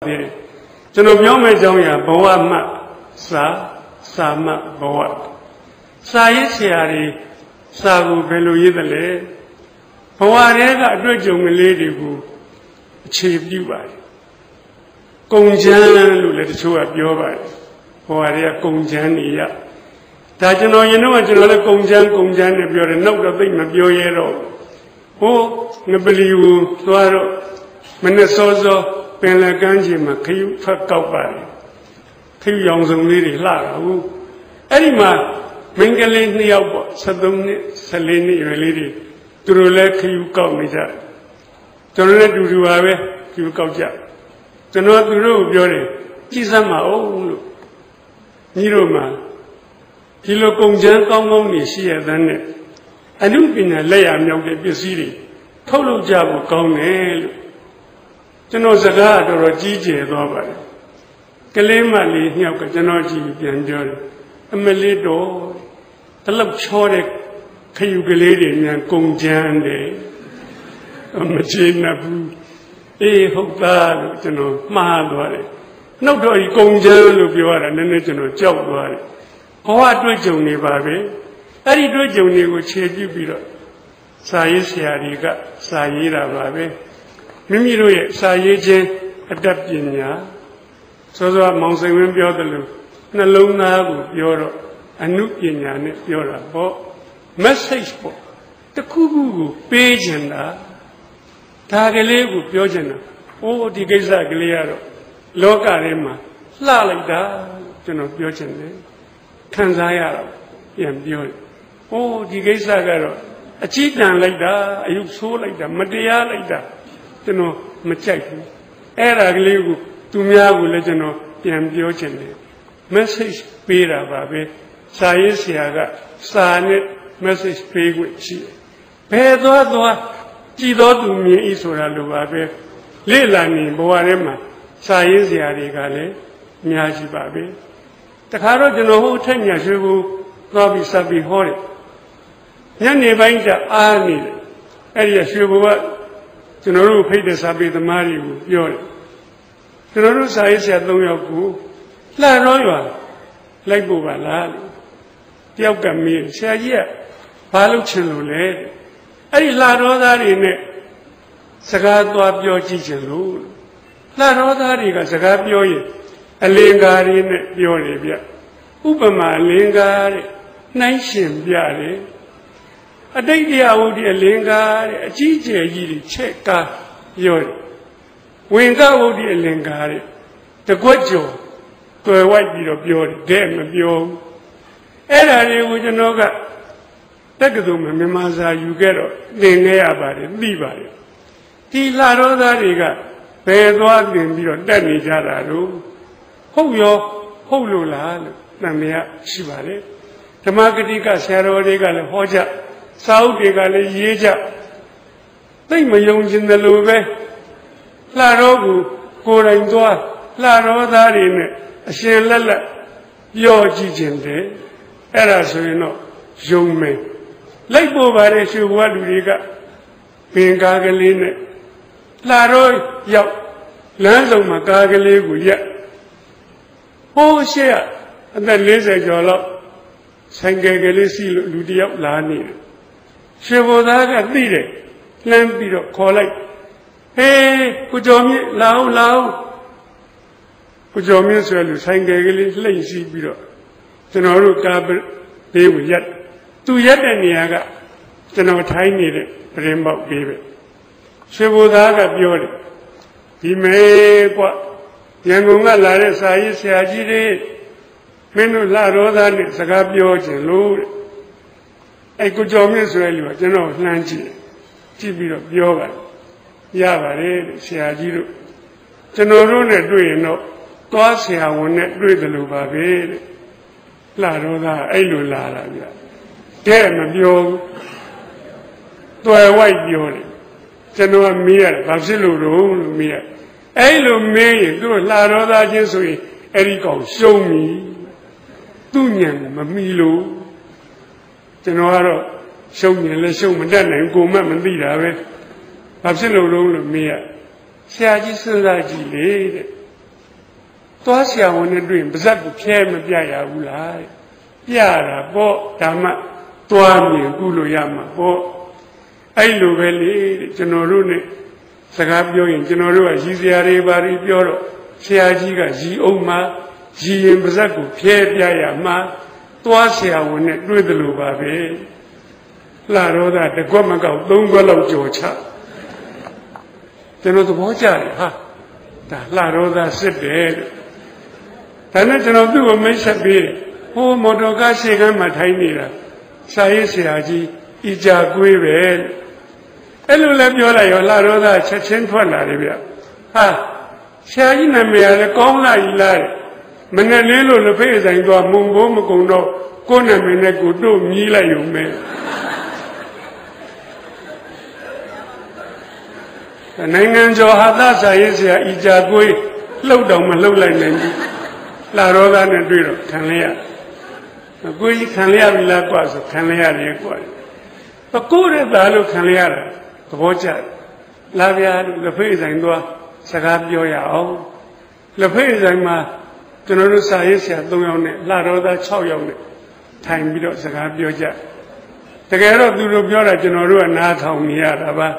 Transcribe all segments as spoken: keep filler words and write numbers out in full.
ကျွန်တော်ပြောမယ့်အကြောင်းအရာဘဝမှစာစာမှဘဝစာရေးဆရာတွေစာကိုဘယ်လိုရေးသလဲဘဝတွေကအတွေ့အကြုံကလေးတွေကိုအခြေပြုပါတယ်ကုံချမ်းလို့လည်းတချို့ကပြောပါတယ်ဘဝတွေကကုံချမ်းနေရဒါကျွန်တော်ရင်တော့ကျွန်တော်လည်းကုံချမ်းကုံချမ်းနဲ့ပြောတယ်နောက်တော့သိမပြောရဲတော့ဟိုငပလီကိုသွားတော့မနဲ့စောစောပင်လကန်းကြီးမှာခရုဖတ်ကောက်ပါတယ်ခရုရောင်စုံလေးတွေလှတာဟုတ်အဲ့ဒီမှာမင်္ဂလေးနှစ်ယောက်ပေါ့ဆက်သုံးနှစ်ဆက်လေးနှစ်ရွယ်လေးတွေသူတို့လည်းခရုကောက်နေကြကျွန်တော်လည်းတူတူပါပဲခရုကောက်ကြကျွန်တော်သူတို့ကိုပြောတယ်ကြည်စမ်းမအောင်လို့ညီတို့မှာဒီလိုကုံချမ်းကောင်းကောင်းနေရှိရတဲ့နဲ့အနုပညာလက်ရမြောက်တဲ့ပစ္စည်းတွေထုတ်လုပ်ကြဖို့ကောင်းတယ်လို့ကျွန်တော်စကားတော်တော်ကြီးကျယ်သွားပါတယ်ကလေးမလေးညောက်ကကျွန်တော်ကြည့်ပြန်ပြောတယ်အမလေးတော်တလောက်ချောတဲ့ခယူကလေးတွေမြန်ကုံချမ်းတယ်မချေနဘူးအေးဟုတ်သားလို့ကျွန်တော်မှားသွားတယ်နှုတ်တော်ကြီးကုံချမ်းလို့ပြောရတာနည်းနည်းကျွန်တော်ကြောက်သွားတယ်ဘဝတွေ့ကြုံနေပါပဲအဲ့ဒီတွေ့ကြုံတွေကိုခြေပြုပြီးတော့စာရေးဆရာတွေကစာရေးတာပါပဲမိမိတို့ရဲ့စာရေးခြင်းအတတ်ပညာစောစောမောင်စိန်ဝင်းပြောတယ်လို့နှလုံးသားကိုပြောတော့အနုပညာနဲ့ပြောတာပေါ့ message ပေါ့တခုခုကိုပေးခြင်းတာဒါကလေးကိုပြောခြင်းတာအိုးဒီကိစ္စကလေးကတော့လောကထဲမှာလှလိုက်တာကျွန်တော်ပြောခြင်းတယ်ခံစားရတော့ပြန်ပြောတယ်အိုးဒီကိစ္စကတော့အကြည့်တန်လိုက်တာအယုဆိုးလိုက်တာမတရားလိုက်တာကျွန်တော်မကြိုက်ဘူးအဲ့ဒါကလေးကိုသူများကိုလည်းကျွန်တော်ပြန်ပြောချင်တယ် message ပေးတာပါပဲစာရေးဆရာကစာနဲ့ message ပေးခွင့်ရှိတယ်ဘယ်သွားသွားကြည်တော်သူမြင်ဤဆိုတာလိုပါပဲလေ့လာနေဘဝထဲမှာစာရေးဆရာတွေကလည်းအများကြီးပါပဲတခါတော့ကျွန်တော်ဟိုထက်ညရွှေကိုသွားပြီးစပ်ပြီးဟောတယ်ညနေပိုင်းကျအားနေတယ်အဲ့ဒီရွှေဘုရားကျွန်တော်တို့ဖိတ်တဲ့စာပေသမားတွေကိုပြောတယ်ကျွန်တော်တို့စာရေးဆရာ၃ယောက်ကိုလှရောရွာလိုက်ဖို့ပါလားလို့တယောက်ကမေးဆရာကြီးကဘာလုပ်ချင်လို့လဲအဲ့ဒီလှရောသားတွေနဲ့စကားသွားပြောကြည့်ချင်လို့လှရောသားတွေကစကားပြောရင်အလင်္ကာတွေနဲ့ပြောတယ်ဗျဥပမာအလင်္ကာတဲ့နှိုင်းရှင်ပြတယ်အတိတ်တရားဝုဒ္ဓအလင်္ကာတဲ့အကြီးကျယ်ကြီးတွေချက်ကားပြောတယ်ဝင်ကဝုဒ္ဓအလင်္ကာတဲ့တကွက်ကျော်တွယ်ဝိုက်ပြီးတော့ပြောတယ်တဲ့မပြောဘူးအဲ့ဒါတွေကိုကျွန်တော်ကတက္ကသိုလ်မှာမြန်မာစာယူခဲ့တော့သင်ခဲ့ရပါတယ်သိပါတယ်ဒီလာတော်သားတွေကဘယ်သွားသင်ပြီးတော့တက်နေကြတာလို့ဟုတ်ရောဟုတ်လို့လားလို့တန်မြတ်ရှိပါတယ်ဓမ္မဂတိကဆရာတော်တွေကလည်းဟောကြစာအုပ်တွေကလည်းရေးကြသိမယုံကျင်တယ်လို့ပဲလှတော်ကိုကိုယ်တိုင်သွားလှတော်သားတွေနဲ့အရှင်လက်လက်ပြောကြည့်ခြင်းတယ်အဲ့ဒါဆိုရင်တော့ယုံမယ်လိုက်ပေါ်ပါတဲ့ရှင်ဘုရားလူတွေကပင်ကားကလေးနဲ့လှတော်ရောက်လမ်းစုံမှာကားကလေးကိုရက်ဟိုးရှေ့အသက်၄၀ကျော်လောက်ဆိုင်ကယ်ကလေးစီးလို့လူတယောက်လာနေတယ်ရှင်ဘုရားကသိတယ်လှမ်းပြီးတော့ခေါ်လိုက်ဟေးကိုကျော်မြင့်လာအောင်လာအောင်ကိုကျော်မြင့်ဆိုရလူဆိုင်ကယ်ကလေးလှိမ့်စီးပြီးတော့ကျွန်တော်တို့ကားဘေးကိုရက်သူရက်တဲ့နေရာကကျွန်တော်ထိုင်းနေတဲ့ပရင်ပေါက်ပေးပဲရှင်ဘုရားကပြောတယ်ဒီမဲကွရန်ကုန်ကလာတဲ့စာရေးဆရာကြီးတွေမင်းတို့လာတော်သားနဲ့စကားပြောခြင်းလို့တဲ့အဲ့ကိုကျော်မြင့်ဆိုရလူကကျွန်တော်လှမ်းကြည့်ကြည့်ပြီးတော့ပြောပါတယ်ရပါတယ်ဆရာကြီးတို့ကျွန်တော်တို့နဲ့တွေ့ရင်တော့သွားဆရာဝန်နဲ့တွေ့တယ်လို့ပါပဲတဲ့လာတော်သားအဲ့လိုလာတာဗျတဲ့မပြောဘူးတွယ်ဝိုက်ပြောတယ်ကျွန်တော်ကမေးရတယ်ဘာဖြစ်လို့တော့လို့မေးရအဲ့လိုမေးရင်သူတို့လာတော်သားချင်းဆိုရင်အဲ့ဒီကောင်ရှုံးပြီသူ့ဉာဏ်မမီလို့ကျွန်တော်ကတော့ရှုံးရင်လည်းရှုံးမတတ်နိုင်ကိုမှမသိတာပဲဘာဖြစ်လို့တော့လို့မေးရဆရာကြီးစဉ်းစားကြည့်လေတဲ့သွားဆရာဝန်နဲ့တွေ့ရင်ပါဇက်ကိုဖျဲမပြရဘူးလားပြတာပေါ့ဒါမှသွားမြင်ကုလို့ရမှာပေါ့အဲ့လိုပဲလေကျွန်တော်တို့ ਨੇ စကားပြောရင်ကျွန်တော်တို့ကရည်စရာတွေပါပြီးပြောတော့ဆရာကြီးကရည်အောင်မှာရည်ရင်ပါဇက်ကိုဖျဲပြရမှာသွားဆရာဝန်နဲ့တွေ့တယ်လို့ပါပဲလာတော့တာတကွက်မကောက်သုံးကွက်လောက်ကြော်ချကျွန်တော်သဘောကျတယ်ဟာဒါလာတော့တာစစ်တယ်ဒါနဲ့ကျွန်တော်သူ့ကိုမိတ်ဆက်ပေးတယ်ဟိုမော်တော်ကားရှေ့ကမ်းမှာထိုင်နေတာစာရေးဆရာကြီးဤကြကွေးပဲအဲ့လိုလည်းပြောလိုက်ရောလာတော့တာချက်ချင်းထွက်လာတယ်ဗျဟာဆရာကြီးနာမည်လည်းကောင်းလာကြီးလားမနဲ့လေးလို့လက်ဖေးဆိုင်သွားမုံဘိုးမကုံတော့ကိုယ်နာမည်နဲ့ကိုတို့မြည်လိုက်ရုံပဲနိုင်ငံကျော်ဟာသစာရေးဆရာဤကြကွေးလှုပ်တော့မလှုပ်လိုက်နိုင်ဘူးလာတော့သားနဲ့တွေ့တော့ခံရရကိုယ်ကြီးခံရပြီလားကွာဆိုခံရရတယ်ကွာပကိုးတဲ့သားလို့ခံရတာသဘောကျလာဗျာလက်ဖေးဆိုင်သွားစကားပြောရအောင်လက်ဖေးဆိုင်မှာကျွန်တော်တို့စာရေးဆရာသုံးယောက်နဲ့လာတော့သား၆ယောက်နဲ့ထိုင်ပြီးတော့စကားပြောကြတကယ်တော့သူတို့ပြောတာကျွန်တော်တို့ကနားထောင်နေရတာပါ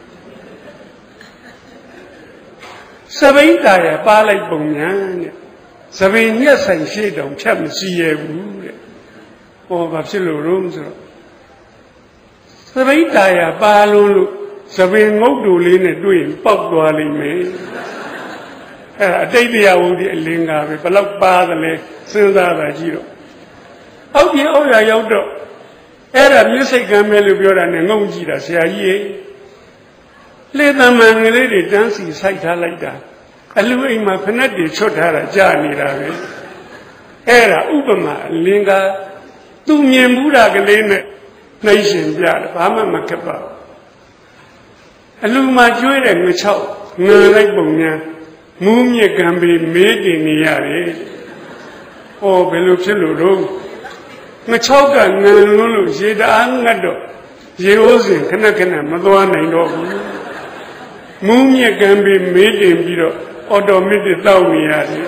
စပိန်တာရပါလိုက်ပုံညာတဲ့စပိန်ညက်ဆိုင်ရှိတောင်ဖြတ်မရှိရဘူးတဲ့ဟောဘာဖြစ်လို့ရောဆိုတော့စပိန်တာရပါလို့လို့စပိန်ငုတ်တူလေးနဲ့တွေ့ရင်ပေါက်သွားလိမ့်မယ်အဲအတိတ်တရားဝုဒ္ဓအလင်းကားပဲဘလောက်ပါတယ်လဲစဉ်းစားတာကြည့်တော့အောက်ပြေအောက်ရရောက်တော့အဲ့ဒါမြစ်စိတ်ကမ်းမဲလို့ပြောတာနဲ့ငုံကြည့်တာဆရာကြီးလေသမန်ကလေးတွေတန်းစီစိုက်ထားလိုက်တာအလူအိမ်မှာဖနက်တွေချွတ်ထားတာကြာနေတာပဲအဲ့ဒါဥပမာအလင်းကားသူမြင်ဘူးတာကလေးနဲ့နှိမ့်ရှင်ပြတယ်ဘာမှမခက်ပါဘူးအလူမှာကျွေးတဲ့ငချောက်ငန်လိုက်ပုံညာမူးမြစ်ကံပြီးမေးတင်နေရတယ်ဟောဘယ်လိုဖြစ်လို့တော့ငချောက်ကငန်လုံးလို့ရေတအားငတ်တော့ရေအိုးစဉ်ခဏခဏမသွားနိုင်တော့ဘူးမူးမြစ်ကံပြီးမေးတင်ပြီးတော့အော်တိုမက်တစ်တောက်နေရတယ်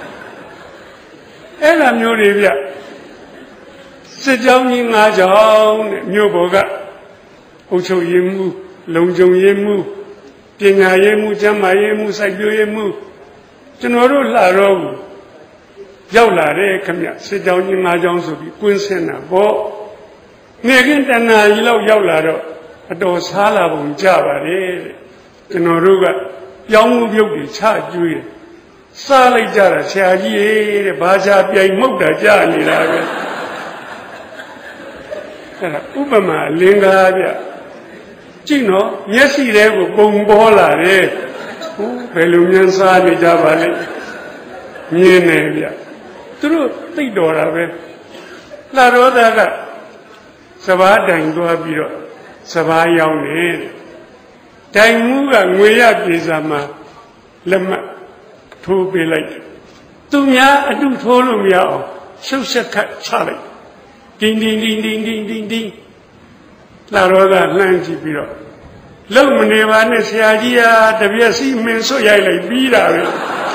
အဲ့လိုမျိုးတွေဗျစစ်ကြောင်းကြီး၅ကြောင်းတဲ့မြို့ပေါ်ကအုပ်ချုပ်ရေးမှုလုံခြုံရေးမှုပညာရေးမှုကျန်းမာရေးမှုစိုက်ပျိုးရေးမှုကျွန်တော်တို့လာတော့ဘူးရောက်လာတဲ့ခမစစ်ကြောင်းကြီး၅ကြောင်းဆိုပြီးကွင်းဆင်းတာပေါ့နေခင်တဏှာကြီးလောက်ရောက်လာတော့အတော်စားလာပုံကြပါတယ်ကျွန်တော်တို့ကပြောင်းမှုပြုတ်တွေချကျွေးတယ်စားလိုက်ကြတာဆရာကြီးတဲ့ဘာချပြိုင်မှုတ်တာကြားနေတာပဲအဲ့ဒါဥပမာလင်္ကာဗျကြည့်နော်မျက်စိတွေကိုပုံပေါ်လာတယ်ဟိုဘယ်လိုများစားနေကြပါလဲမြင်နေဗျသူတို့သိတော်တာပဲလာတော့တာကစဘာတိုင်သွားပြီးတော့စဘာရောက်နေတိုင်မှုကငွေရပြေစာမှာလက်မှတ်ထိုးပေးလိုက်သူများအတုထိုးလို့မရအောင်ရှုပ်ဆက်ခတ်ချလိုက်တင်းတင်းတင်းတင်းတင်းတင်းတင်းလာတော့ကလှမ်းကြည့်ပြီးတော့လုံမနေပါနဲ့ဆရာကြီးဟာတပြက်စီမင်းဆွတ်ရိုက်လိုက်ပြီးတာပဲ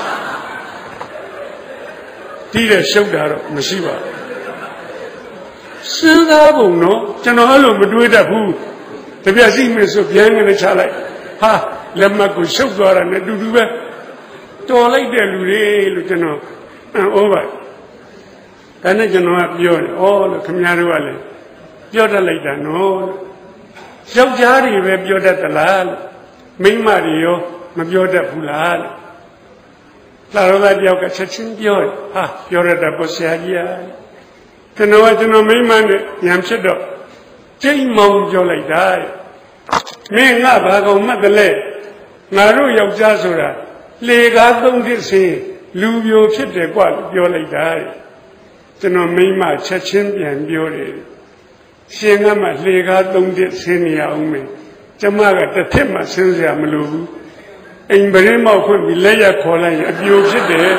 ဒီတဲ့ရှုပ်တာတော့မရှိပါဘူးစဉ်းစားပုံတော့ကျွန်တော်အဲ့လိုမတွေးတတ်ဘူးတပြက်စီမင်းဆွတ်ပြန်ကနေချလိုက်ဟာလက်မှတ်ကိုရှုပ်သွားတာနဲ့တူတူပဲတော်လိုက်တဲ့လူတွေလို့ကျွန်တော်အံ့ဩပါဒါနဲ့ကျွန်တော်ကပြောတယ်ဩလို့ခင်ဗျားတို့ကလည်းပြောတတ်လိုက်တာနော်ယောက်ျားတွေပဲပြောတတ်သလားလို့မိန်းမတွေရောမပြောတတ်ဘူးလားလို့လာတော့တဲ့ယောက်ကချက်ချင်းပြောတယ်ဟာပြောရတာပေါ့ဆရာကြီးอ่ะကျွန်တော်ကကျွန်တော်မိန်းမနဲ့ညံဖြစ်တော့ကျိတ်မောင်ပြောလိုက်တာမင်းငါဘာကောင်မှတ်တယ်လဲငါတို့ယောက်ျားဆိုတာလေကားသုံးဖြစ်စင်လူပြိုဖြစ်တယ်ကွာလို့ပြောလိုက်တာကျွန်တော်မိန်းမချက်ချင်းပြန်ပြောတယ်ရှင်ကမှလေကားသုံးဖြစ်ဆင်းနေရအောင်မယ်ကျမကတစ်ထက်မှဆင်းစရာမလိုဘူးအိမ်ပရင်းမောက်ဖွင့်ပြီးလက်ရခေါ်လိုက်ရင်အပြိုဖြစ်တယ်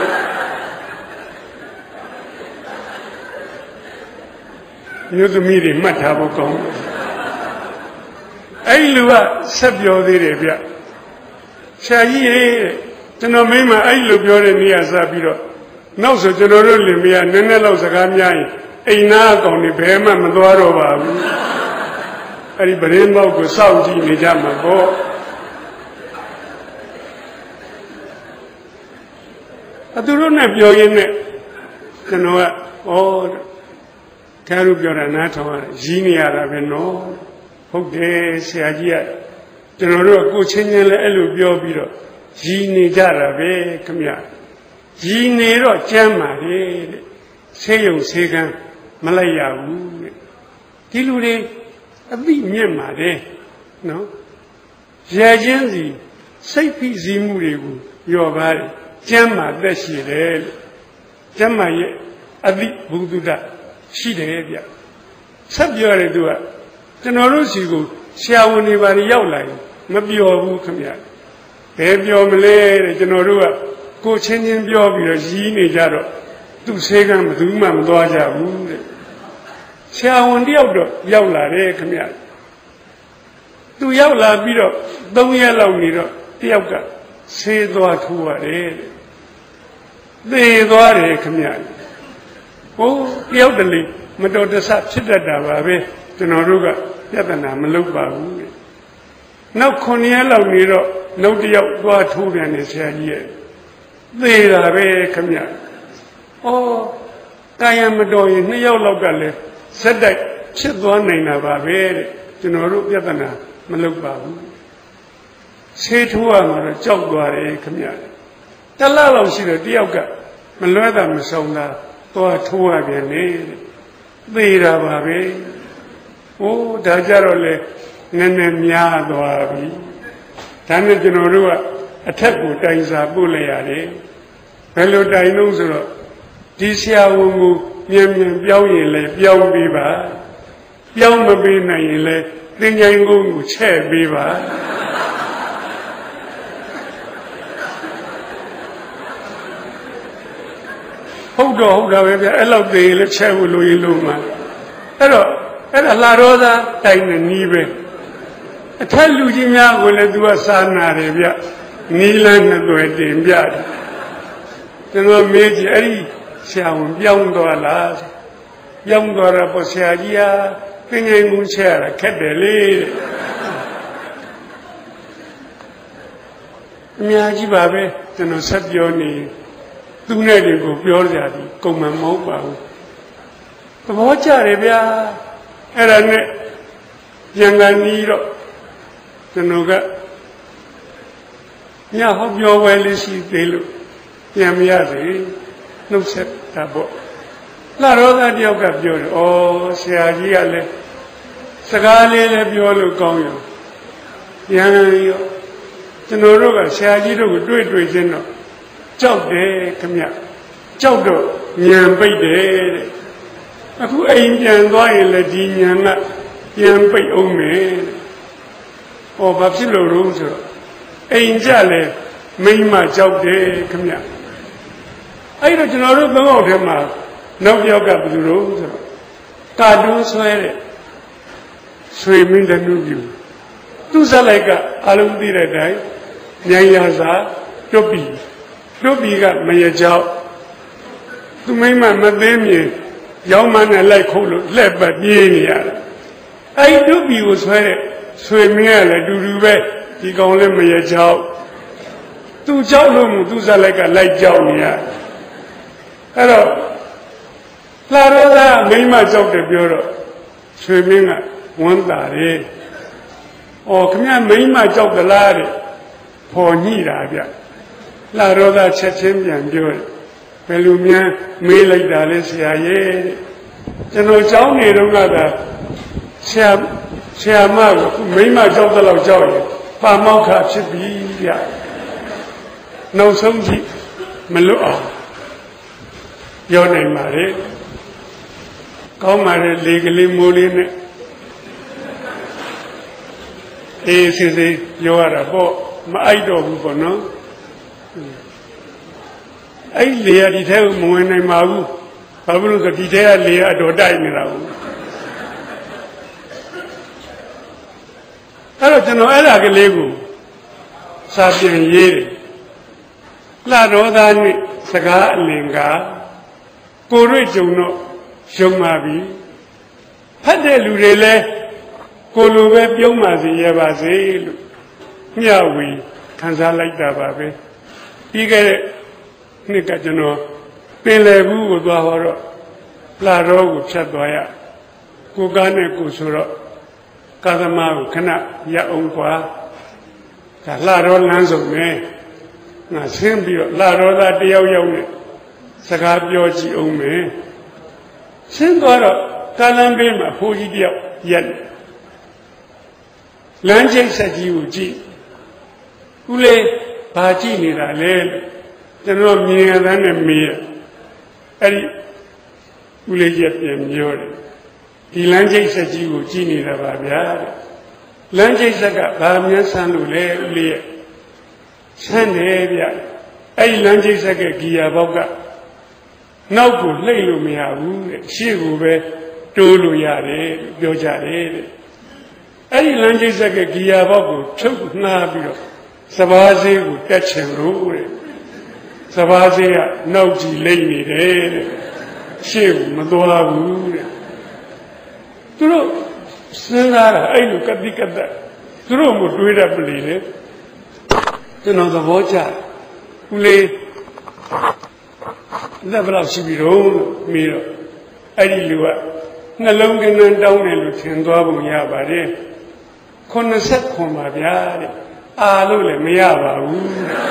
မြို့သမီးတွေမှတ်ထားဖို့ကောင်းအဲ့လူကဆက်ပြောသေးတယ်ဗျဆရာကြီးရေကျွန်တော်မိမအဲ့လိုပြောတဲ့နေရာစပြီးတော့နောက်ဆိုကျွန်တော်တို့လင်မယားနည်းနည်းလောက်စကားများရင်အိမ်သားအကောင်တွေဘယ်မှမသွားတော့ပါဘူးအဲ့ဒီပရင်းပေါက်ကိုစောင့်ကြည့်နေကြမှာပေါ့အသူတို့နဲ့ပြောရင်းနဲ့ကျွန်တော်ကဩခင်ဗျားတို့ပြောတာနားထောင်ရရည်နေရတာပဲနော်ဟုတ်တယ်ဆရာကြီးကကျွန်တော်တို့ကိုချင်းချင်းလည်းအဲ့လိုပြောပြီးတော့ရည်နေကြတာပဲခင်ဗျာရည်နေတော့ကြမ်းပါလေတဲ့ဆေးရုံဆေးကန်းမလိုက်ရဘူးတဲ့ဒီလူတွေအသိမြင့်ပါတယ်နော်ရဲချင်းစီစိတ်ဖိစီးမှုတွေကိုပြောပါတယ်ကျမ်းမာသက်ရှိတယ်လို့ကျမ်းမာရဲ့အသိဘုဒ္ဓတရှိတယ်ဗျဆက်ပြောတယ်သူကကျွန်တော်တို့စီကိုဆရာဝန်တွေပါရောက်လာရင်မပြောဘူးခင်ဗျဘယ်ပြောမလဲတဲ့ကျွန်တော်တို့ကကိုချင်းချင်းပြောပြီးတော့ရည်နေကြတော့သူ့ဆေးကန်းဘယ်သူမှမသွားကြဘူးတဲ့ဆရာဝန်တယောက်တော့ရောက်လာတယ်ခင်ဗျသူရောက်လာပြီးတော့သုံးရက်လောက်နေတော့တယောက်ကဆေးသွားထိုးရတယ်သေသွားတယ်ခင်ဗျဟိုတယောက်တလေမတော်တဆဖြစ်တတ်တာပါပဲကျွန်တော်တို့ကပြဿနာမလုပ်ပါဘူးတဲ့နောက်ခုနှစ်ရက်လောက်နေတော့နောက်တယောက်သွားထိုးပြန်တယ်ဆရာကြီးရဲ့သေတာပဲခင်ဗျဩကာယမတော်ရင်နှစ်ယောက်လောက်ကလည်းဇက်တိုက်ဖြစ်သွားနိုင်တာပါပဲတဲ့ကျွန်တော်တို့ပြဿနာမလုပ်ပါဘူးဆေးထိုးရမှာတော့ကြောက်သွားတယ်ခင်ဗျတလလောက်ရှိတော့တယောက်ကမလွဲတာမဆုံးတာသွားထိုးရပြန်လေသေတာပါပဲဟိုးဒါကြတော့လေနည်းနည်းများသွားပြီဒါနဲ့ကျွန်တော်တို့ကအထက်ကိုတိုင်စာပို့လိုက်ရတယ်ဘယ်လိုတိုင်လို့ဆိုတော့ဒီဆရာဝန်ကိုမြန်မြန်ပြောင်းရင်လည်းပြောင်းပေးပါပြောင်းမပေးနိုင်ရင်လည်းသင်္ချိုင်းကုန်းကိုချဲ့ပေးပါဟုတ်တော့ဟုတ်တာပဲဗျအဲ့လောက်သေးလည်းချဲ့ဖို့လိုရင်လို့မှာအဲ့တော့အဲ့ဒါလာရောသားတိုင်နေနီးပဲအထက်လူကြီးများကိုလည်းသူကစာနာတယ်ဗျနီးလန်းနဲ့တွေ့တင်ပြတယ်ကျွန်တော်မေးကြည့်အဲ့ဒီဆရာဝန်ပြောင်းသွားလားပြောင်းသွားတာပေါ့ဆရာကြီးဟာသင်္ချိုင်းကုန်းချဲ့ရတာခက်တယ်လေအများကြီးပါပဲကျွန်တော်ဆက်ပြောနေသူနဲ့တွေကိုပြောကြတယ်ကုန်မှမဟုတ်ပါဘူးသဘောကျတယ်ဗျာအဲ့ဒါနဲ့ပြန်ကန်နီးတော့ကျွန်တော်ကညဟောပြောဝဲလေးရှိသေးလို့ပြန်မရစေနှုတ်ဆက်တာပေါ့လာတော့ကတယောက်ကပြောတယ်ဩဆရာကြီးကလည်းစကားလေးလည်းပြောလို့ကောင်းရောပြန်ရောကျွန်တော်တို့ကဆရာကြီးတို့ကိုတွေ့တွေ့ချင်းတော့ကြောက်တယ်ခင်ဗျကြောက်တော့ဉာဏ်ပိတ်တယ်တဲ့အခုအိမ်ပြန်သွားရင်လည်းဒီဉာဏ်ကပြန်ပိတ်အောင်မယ်ဟောဘာဖြစ်လို့လို့ဆိုတော့အိမ်ကြလဲမိမကြောက်တယ်ခင်ဗျအဲ့တော့ကျွန်တော်တို့သုံးယောက်ထဲမှာနောက်ယောက်ကဘယ်လိုလို့ဆိုတော့ကာတွန်းဆွဲတဲ့ဆွေမင်းတနုပြူသူ့ဇက်လိုက်ကအလုံးသိတဲ့အတိုင်းမြိုင်ရစာတွတ်ပြီတွတ်ပြီကမရကြောက်သူမိမမသိမြင်ရောင်းမနဲ့လိုက်ခုတ်လို့လှက်ပတ်ပြေးနေရတယ်အဲ့တွတ်ပြီကိုဆွဲတဲ့ဆွေမင်းကလည်းတူတူပဲဒီကောင်လည်းမရကြောက်သူကြောက်လို့မသူ့ဇက်လိုက်ကလိုက်ကြောက်နေရအဲ့တော့လာတော့ကမိမကြောက်တယ်ပြောတော့ဆွေမင်းကဝမ်းသာတယ်။အော်ခင်ဗျမိမကြောက်သလားတဲ့ဖော်ညိတာဗျ။လာတော့ကချက်ချင်းပြန်ပြောတယ်ဘယ်လိုများမေးလိုက်တာလဲဆရာရဲ့တဲ့ကျွန်တော်ကြောင်းနေတော့ကသာဆရာဆရာမကမိမကြောက်တဲ့လောက်ကြောက်ရင်ပါမောက္ခဖြစ်ပြီဗျ။နောက်ဆုံးကြည့်မလွတ်အောင်ပြောနိုင်ပါလေကောင်းပါလေလေကလေးမိုးလေးနဲ့အေးစစ်စစ်ပြောရတာပေါ့မအိုက်တော့ဘူးပေါ့နော်အဲ့လေရဒီထဲကိုမဝင်နိုင်ပါဘူးဘာဖြစ်လို့ဆိုဒီထဲကလေရအတော်တိုက်နေတာဘူးအဲ့တော့ကျွန်တော်အဲ့ဒါကလေးကိုစာပြန်ရေးတယ်လှတော်သားနဲ့စကားအလင်ကကိုရွေကြုံတော့ရှုံပါပြီဖတ်တဲ့လူတွေလည်းကိုလိုပဲပြုံးပါစေရပါစေလို့မျှဝေခံစားလိုက်တာပါပဲပြီးခဲ့တဲ့နှစ်ကကျွန်တော်ပင်လယ်ဘူးကိုသွားတော့လာတော့ကိုဖြတ်သွားရကိုကားနဲ့ကိုဆိုတော့ကာသမားကိုခဏရအောင်ကွာဒါလာတော့လမ်းဆုံးနဲ့ငါဆင်းပြီးတော့လာတော့သားတယောက်ယောက်နဲ့စကားပြောကြည့်အောင်မယ်ဆင်းသွားတော့ကားလမ်းဘေးမှာဖိုးကြီးတယောက်ရက်လမ်းကျိတ်ဆက်ကြီးကိုကြည့်ဦးလေးဘာကြည့်နေတာလဲကျွန်တော်မြင်ရတဲ့နဲ့မေးအဲ့ဒီဦးလေးကြီးပြန်ပြောတယ်ဒီလမ်းကျိတ်ဆက်ကြီးကိုကြည့်နေတာပါဗျာလမ်းကျိတ်ဆက်ကဘာမှန်းဆန်းလို့လဲဦးလေးရဲ့ဆန်းတယ်ဗျအဲ့ဒီလမ်းကျိတ်ဆက်ကဂီယာဘောက်ကနောက်ကိုလှိမ့်လို့မရဘူးတဲ့ရှေ့ကိုပဲတိုးလို့ရတယ်ပြောကြတယ်တဲ့အဲ့ဒီလမ်းကျိတ်ဆက်ကဂီယာဘောက်ကိုထုတ်နှားပြီးတော့စဘာစေးကိုတက်ချင်လို့တဲ့စဘာစေးကနောက်ကြည့်လိမ့်နေတယ်တဲ့ရှေ့ကိုမသွားဘူးတဲ့သူတို့စဉ်းစားတာအဲ့လိုကတိကတသူတို့ကိုတွေးတတ်ပလေလေကျွန်တော်သဘောကျဦးလေးလက်ဘလောက်ရှိပြီတော့မေးတော့အဲ့ဒီလူကနှလုံးကင်းနှန်းတောင်းတယ်လို့ထင်သွားပုံရပါတယ်ခုနှစ်ဆက်ခွန်ပါဗျာတဲ့အာလို့လည်းမရပါဘူး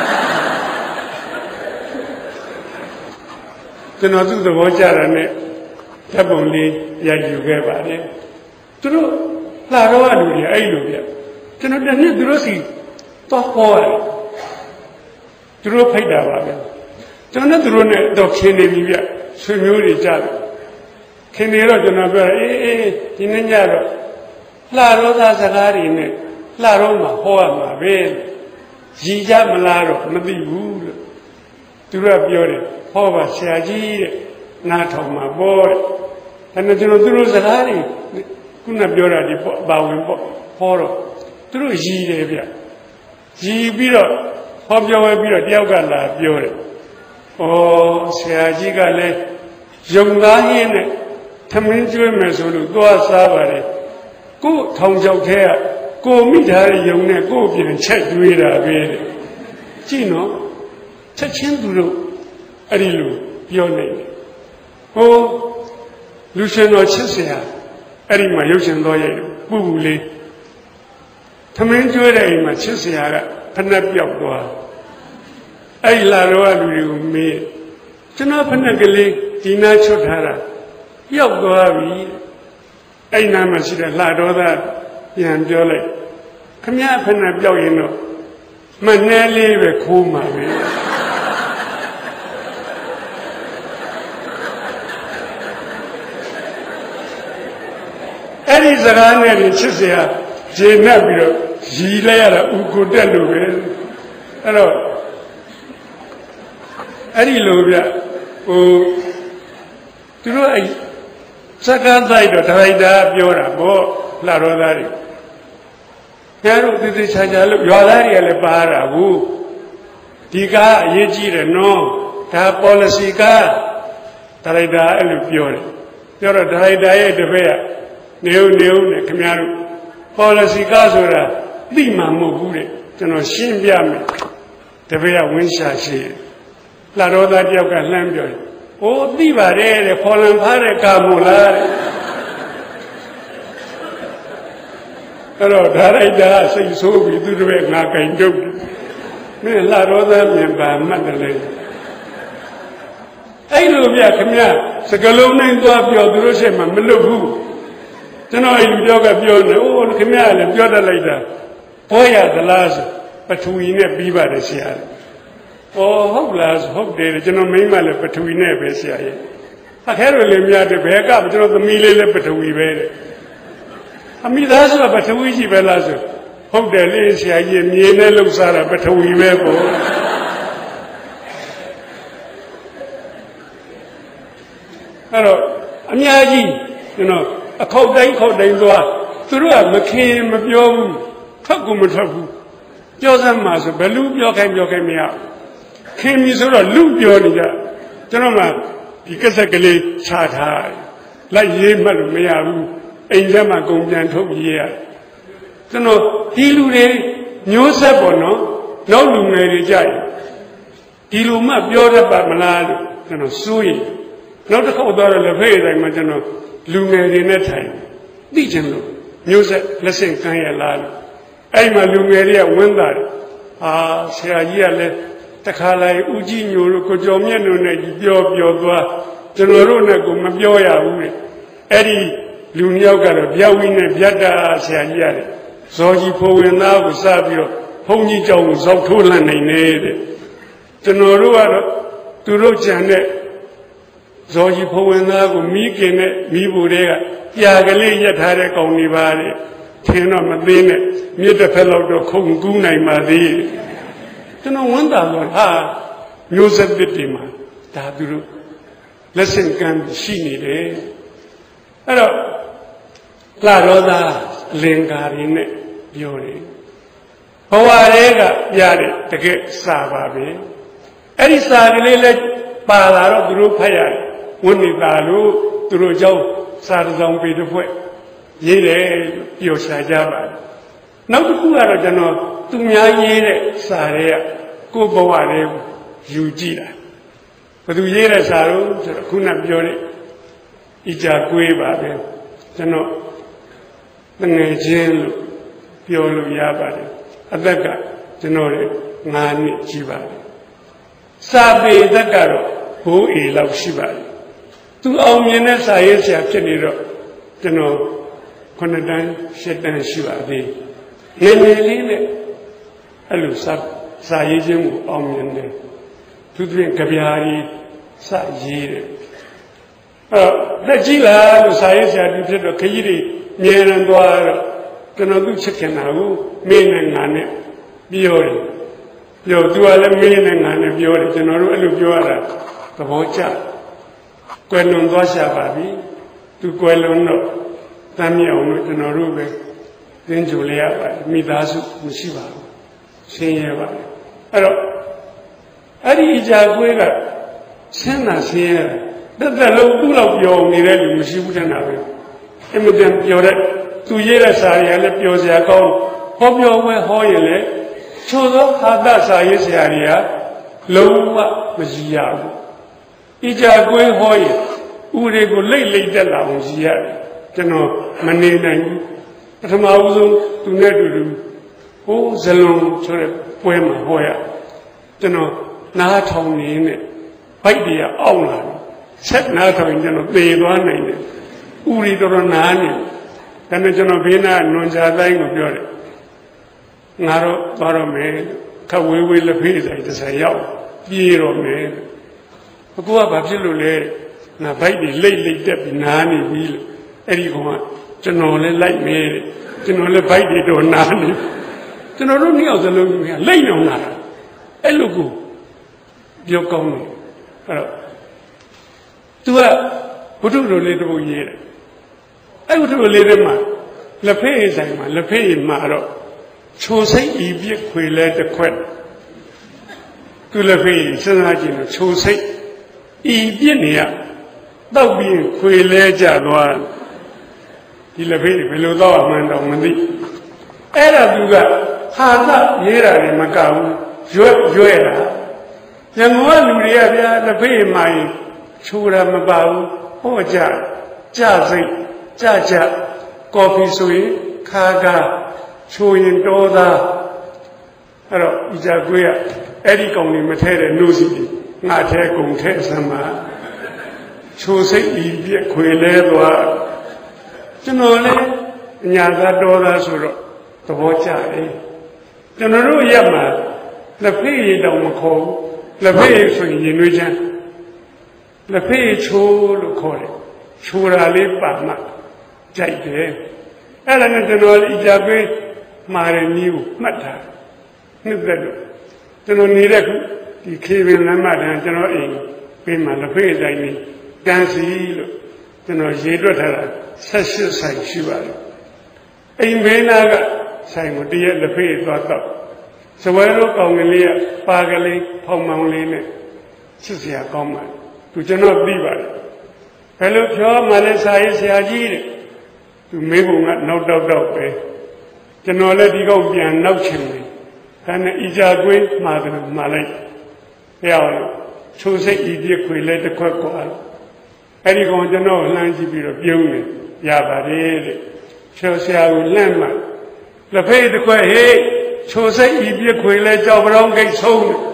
ကျွန်တော်သူ့သဘောကျတာနဲ့ဓာတ်ပုံလေးရိုက်ယူခဲ့ပါတယ်သူတို့လာတော့လူတွေအဲ့လိုဗျကျွန်တော်တနေ့သူတို့စီတော့ဟောရတယ်သူတို့ဖိတ်တာပါဗျကျွန်တော်သူတို့နဲ့တော့ခင်းနေပြီဗျဆွေမျိုးတွေကြတယ်ခင်းနေတော့ကျွန်တော်ပြောအေးအေးဒီနေ့ညတော့လှရောသားစကားတွေနဲ့လှရောမှာဟောရမှာပဲရည်ကြမလားတော့မသိဘူးလို့သူကပြောတယ်ဟောပါဆရာကြီးတဲ့နားထောင်မှာပေါ့တဲ့ဒါနဲ့ကျွန်တော်သူတို့စကားတွေခုနပြောတာဒီပေါ့ပါဝင်ပေါ့ဟောတော့သူတို့ရည်တယ်ဗျရည်ပြီးတော့ဟောပြောပြီးတော့တယောက်ကလာပြောတယ်ဩဆရာကြီးကလည်းယုံသားရင်းနဲ့သမင်းကျွေးမယ်ဆိုလို့သွားစားပါတယ်ကို့ထောင်ချောက်ထဲကကိုမိသားရဲ့ယုံနဲ့ကို့ပြန်ချက်ကျွေးတာပဲတဲ့ကြည့်နော်ချက်ချင်းသူတို့အဲ့ဒီလိုပြောနေတယ်ဟိုလူရှင်တော်ချစ်စရာအဲ့ဒီမှာရုပ်ရှင်တော်ရိုက်ပူပူလေးသမင်းကျွေးတဲ့အိမ်မှာချစ်စရာကဖနှက်ပြောက်သွားအဲ့ဒီလာတော့လူတွေကိုမေးကျွန်တော်ဖနှက်ကလေးဒီနာချွတ်ထားတာပြောက်သွားပြီအဲ့နာမှာရှိတဲ့လှတော်သားပြန်ပြောလိုက်ခမည်းဖနှက်ပြောက်ရင်တော့မနှဲလေးပဲခိုးမှာပဲအဲ့ဒီစကားနဲ့ချစ်စရာဂျေနပ်ပြီးတော့ရည်လိုက်ရတာဥကိုတက်လို့ပဲအဲ့တော့အဲ့ဒီလိုဗျဟိုသူတို့အဲ့စကားတိုက်တော့ဒရိုက်တာပြောတာပေါ့လှတော်သားတွေညာတို့သေသေးချာချာလို့ရွာသားတွေကလည်းပါတာဘူးဒီကားအရေးကြီးတယ်နော်ဒါ policy ကားဒရိုက်တာအဲ့လိုပြောတယ်ပြောတော့ဒရိုက်တာရဲ့တပည့်ကနေဦးနေဦးနဲ့ခင်ဗျားတို့ policy ကားဆိုတာသိမှမဟုတ်ဘူးတဲ့ကျွန်တော်ရှင်းပြမယ်တပည့်ကဝင်းရှာရှိလှတော်သားတယောက်ကလှမ်းပြောတယ်။အိုးသိပါတယ်တဲ့ဖော်လန်ဖားတဲ့ကာမို့လားတဲ့။အဲ့တော့ဒါရိုက်တာစိတ်ဆိုးပြီးသူတို့ကငါကင်တုတ်မင်းလှတော်သားမြင်ပါမှတ်တယ်လေ။အဲ့လိုပြခင်ဗျစကလုံးနဲ့သွားပြောသူတို့ရှေ့မှာမလွတ်ဘူး။ကျွန်တော်အဲ့ဒီပြောကပြောနေအိုးခင်ဗျလည်းပြောတတ်လိုက်တာဘောရသလားဆိုပထဝီနဲ့ပြီးပါတယ်ဆရာ။ဩဟုတ်လားဟုတ်တယ်ကျွန်တော်မိမလည်းပထဝီနဲ့ပဲဆရာရဲ့အခဲတို့လည်းများတယ်ဘယ်ကကျွန်တော်သမီးလေးလည်းပထဝီပဲတဲ့အမိသားစုကပထဝီကြီးပဲလားဆိုဟုတ်တယ်လေဆရာကြီးမြေနဲ့လှုပ်ရှားတာပထဝီပဲပေါ့အဲ့တော့အများကြီးကျွန်တော်အခေါက်တိုင်းခေါက်တိုင်းသွားသူတို့ကမခင်မပြောဘူးထွက်ကူမထွက်ဘူးပြောစမ်းမှာဆိုဘယ်လူပြောခိုင်းပြောခိုင်းမရခခင်ပြီဆိုတော့လူပြောနေကြကျွန်တော်မှဒီကက်ဆက်ကလေးချထားလိုက်ရေးမှတ်လို့မရဘူးအိမ်ထဲမှာကုန်ပြန်ထုတ်ရေးရကျွန်တော်ဒီလူတွေမျိုးဆက်ပေါ့နော်နောက်လူငယ်တွေကြရင်ဒီလိုမှပြောတတ်ပါမလားလို့ကျွန်တော်စိုးရင်နောက်တစ်ခေါက်တော့လက်ဖေးတိုင်းမှာကျွန်တော်လူငယ်တွေနဲ့ထိုင်သိချင်လို့မျိုးဆက်လက်ဆင့်ကမ်းရလားလို့အဲ့မှာလူငယ်တွေကဝန်းတာတယ်ဟာဆရာကြီးကလည်းတခါလိုက်ဦးကြီးညိုတို့ကိုကျော်မြတ်တို့နဲ့ပြောပြောသွားကျွန်တော်တို့နဲ့ကိုမပြောရဘူးလေအဲ့ဒီလူနှစ်ယောက်ကတော့ဗျာဝိနဲ့ဗျတ်တာဆရာကြီးရတယ်ဇော်ကြီးဖိုးဝင်သားကိုစပြီးတော့ဘုန်းကြီးကြောင့်ဇောက်ထိုးလန့်နိုင်နေတဲ့ကျွန်တော်တို့ကတော့သူတို့ကြံတဲ့ဇော်ကြီးဖိုးဝင်သားကိုမိခင်နဲ့မိဖို့တွေကပြာကလေးရက်ထားတဲ့ကောင်တွေပါတဲ့ထင်တော့မသိနဲ့မြစ်တစ်ဖက်လောက်တော့ခုန်ကူးနိုင်ပါသေးကျွန်တော်ဝန်တာတော့ဟာမျိုးဆက်တစ်တွေမှာဒါသူတို့လက်ဆင့်ကမ်းရှိနေတယ်အဲ့တော့လာတော့သာလင်္ကာရီနဲ့ပြောတယ်ဘဝတွေကပြတဲ့တကယ်စာပါပဲအဲ့ဒီစာကလေးလည်းပါလာတော့သူတို့ဖတ်ရတယ်ဝိနိတာလို့သူတို့ကြောင့်စာဆောင်ပေတစ်ဖွဲ့ရေးတယ်ပျော်ရှာကြပါတယ်နောက်တစ်ခုကတော့ကျွန်တော်သူများရေးတဲ့စာတွေကကိုယ့်ဘဝတွေကိုယူကြည့်တာဘယ်သူရေးတဲ့စာတော့ဆိုတော့ခုနပြောတဲ့ဣကြကွေးပါပဲကျွန်တော်တငယ်ချင်းလို့ပြောလို့ရပါတယ်အသက်ကကျွန်တော်ရဲ့ငါးနှစ်ကြီးပါတယ်စာပေသက်ကတော့ဘိုးအေလောက်ရှိပါတယ်သူအောင်မြင်တဲ့စာရေးဆရာဖြစ်နေတော့ကျွန်တော်ခုနှစ်တန်းရှစ်တန်းရှိပါသေးငယ်ငယ်လေးနဲ့အဲ့လိုစာစာရေးခြင်းကိုအောင်မြင်တယ်သူတို့ကဗျာကြီးစာရေးတယ်အဲ့တော့လက်ကြီးလာလို့စာရေးဆရာကြီးဖြစ်တော့ခကြီးတွေမြဲတမ်းသွားတော့ကျွန်တော်သူ့ချစ်ခင်တာကိုမင်းနဲ့ငါနဲ့ပြောတယ်ပြောသူကလည်းမင်းနဲ့ငါနဲ့ပြောတယ်ကျွန်တော်တို့အဲ့လိုပြောရတာသဘောကျကွယ်လွန်သွားရှာပါပြီသူကွယ်လွန်တော့တမ်းမြောင်လို့ကျွန်တော်တို့ပဲသင်ကြိုလေးရပါတယ်မိသားစုမရှိပါဘူးဆင်းရဲပါတယ်အဲ့တော့အဲ့ဒီအကြာကွေးကဆင်းတာဆင်းရဲတက်တက်လုံးသူ့လောက်ပြောနေတဲ့လူမရှိဘူးတဲ့နာပဲအင်မတန်ပြောတဲ့သူရေးတဲ့စာတွေကလည်းပြောစရာကောင်းဟောပြောဝဲဟောရင်လည်းချို့သောဟာတစာရေးဆရာတွေကလုံးဝမကြည့်ရဘူးအကြာကွေးဟောရင်ဥတွေကိုလိတ်လိတ်တက်လာအောင်ကြည့်ရတယ်ကျွန်တော်မနေနိုင်ဘူးပထမဦးဆုံးသူနဲ့တူတူဟိုးဇလုံးဆိုတဲ့ပွဲမှာဟောရကျွန်တော်နားထောင်နေနဲ့ဘိုက်တွေကအောက်လာတယ်ဆက်နားထောင်ကျွန်တော်သေသွားနိုင်တယ်ဥရီတော်တော်နားနေဒါနဲ့ကျွန်တော်ဘေးနားနွန်ချာတိုင်းကိုပြောတယ်ငါတော့သွားတော့မယ်ခဝေးဝေးလက်ဖေးဆိုင်တစ်ဆိုင်ရောက်ပြေးတော့မယ်အကူကဘာဖြစ်လို့လဲငါဘိုက်တွေလိတ်လိတ်တက်ပြီးနားနေပြီလို့အဲ့ဒီကောင်ကကျွန်တော်လည်းလိုက်မယ်ကျွန်တော်လည်းဘိုက်တွေတော့နားနေကျွန်တော်တို့နှစ်ယောက်စလုံးကြီးကလိတ်နေအောင်လာတာအဲ့လိုကိုပြောကောင်းတယ်အဲ့တော့သူကဘုဒ္ဓလိုလေးတစ်ပုဒ်ရေးတယ်အဲ့ဘုဒ္ဓလိုလေးတွေမှာလက်ဖေးဆိုင်မှာလက်ဖေးမှာတော့ချိုစိတ်ဤပြစ်ခွေလဲတစ်ခွက်သူလက်ဖေးစဉ်းစားကြည့်လို့ချိုစိတ်ဤပြစ်နေရတောက်ပြီးခွေလဲကြသွားဒီလက်ဖေးဘယ်လိုတော့မှန်းတော့မသိအဲ့ဒါသူကဟာသရေးတာလည်းမကဘူးရွက်ရွက်တာညငေါလူတွေကဗျာလက်ဖေးမှရင်ချိုးတာမပါဘူးဟောကြကြစိတ်ကြကြကော်ဖီဆိုရင်ခါကားချိုးရင်တော်သားအဲ့တော့ဤကြကွေးကအဲ့ဒီကောင်ကြီးမထဲတဲ့နှုတ်စီငါထဲကုန်ထဲဆမ်းပါချိုးစိတ်ဤပြက်ခွေလဲသွားကျွန်တော်လည်းညာသာတော်သားဆိုတော့သဘောကျတယ်ကျွန်တော်တို့ရက်မှာလက်ဖေးရတောင်မခေါ်ဘူးလက်ဖေးဆိုရင်ရင်နှွေးချမ်းလက်ဖေးချိုးလို့ခေါ်တယ်ချိုးတာလေးပါမှကြိုက်တယ်အဲ့ဒါနဲ့ကျွန်တော်ဤကြကွေးမှားတဲ့နည်းကိုမှတ်ထားနှစ်သက်လို့ကျွန်တော်နေတဲ့ဒီခေပင်လမ်းမတန်းကျွန်တော်အိမ်ပေးမှလက်ဖေးဆိုင်နေကန်းစီလို့ကျွန်တော်ရေတွက်ထားတာဆက်ရှစ်ဆိုင်ရှိပါတယ်အိမ်ဘေးနာကဆိုင်ကိုတရက်လက်ဖေးသွားတော့ Sawero Kongalia, Pagali, Pomaline, Sisia Koma, to Janot Biba. Fellow Pure Malasa is Yajid, to Mabunga, no doubt, eh? Janola Digo Bian, no chimney, and Ijagwe, Mother Malay. Yao, choose a idiot, we let the quack. Any going to know, Langy be of Yumi, Yabba, Chelsea, I will land man. The pay the quay, hey, chose a idiot, we let Jabron get sold.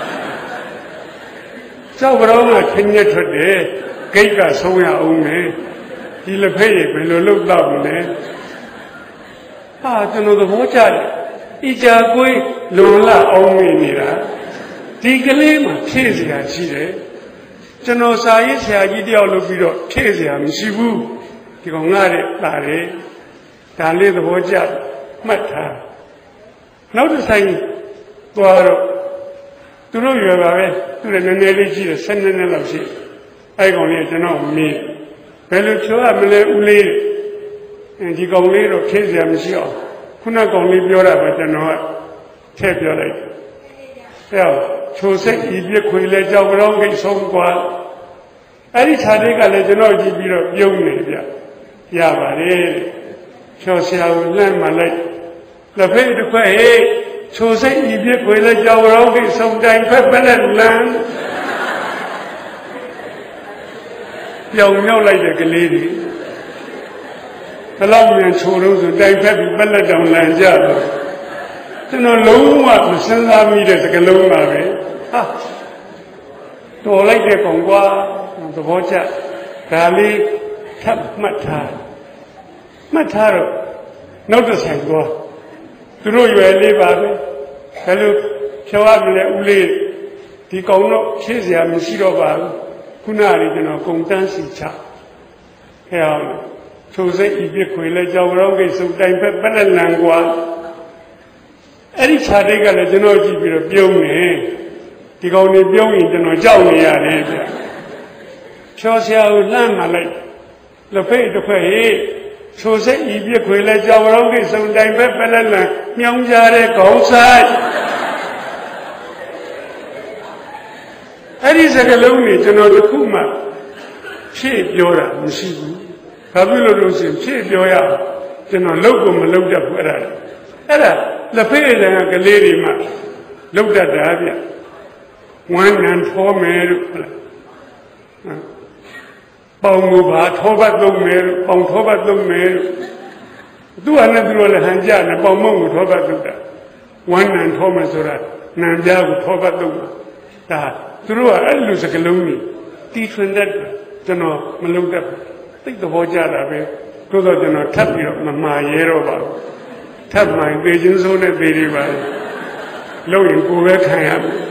Jabron, ten years a day, Gaka Soya only. He'll pay when look down there. Ah, to know the water. Ijagwe, Lola only near. Tigalima, Kizia, Chile. General Sayes, Yagidio Lufido, Kizia, Mishibu, Tigongare, Lare, Dali the Wojat, Mata. Noticing Guaro, to know you are to the Nelly, send an elegy. I go near to know me. Pelutua, Mele Uli, and you go near Kizia, Mishio. Kuna go leave your up, but no, take your leg. Yeah. Chose if you could let your wrong get so well. Any Tadic, I let you know you be a young lady. Yabba, chose I will learn my leg. The pay to pay, chose if you could let your wrong get some time pepper and land. Young no like a lady. The long man told us to die pepper better down land. To know low what send me as a low marry. Ah, to like the Kongwa, the Voja, Dali, Tap Matar. Mataro, notice I go. To know you are live, hello, Shawabile Uli, the Kono, Chizia, Mishiro, Kunari, you know, Kontansi Cha. Hell, so say if you could let your rogue some time better than one. Any Chadiga, let you know you be a building. The only building in the Johnny area. Chosia will learn my leg. The pay to pay. So say if you could let your rogue some time better than young Jare go outside. That is a lonely to know the Kuma. She Yora, Mishibu. Pablo Lucy, she Yoya, to know local Maluda Pura. The pay like a lady man looked at the Avia. One and four men. Baumuba, Tobat Lung Mail, Bong Tobat Lung Mail. Do another Hanja and Baumung Tobat. One and Thomas or Nanja with Tobat Lung. That through a lose a calumny. Different that, you know, Maluda. Take the Vojada away. Go to the Tapi of Mama Yeroba. Tap my visions on a very well. Low in Kuwait, I am.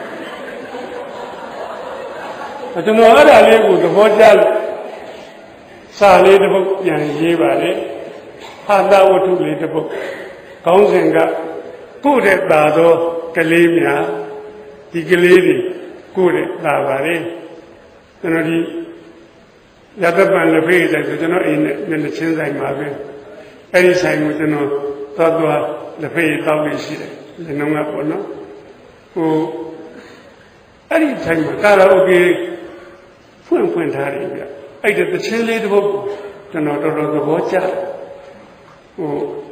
I don't know how I live with the hotel. Sally the book, Yan Yivale. Handa would to lead the book. Konsenga, good at Dado, Kalimia, the Galidi, good at Lavare. You know, the other man of faith, I don't know in the chance I'm having. Any time with the no. Tadwa, the pay Tawishi, the Namapono, who any time Karaoke, Fun Quintaria. I did the chili the book, the note of the Vocha, who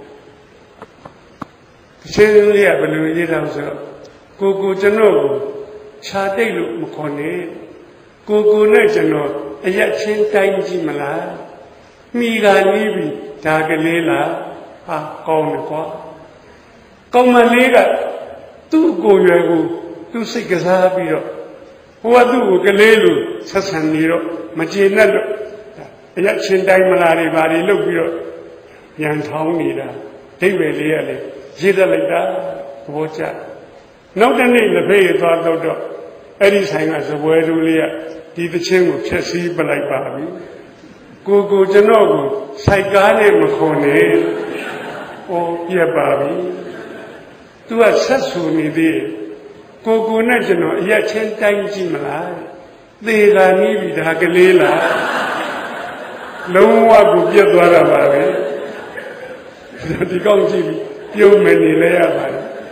Chili Avenue also. Go to know, Chadelu Mukone, go go national, a yachin time Jimala, Miga Nibi, Tagalila. Ah, con quá. Con mà lấy cả tu cô nhớ cô tu sĩ cái sao bây giờ, hoa tu cái lấy luôn sát sanh đi rồi, mà chỉ nên rồi, bây giờ trên đây mà là đi vào đi lúc bây giờ, nhàn thong đi ra, thấy về lấy à lấy, chỉ là lấy ra, vô cha, nói đến đây là phải toàn đâu đó, ở đây sang là sẽ về rồi lấy, đi tới trên một chiếc xe bay lại vào đi, cô cô cho nó cô, sai cá này mà khó này. Oh, yeah, Bobby. To a Sassuni day. Go go national, yet ten times in Malay. They are nearly the Hagalila. No one would get what about it. The Gonji, you many layer by.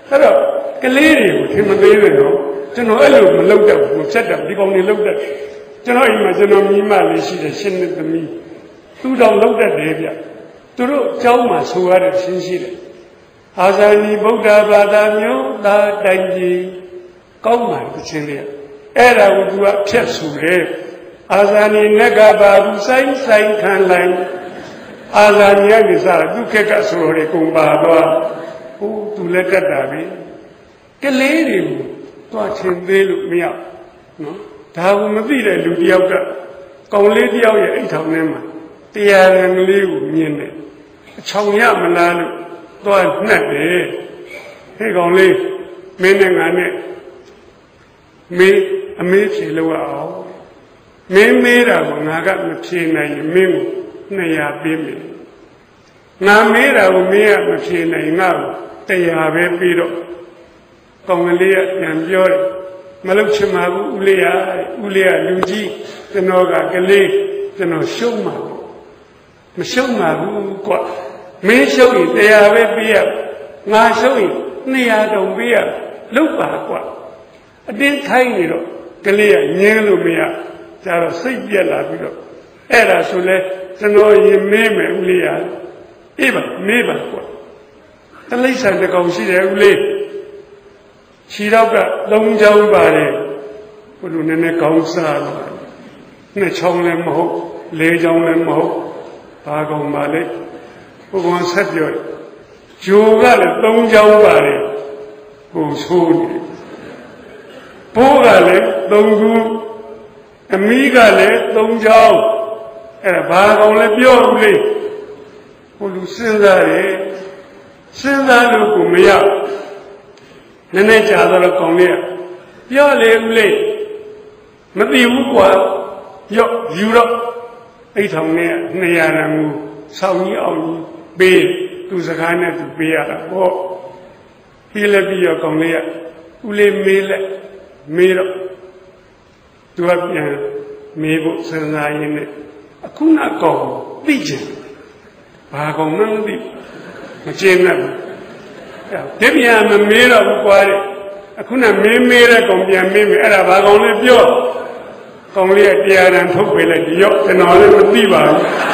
အဲ့တော့ကလေးတွေကိုထင်မသေးဘူးနော်ကျွန်တော်အဲ့လိုမလုပ်တော့ဘူးဖြတ်တယ်ဒီကောင်တွေလုပ်တယ်ကျွန်တော်အိမ်မှာကျွန်တော်မိမလေးရှိတယ်ရှင်းနေသမီးသူ့တော်လုပ်တတ်တယ်ဗျသူတို့အเจ้าမှာဆိုရတဲ့ရှင်းရှိတယ်အာဇာနည်ဗုဒ္ဓဘာသာမျိုးသားတိုင်းကြီးကောင်းမှတစ်ချင်းလေးအဲ့ဒါကိုသူကဖြတ်ဆူတယ်အာဇာနည်နဂဘာဘူးဆိုင်ဆိုင်ခံလိုက်အာဇာနည်ကနေစားသူခက်ကဆိုတော်တွေကုန်ပါသွားဟိုသူလည်းကတ်တာပဲကလေးတွေကိုသွားချင်းသေးလို့မရနော်ဒါကမသိတဲ့လူတယောက်ကကောင်လေးတယောက်ရဲ့အိတ်ထောင်ထဲမှာတရားရံလေးကိုမြင်တယ်အချောင်ရမလားလို့သွားနှက်တယ်ဟဲ့ကောင်လေးမင်းနဲ့ငါနဲ့မင်းအမေးဖြေလို့အောင်မင်းမေးတာကငါကမဖြေနိုင်ရင်မင်းကိုနှစ်ရာပေးမယ်ငါမေးတာကိုမင်းကမဖြေနိုင်ငါ့ကိုတရားပဲပြီးတော့ကောင်ကလေးကပြန်ပြောတယ်မလုပ်ချင်ပါဘူးဦးလေးရဦးလေးကလူကြီးကျွန်တော်ကကလေးကျွန်တော်ရှုံးမှာမရှုံးပါဘူးကွာမင်းရှုံးရင်တရားပဲပေးရငါရှုံးရင်နှစ်ရာတောင်ပေးရလုပ်ပါကွာအတင်းခိုင်းနေတော့ကလေးကငင်းလို့မရကြတော့စိတ်ပြက်လာပြီးတော့အဲ့ဒါဆိုလဲကျွန်တော်ရင်မေးမယ်ဦးလေးရအေးပါမေးပါကွာတလိษံတကောင်ရှိတယ်ဦးလေးခြေတော့ကသုံးချောင်းပါတယ်ဘုလိုနည်းနည်းကောင်းစားတော့နှစ်ချောင်းလည်းမဟုတ်လေးချောင်းလည်းမဟုတ်ဘာကောင်ပါလဲဘုရားဆက်ပြောဂျိုကလည်းသုံးချောင်းပါတယ်ဟိုဆိုးနေဘိုးကလည်းသုံးခုအမီးကလည်းသုံးချောင်းအဲ့ဒါဘာကောင်လဲပြောဦးလေဘုလူစဉ်းစားတယ်စဉ်းစားလို့ကိုမရနည်းနည်းကြာတော့ကောင်းလေးပြောလေဦးလေးမသိဘူးကွာရော့ယူတော့အိတ်ထောင်နဲ့နှစ်ရာရံကိုဆောင်းကြီးအောင်ပေးသူစကားနဲ့သူပေးရတာပေါ့ပြီးလည်းပြီးရောကောင်းလေးကဦးလေးမေးလက်မေးတော့သူကပြန်မေးဖို့စဉ်းစားရင်းနဲ့အခုနကောင်သိချင်ဘာကောင်မှမသိမကျေနပ်ဘူးဒီပြန်မမေးတော့ဘူးကွာတဲ့အခုနမင်းမေးတဲ့ကောင်ပြန်မေးမယ်အဲ့ဒါဘာကောင်လဲပြောကောင်လေးကတရားရန်ထုတ်ပေးလိုက်ဒီရော့ကျွန်တော်လည်းမသိပါ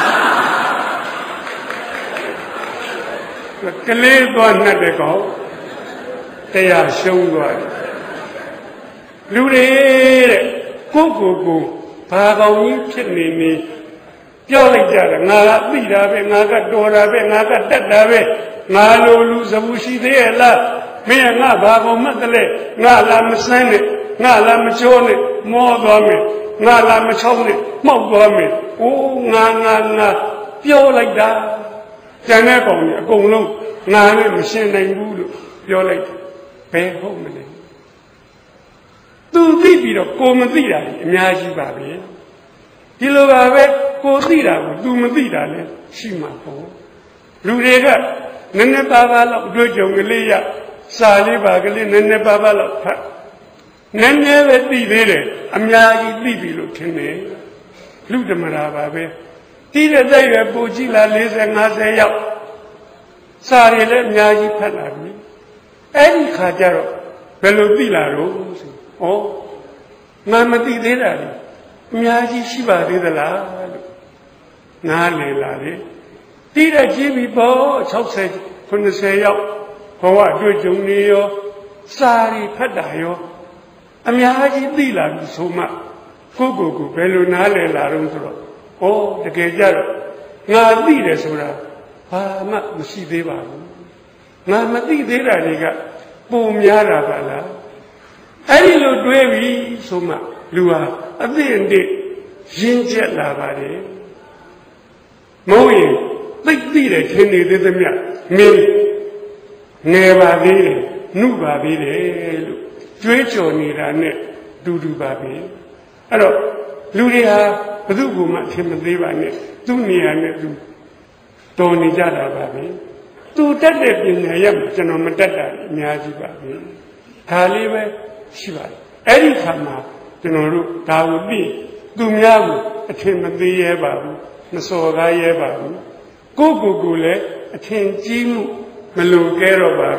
ဘူးကလေးသွားနှက်တဲ့ကောင်တရားရှုံးသွားတယ်လူတွေတဲ့ကိုကိုကိုဘာကောင်ကြီးဖြစ်နေနေပြောလိုက်ကြတယ်ငါကသိတာပဲငါကတော်တာပဲငါကတတ်တာပဲငါလိုလူစဘူးရှိသေးရဲ့လားမင်းငါဘာကောင်မှတ်တယ်လေငါလာမစမ်းနဲ့ငါလာမချိုးနဲ့မောသွားမယ်ငါလာမချောင်းနဲ့မှောက်သွားမယ်အိုးငါငါငါပြောလိုက်တာကျန်တဲ့ကောင်ကြီးအကုန်လုံးငါနဲ့မရှင်းနိုင်ဘူးလို့ပြောလိုက်ဘယ်ဟုတ်မလဲသူသိပြီးတော့ကိုမသိတာအများကြီးပါပဲဒီလိုပါပဲကိုသိတာကို तू မသိတာလည်းရှိမှာပေါ့လူတွေကနည်းနည်းပါးပါးလောက်တွေ့ကြုံကလေးရစာလေးပါကလေးနည်းနည်းပါးပါးလောက်ဖတ်နည်းနည်းပဲသိသေးတယ်အများကြီးသိပြီလို့ထင်တယ်လူဓမ္မရာပါပဲဒီတဲ့တိုက်ပဲပူကြည့်လာ၄၀ ၅၀ရောက်စာတွေလည်းအများကြီးဖတ်လာပြီအဲ့ဒီခါကျတော့ဘယ်လိုသိလာတော့ဆိုဩငါမသိသေးတာလေအများကြီးရှိပါသေးသလားလို့နားလည်လာတယ်တိတဲ့ကြီးပြီပေါ့၆၀ ၇၀ရောက်ဘဝတွေ့ကြုံနေရောစာရီဖတ်တာရောအများကြီးသိလာပြီဆိုမှကိုကိုကိုဘယ်လိုနားလည်လာတော့ဆိုတော့ဩတကယ်ကြတော့ငါသိတယ်ဆိုတာဘာမှမရှိသေးပါဘူးငါမသိသေးတာတွေကပုံများတာပါလားအဲ့ဒီလိုတွေးပြီဆိုမှလူဟာအသိအသိရင်းကျက်လာပါတယ်မဟုတ်ရင်သိသိတယ်ထင်နေသေးသမျှမင်းငယ်ပါသေးတယ်နှုပါသေးတယ်လို့ကြွေးကြော်နေတာနဲ့တူတူပါပဲအဲ့တော့လူတွေဟာဘယ်သူ့ကိုမှထင်မသေးပါနဲ့သူ့နေရာနဲ့သူတော်နေကြတာပါပဲသူတက်တဲ့ပညာရမှာကျွန်တော်မတက်တာအများကြီးပါပဲဒါလေးပဲရှိပါတယ်အဲ့ဒီခါမှာကျွန်တော်တို့ဒါကိုသိသူများကိုအထင်မသေးရဲပါဘူးမစော်ကားရဲပါဘူးကိုကိုကိုလည်းအထင်ကြီးမှုမလိုကဲတော့ပါဘူး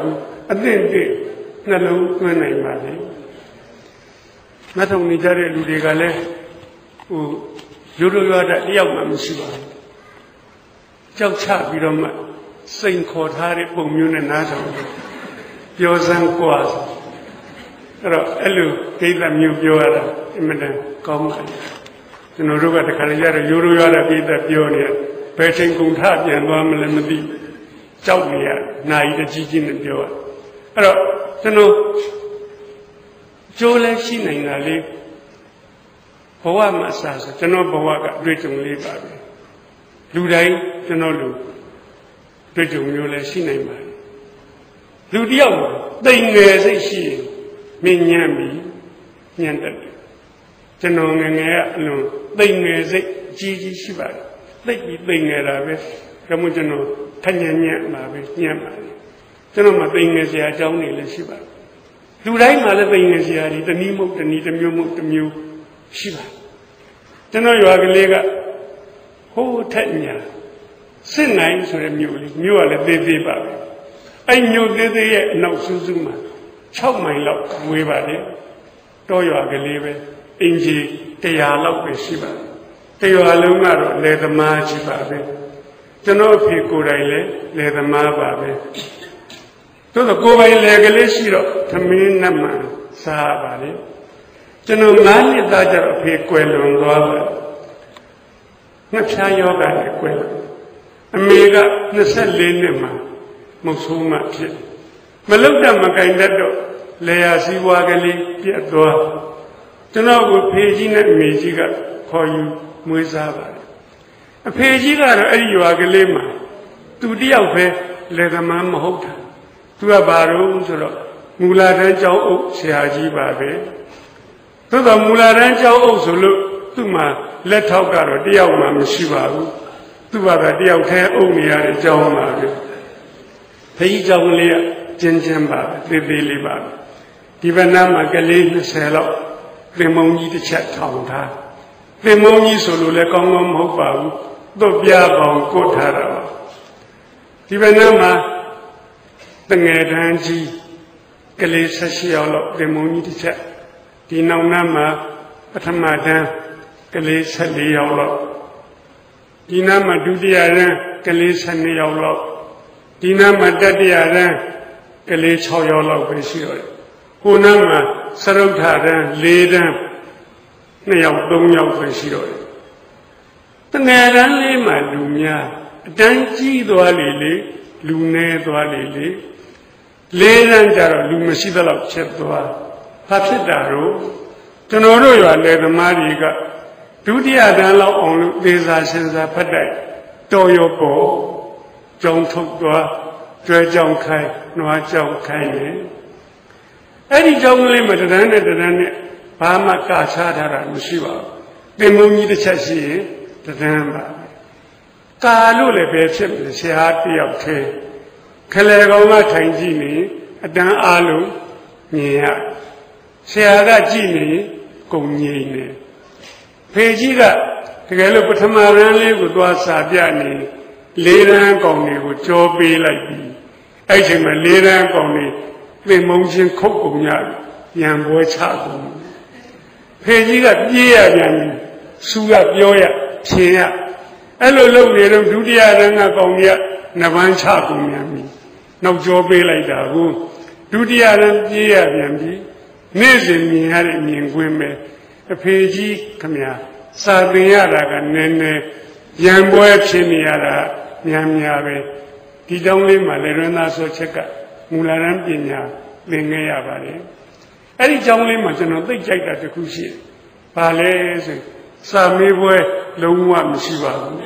အသင့်တင့်နှလုံးသွင်းနိုင်ပါလေမထုံနေကြတဲ့လူတွေကလည်းဟိုရိုးရိုးရွားတဲ့တယောက်မှမရှိပါဘူးကြောက်ချပြီးတော့မှစိန်ခေါ်ထားတဲ့ပုံမျိုးနဲ့နားထောင်ပြောစမ်းကွာအဲ့တော့အဲ့လိုကိစ္စမျိုးပြောရတာအင်မတန်ကောင်းပါတယ်ကျွန်တော်တို့ကတခါလေရတော့ရိုးရိုးရွားတဲ့ကိစ္စပြောနေဘယ်ချိန်ကုန်ထပြန်သွားမလဲမသိကြောက်နေရနိုင်တကြီးကြီးနဲ့ပြောရအဲ့တော့ကျွန်တော်ကြိုးလည်းရှိနိုင်တာလေဘဝမှာအစားဆိုကျွန်တော်ဘဝကအတွေ့အကြုံလေးပါပဲလူတိုင်းကျွန်တော်လူတွေ့ကြုံမျိုးလည်းရှိနိုင်ပါတယ်လူတယောက်တိမ်ငယ်စိတ်ရှိရင်မြင်ညံ့ပြီးညံ့တတ်တယ်ကျွန်တော်ငယ်ငယ်ကအလွန်တိမ်ငယ်စိတ်ကြီးကြီးရှိပါတယ်သိပြီးတိမ်ငယ်တာပဲဒါမှကျွန်တော်ထညံ့ညံ့ပါပဲညံ့ပါတယ်ကျွန်တော်မှတိမ်ငယ်စရာအကြောင်းတွေလည်းရှိပါတယ်လူတိုင်းမှာလည်းတိမ်ငယ်စရာတွေတနည်းမဟုတ်တနည်းတစ်မျိုးမဟုတ်တစ်မျိုးရှိပါတယ်ကျွန်တော်ရွာကလေးကဟိုးထက်ညာစစ်နိုင်ဆိုတဲ့မြို့လေးမြို့ကလည်းသေးသေးပါပဲအဲ့မြို့သေးသေးရဲ့အနောက်စူးစူးမှာ၆မိုင်လောက်ဝေးပါတယ်တောရွာကလေးပဲအင်ဂျီတရာလောက်ပဲရှိပါတယ်တရွာလုံးကတော့လယ်သမားရှိပါပဲကျွန်တော်အဖေကိုယ်တိုင်လည်းလယ်သမားပါပဲသို့သောကိုယ်ပိုင်လယ်ကလေးရှိတော့သမင်းနဲ့မှစားပါလေကျွန်တော်ငါးနှစ်သားကျတော့အဖေကွယ်လွန်သွားပါငှက်ဖျားယောဂနဲ့ကွယ်အမေကနှစ်ဆယ့်လေးနှစ်မှာမုတ်ဆိုးမှဖြစ်မလုတ်တတ်မကင်တတ်တော့လေယာစည်းဝါးကလေးပြတ်သွားကျွန်တော်ကိုဖေကြီးနဲ့အမေကြီးကခေါ်ယူမွေးစားပါတယ်အဖေကြီးကတော့အဲ့ဒီရွာကလေးမှာသူတယောက်ပဲလေသမားမဟုတ်တာသူကဘာလို့ဆိုတော့မူလာတန်းကျောင်းအုပ်ဆရာကြီးပါပဲသို့တော်မူလာတန်းကျောင်းအုပ်ဆိုလို့သူ့မှာလက်ထောက်ကတော့တယောက်မှမရှိပါဘူးသူ့ဘာသာတယောက်တည်းအုပ်နေရတဲ့ကျောင်းပါပဲဖေကြီးကျောင်းလေးကကျဉ်းကျဉ်းပါပဲသေးသေးလေးပါဒီဘက်နားမှာကလေး၂၀လောက်သင်္မုံကြီးတစ်ချက်ထောင်ထားသင်္မုံကြီးဆိုလို့လည်းကောင်းကောင်းမဟုတ်ပါဘူးသွတ်ပြပေါင်ကိုထားတာပါဒီဘက်နားမှာတငယ်တန်းကြီးကလေး၁၈ယောက်လောက်သင်္မုံကြီးတစ်ချက်ဒီနောက်နားမှာပထမတန်းကလေး၁၄ယောက်လောက်ဒီနားမှာဒုတိယတန်းကလေး၁၂ယောက်လောက်ဒီနားမှာတတိယတန်းကလေး၆ယောက်လောက်ပဲရှိရတယ်ဟိုနားမှာစရုပ်ထတန်း၄တန်း၂ယောက်၃ယောက်ပဲရှိတော့တယ်တငယ်တန်းလေးမှာလူများအတန်းကြီးသွားလေလေလူနေသွားလေလေလေးတန်းကြတော့လူမရှိသလောက်ဖြစ်သွားဘာဖြစ်တာတော့ကျွန်တော်တို့ရွာလေသမားတွေကဒုတိယတန်းလောက်အောင်လို့သေစာရှင်စာဖတ်တိုက်တော်ရောပေါ်ကြောင်းထုတ်သွားကျွဲကြောင်းခိုင်းနွားကြောင်းခိုင်းနေအဲ့ဒီကြောင်းကလေးမှာတန်းနဲ့တန်းနဲ့ဘာမှကာချထားတာမရှိပါဘူးသင်္မုံကြီးတစ်ချက်ရှိရင်တန်းပါကာလို့လည်းပဲဖြစ်မလဲဆရာတယောက်သေးခလေကောင်ကထိုင်ကြည့်နေအတန်းအားလုံးမြင်ရဆရာကကြည့်နေကုန်ငြိမ်နေဖေကြီးကတကယ်လို့ပထမရန်လေးကိုသွားစာပြနေလေးရန်ကောင်တွေကိုကြောပေးလိုက်ပြီးအဲ့ချိန်မှာလေးရန်ကောင်တွေသင်္မုံချင်းခုတ်ကုန်ရရံပွဲချကုန်ဖေကြီးကပြေးရပြန်ပြီစူကပြောရဖြေရအဲ့လိုလုပ်နေတော့ဒုတိယရန်ကကောင်ကြီးကနှပန်းချကုန်ပြန်ပြီနောက်ကြောပေးလိုက်တာကိုဒုတိယရန်ပြေးရပြန်ပြီနေ့စဉ်မြင်ရတဲ့မြင်ကွင်းပဲအဖေကြီးခမညာစာသင်ရတာကနည်းနည်းရံပွဲဖြစ်နေရတာများများပဲဒီတောင်းလေးမှာလေရဏဆိုချက်ကမူလာရန်ပညာသင်ခဲ့ရပါတယ်အဲ့ဒီကျောင်းလေးမှာကျွန်တော်သိကြိုက်တာတခုရှိတယ်ဘာလဲဆိုစာမေးပွဲလုံးဝမရှိပါဘူး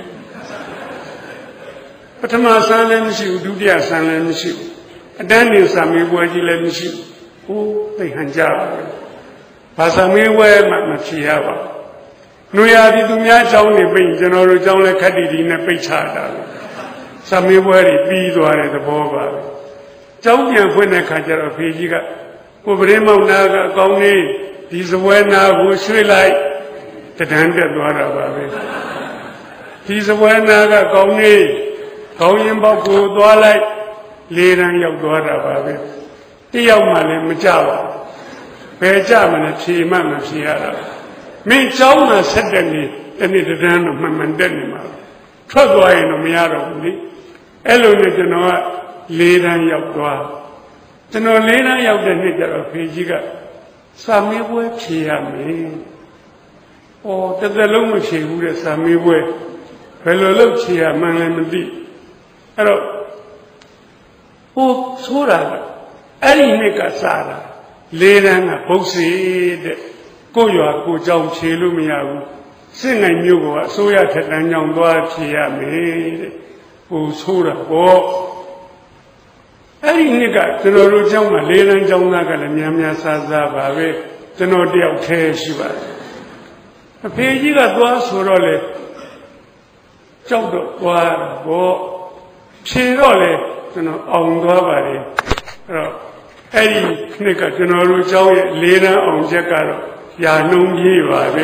ပထမဆန်းလည်းမရှိဘူးဒုတိယဆန်းလည်းမရှိဘူးအတန်းနေစာမေးပွဲကြီးလည်းမရှိဘူးဟိုးသိဟန်ကြပါပဲဘာစာမေးပွဲမှမဖြေရပါဘူး။နှွေရာပြည်သူများကျောင်းနေပိတ်ကျွန်တော်တို့ကျောင်းလဲခက်တီတီနဲ့ပိတ်ချတာပဲ။စာမေးပွဲတွေပြီးသွားတဲ့သဘောပါပဲ။ကျောင်းပြန်ဖွင့်တဲ့ခါကျတော့ဖေကြီးကကိုပရင်းမောင်နာကအကောင်းလေးဒီစပွဲနာကိုရွှေ့လိုက်တဒန်းတက်သွားတာပါပဲ။ဒီစပွဲနာကကောင်းလေးခေါင်းရင်ပေါက်ကိုသွားလိုက်လေးရန်ရောက်သွားတာပါပဲ။တယောက်မှလည်းမကြပါဘယ်ကြမလဲဖြေမှမဖြေရတာမင်းเจ้าမှာဆက်တဲ့နေ့တနေ့တန်းတော့မှန်မှန်တက်နေမှာထွက်သွားရင်တော့မရတော့ဘူးလေအဲ့လိုနဲ့ကျွန်တော်ကလေးတန်းရောက်သွားကျွန်တော်လေးတန်းရောက်တဲ့နေ့ကျတော့ဖေကြီးကစာမေးပွဲဖြေရမယ်။အော်တစ်သက်လုံးမဖြေဘူးတဲ့စာမေးပွဲဘယ်လိုလုပ်ဖြေရမှန်းလည်းမသိအဲ့တော့ဟိုဆိုတာအဲ့ဒီနေ့ကစားတာလေးတန်းကဘုတ်စီတဲ့ကိုရွာကိုကြောင်ဖြေလို့မရဘူးစစ်နိုင်မျိုးကအစိုးရထက်တန်းကြောင်သွားဖြေရမယ်တဲ့ဟိုဆိုတာပေါ့အဲ့ဒီနှစ်ကကျွန်တော်တို့ကျောင်းမှာလေးတန်းကျောင်းသားကလည်းများများစားစားပါပဲကျွန်တော်တယောက်ထဲရှိပါတယ်အဖေကြီးကသွားဆိုတော့လေကြောက်တော့သွားတော့ဖြေတော့လေကျွန်တော်အောင်သွားပါတယ်အဲ့တော့အဲ့ဒီနှစ်ကကျွန်တော်တို့ကျောင်းရဲ့လေးတန်းအောင်ချက်ကတော့ယာနှုံးကြီးပါပဲ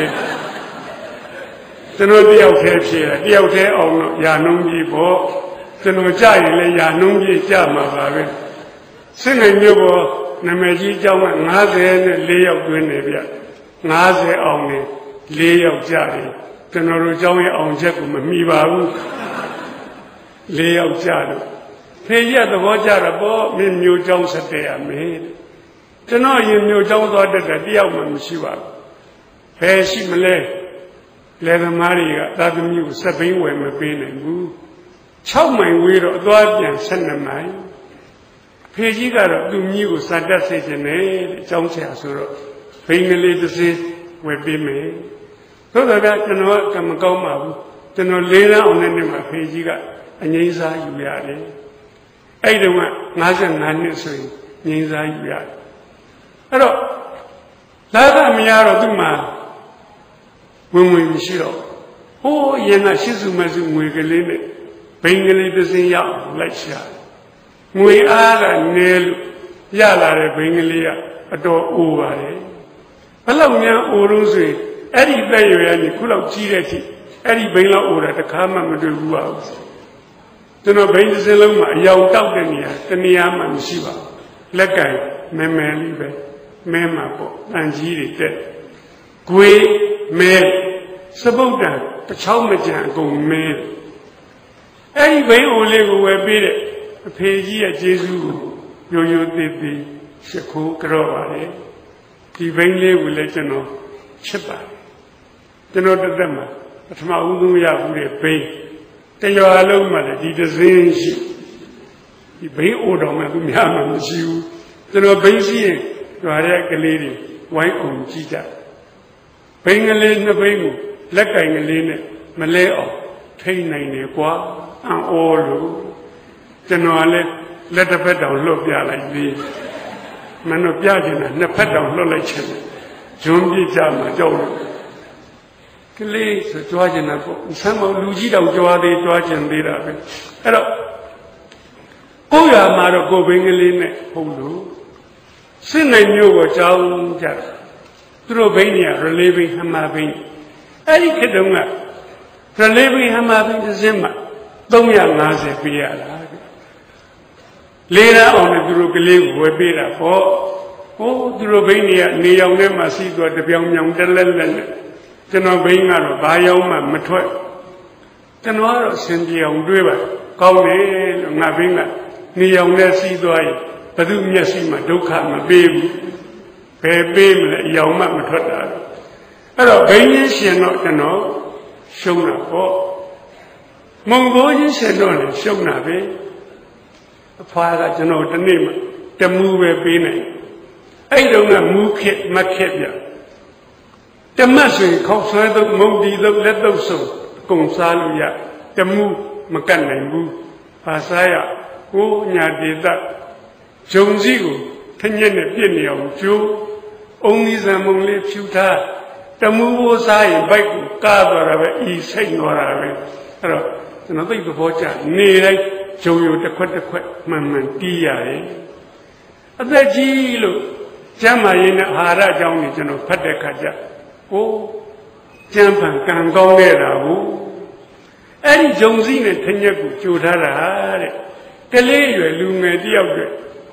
ကျွန်တော်တယောက်ထဲဖြေတယ်တယောက်ထဲအောင်တော့ယာနှုံးကြီးပေါ့ကျွန်တော်ကြရင်လည်းယာနှုံးကြီးကြမှာပါပဲစစ်နိုင်မျိုးပေါ်နာမည်ကြီးကျောင်းကငါးဆယ်နဲ့လေးယောက်တွင်းနေဗျငါးဆယ်အောင်နေလေးယောက်ကြတယ်ကျွန်တော်တို့ကျောင်းရဲ့အောင်ချက်ကိုမမိပါဘူးလေးယောက်ကြလို့ဖေရသဘောကြတော့ပေါ့မင်းမျိုးကျောင်းဆက်တယ်ရမယ်ကျွန်တော်ရင်မျိုးကျောင်းသွားတတ်တယ်တယောက်မှမရှိပါဘူးဘယ်ရှိမလဲလယ်သမားတွေကသာသမီကိုစက်ဘိန်းဝယ်မပေးနိုင်ဘူး၆မိုင်ဝေးတော့အသွားပြန်၁၂မိုင်ဖေကြီးကတော့သူ့မျိုးကိုစတတ်စေခြင်းနဲ့အကြောင်းချရာဆိုတော့ဘိန်းကလေးတစ်စီးဝယ်ပေးမယ်သို့တော်ကကျွန်တော်ကမကောင်းပါဘူးကျွန်တော်လေးလမ်းအောင်တဲ့နေ့မှာဖေကြီးကအငိမ့်စားယူရတယ်အဲ့တုန်းက၅၅နှစ်ဆိုရင်ငိမ့်စားယူရတယ်အဲ့တော့လာကမရတော့သူ့မှာဝင်ဝင်မရှိတော့ဟိုးရင်ကရှစ်စုမစုငွေကလေးနဲ့ဘိန်းကလေးတစ်စင်းရောက်လိုက်ရှာငွေအားကနေလို့ရလာတဲ့ဘိန်းကလေးကအတော်အိုးပါတယ်ဘလောက်များအိုးလို့ဆိုရင်အဲ့ဒီတဲ့ရွယ်ကနေခုလောက်ကြီးတဲ့အထိအဲ့ဒီဘိန်းလောက်အိုးတာတစ်ခါမှမတွေ့ဘူးပါဘူးကျွန်တော်ဘိန်းတစ်စင်းလုံးမှာအယောင်တောက်တဲ့နေရာတနေရာမှမရှိပါဘူးလက်ကင်မဲမဲလေးပဲမဲမှာပေါ့တန်ကြီးတွေတက်ဂွေမဲစပုတ်တံတစ်ချောင်းမကြံအကုန်မဲအဲ့ဒီဘိန်းအိုလေးကိုဝယ်ပေးတဲ့အဖေကြီးရဲ့ကျေးဇူးကိုရိုးရိုးသေးသေးရှ िख ိုးကြော့ပါလေဒီဘိန်းလေးကိုလည်းကျွန်တော်ချစ်ပါတယ်ကျွန်တော်တစ်သက်မှာပထမဦးဆုံးရဘူးတဲ့ဘိန်းတရွာလုံးမှာလည်းဒီတစ်စင်းရှိဒီဘိန်းအိုတော်မှသူများမှမရှိဘူးကျွန်တော်ဘိန်းရှိရင်ရွာရဲ့ကလေးတွေဝိုင်းအောင်ကြည့်ကြဘိန်းကလေးနှစ်ဘိန်းကိုလက်ကင်ကလေးနဲ့မလဲအောင်ထိန်းနိုင်တယ်ကွာအံ့ဩလို့ကျွန်တော်လည်းလက်တစ်ဖက်တောင်လွတ်ပြလိုက်ပြီမင်းတို့ပြချင်တာနှစ်ဖက်တောင်လွတ်လိုက်ချင်တယ်ဂျွန်းပြကြမှာကြောက်လို့ကလေးဆိုကြွားချင်တာပေါ့ဆမ်းမလူကြီးတောင်ကြွားသေးကြွားချင်သေးတာပဲအဲ့တော့ကိုယ်ရမှာတော့ကိုယ်ဘိန်းကလေးနဲ့ဟုတ်လို့စစ်နိုင်မျိုးကိုကြောင်းကြတယ်သူတို့ဘိန်းတွေကရလေးဘိန်းဟမာဘိန်းအဲ့ဒီခေတ်တုန်းကရလေးဘိန်းဟမာဘိန်းတစ်စင်းမှာ၃၅၀ပေးရတာလေးရအောင်နဲ့သူတို့ကလေးကိုဝယ်ပေးတာပေါ့ဟိုးသူတို့ဘိန်းတွေကနေရောင်ထဲမှာစီးသွားတပြောင်ပြောင်တက်လက်လက်နဲ့ကျွန်တော်ဘိန်းကတော့ဘာရောင်မှမထွက်ကျွန်တော်ကတော့စင်ပြေအောင်တွေးပါကောင်းတယ်လို့ငါဘိန်းကနေရောင်နဲ့စီးသွားရင်ဘယ်သူမျက်စိမှဒုက္ခမပေးဘူးဘယ်ပေးမလဲအယောင်မှမထွက်တာအဲ့တော့ဘိန်းကြီးရှင်တော့ကျွန်တော်ရှုံးတာပေါ့မုံဘိုးကြီးရှင်တော့လည်းရှုံးတာပဲအဖွာကကျွန်တော်ဒီနေ့မှတမူပဲပေးနိုင်အဲ့တုန်းကမူခက်မခက်ပြတမတ်ဆိုရင်ခေါက်ဆွဲတော့မုံဒီတော့လက်တော့စုံအကုန်စားလို့ရတမူမကတ်နိုင်ဘူးဘာစားရကိုညာဒေသဂျုံစည်းကိုထညက်နဲ့ပြစ်နေအောင်ကျိုးအုံကြီးစံမုံလေးဖြူထားတမူဘိုးစားရင်ဘိုက်ကိုကားသွားတာပဲဤစိတ်သွားတာပဲအဲ့တော့ကျွန်တော်သိသဘောကျနေလိုက်ဂျုံရိုတစ်ခွက်တစ်ခွက်မှန်မှန်တီးရတယ်အသက်ကြီးလို့ကျမ်းမာရေးနဲ့အာဟာရအကြောင်းကိုကျွန်တော်ဖတ်တဲ့ခါကျဟိုးကျမ်းပန်ကံကောင်းခဲ့တာကိုအဲ့ဒီဂျုံစည်းနဲ့ထညက်ကိုကြိုထားတာတဲ့ကလေးရွယ်လူငယ်တယောက်တွေဟ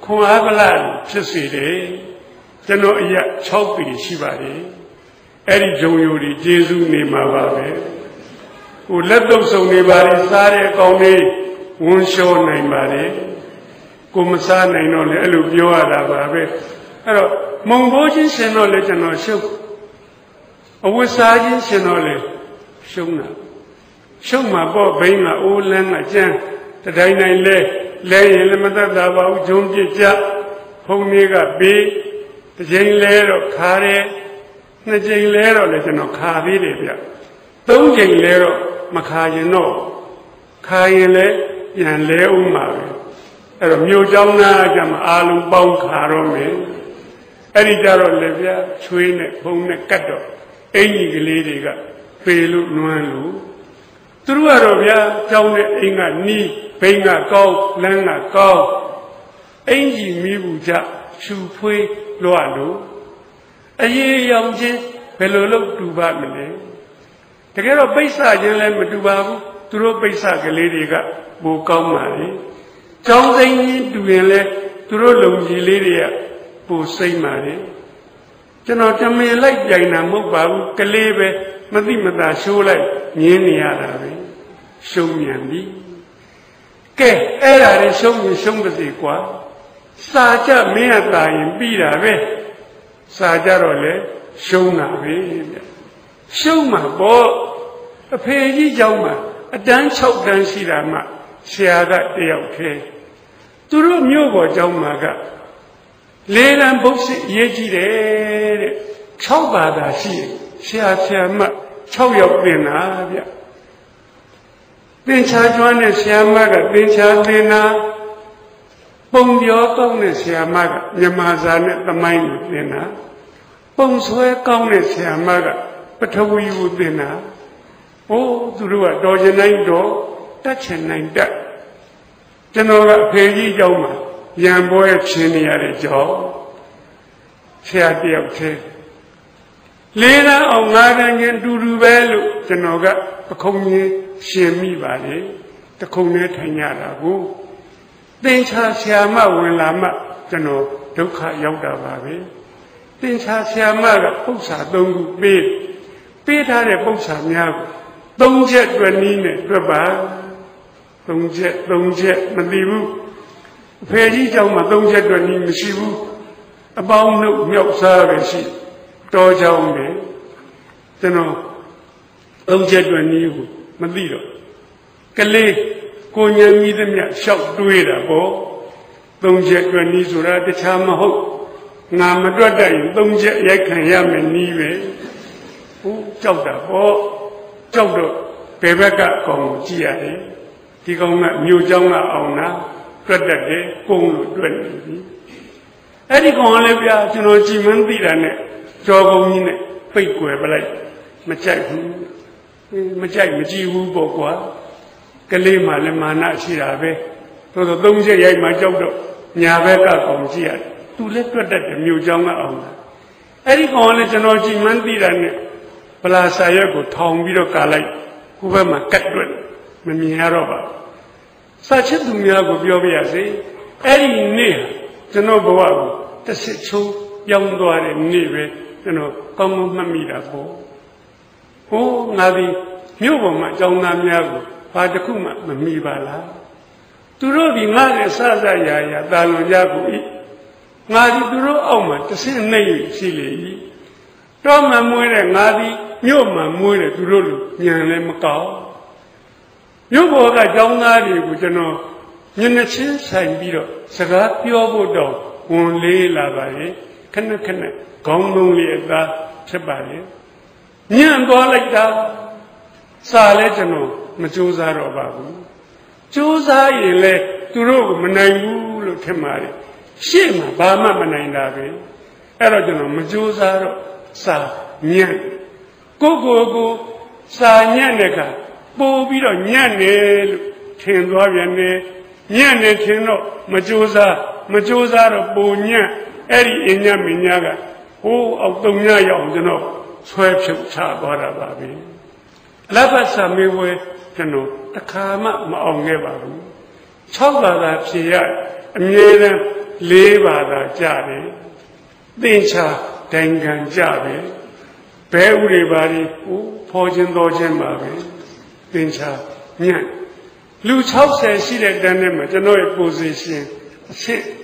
ခွန်အားဗလာဖြစ်စေတယ်ကျွန်တော်အရာ၆ပေရှိပါတယ်အဲ့ဒီဂျုံယိုတွေကျေးဇူးနေမှာပါပဲဟိုလက်တော့စုံနေပါလေစားတဲ့အကောင်လေးဝန်းလျှောနိုင်ပါလေကိုမစားနိုင်တော့လေအဲ့လိုပြောရတာပါပဲအဲ့တော့မုံဘိုးချင်းရှင်တော့လေကျွန်တော်ရှုပ်အဝတ်စားချင်းရှင်တော့လေရှုံးတာရှုံးမှာပေါ့ဘိန်းကအိုးလန်းကကျန်းတတိုင်းတိုင်းလဲလဲရင်လည်းမတတ်တာပါဘူးဂျုံပြစ်ကြဖုံလေးကပေးတစ်ချိန်လဲတော့ခါတယ်နှစ်ချိန်လဲတော့လေကျွန်တော်ခါသေးတယ်ဗျသုံးချိန်လဲတော့မခါရင်တော့ခါရင်လဲပြန်လဲဦးမှာပဲအဲ့တော့မြို့เจ้าသားကမှအာလုံးပေါင်းခါတော့မယ်အဲ့ဒီကြတော့လေဗျချွေးနဲ့ဖုံနဲ့ကတ်တော့အင်ကြီးကလေးတွေကပေလို့နွမ်းလို့သူတို့ကတော့ဗျာเจ้าနဲ့အိမ်ကနီးဘိန်းကကောင်းလမ်းကကောင်းအင်ကြီးမိဘူးကြချူဖွေးလွှတ်လို့အရေးရောင်ချင်းဘယ်လိုလုပ်တူပါမလဲတကယ်တော့ပိဿချင်းလည်းမတူပါဘူးသူတို့ပိဿကလေးတွေကပိုကောင်းပါလေကျောင်းသိန်းကြီးတူရင်လည်းသူတို့လုံကြီးလေးတွေကပိုစိမ့်ပါလေကျွန်တော်တမင်လိုက်ပြိုင်တာမဟုတ်ပါဘူးကလေးပဲမသိမသာရှိုးလိုက်ငင်းနေရတာပဲရှုံးမြန်ပြီကဲအဲ့ဒါလေးရှုံးရင်ရှုံးပါစေကွာစာကြမင်းအသာရင်ပြီးတာပဲစာကြတော့လေရှုံးတာပဲဗျရှုံးမှာပေါ့အဖေကြီးကြောင့်မှအတန်း၆တန်းရှိတာမှဆရာကတယောက်သေးသူတို့မြို့ပေါ်ကျောင်းမှာကလေးလံဘုတ်စစ်ရေးကြည့်တယ်တဲ့၆ဘာသာရှိဆရာဆရာမ၆ယောက်ပြင်တာဗျသင်္ချာကျွမ်းတဲ့ဆရာမကသင်္ချာသင်တာပုံပြောကောင်းတဲ့ဆရာမကမြန်မာစာနဲ့သမိုင်းကိုသင်တာပုံဆွဲကောင်းတဲ့ဆရာမကပထဝီကိုသင်တာအိုးသူတို့ကတော်ချင်တိုင်းတော်တတ်ချင်တိုင်းတတ်ကျွန်တော်ကအဖေကြီးကြောင့်မှာရံပွဲချင်းနေရတဲ့ကြောင့်ဆရာတယောက်သေးလေးလမ်းအောင်ငါးတန်းချင်းအတူတူပဲလို့ကျွန်တော်ကပခုံးကြီးရှင်မိပါလေတခုံနဲ့ထိုင်ရတာကိုသင်္ချာဆရာမဝင်လာမှကျွန်တော်ဒုက္ခရောက်တာပါပဲသင်္ချာဆရာမကပု္ပ္ပာသုံးခုပေးပေးထားတဲ့ပု္ပ္ပာများကိုသုံးချက်တွက်နည်းနဲ့တွက်ပါသုံးချက်သုံးချက်မသိဘူးအဖေကြီးကြောင့်မှသုံးချက်တွက်နည်းမရှိဘူးအပေါင်းနှုတ်မြောက်စားပဲရှိတော်ကြောင်းပဲကျွန်တော်သုံးချက်တွက်နည်းကိုမသိတော့ကလေးကိုဉာဏ်ကြီးသမျှရှောက်တွေးတာပေါ့သုံးချက်တွက်နည်းဆိုတာတခြားမဟုတ်ငါမတွက်တတ်ရင်သုံးချက်ရိုက်ခံရမယ်နည်းပဲဟုတ်ကြောက်တာပေါ့ကြောက်တော့ဘယ်ဘက်ကအကောင်ကိုကြည့်ရတယ်ဒီကောင်ကမြို့เจ้าကအောင်လားတွက်တတ်တယ်ကုန်းလို့တွက်နေပြီအဲ့ဒီကောင်ကလည်းဗျာကျွန်တော်ကြည်မန်းသိတာနဲ့ကြောကုန်းကြီးနဲ့ပိတ်ွယ်ပလိုက်မကြိုက်ဘူးမကြိုက်မကြည့်ဘူးပေါ့ကွာကလေးမှလည်းမာနရှိတာပဲသို့သောသုံးချက်ရိုက်မှကြောက်တော့ညာဘက်ကကောင်ကြည့်ရတယ်သူလည်းတွက်တတ်တယ်မြို့เจ้าကအောင်လားအဲ့ဒီကောင်ကလည်းကျွန်တော်ကြည်မန်းသိတာနဲ့ပလာစာရွက်ကိုထောင်ပြီးတော့ကာလိုက်ကိုယ်ဘက်မှာကတ်တွက်မမြင်ရတော့ပါစာချစ်သူများကိုပြောပြရစေအဲ့ဒီနေ့ကျွန်တော်ဘဝကိုတစ်စစ်ချိုးပြောင်းသွားတဲ့နေ့ပဲကျွန်တော်ကောင်းကောင်းမှတ်မိတာပေါ့ဟိုးငါဒီမြို့ပေါ်မှာကျောင်းသားများကိုဘာတစ်ခုမှမမိပါလားသူတို့ဒီငါရဲ့စစရာရာတာလွန်ကြကိုဤငါဒီသူတို့အောက်မှာတစ်ဆင့်နှိမ့်ရှိလေ၏တော့မှမွေးတဲ့ငါဒီမြို့မှာမွေးတဲ့သူတို့လူညံလည်းမကောက်မြို့ပေါ်ကကျောင်းသားတွေကိုကျွန်တော်ညနေချင်းဆိုင်ပြီးတော့စကားပြောဖို့တော့ဝန်လေးလာပါလေခဏခဏခေါင်းလုံးလေးအသားဖြစ်ပါလေညံသွားလိုက်တာစာလဲကျွန်တော်မကြိုးစားတော့ပါဘူးကြိုးစားရင်လဲသူတို့ကိုမနိုင်ဘူးလို့ထင်ပါတယ်ရှေ့မှာဘာမှမနိုင်တာပဲအဲ့တော့ကျွန်တော်မကြိုးစားတော့စာညံ့ကိုကိုကိုစာညံ့တဲ့အခါပို့ပြီးတော့ညံ့တယ်လို့ထင်သွားပြန်တယ်ညံ့တယ်ထင်တော့မကြိုးစားမကြိုးစားတော့ပိုညံ့အဲ့ဒီအညံ့မညံ့ကဟိုးအောက်တုံညရအောင်ကျွန်တော်ဆွဲဖြုတ်ချသွားတာပါပဲအလဘတ်စာမေဝဲကျွန်တော်တခါမှမအောင်ခဲ့ပါဘူး၆ဘာသာဖြေရအမြဲတမ်းလေးပါးသာကြတယ်သင်္ချာဒိုင်ခံကြပဲဘဲဥတွေပါဒီဟိုဖော်ခြင်းတော်ခြင်းပါပဲသင်္ချာညံ့လူ60ရှိတဲ့တန်းထဲမှာကျွန်တော်ရဲ့ position အဆင့်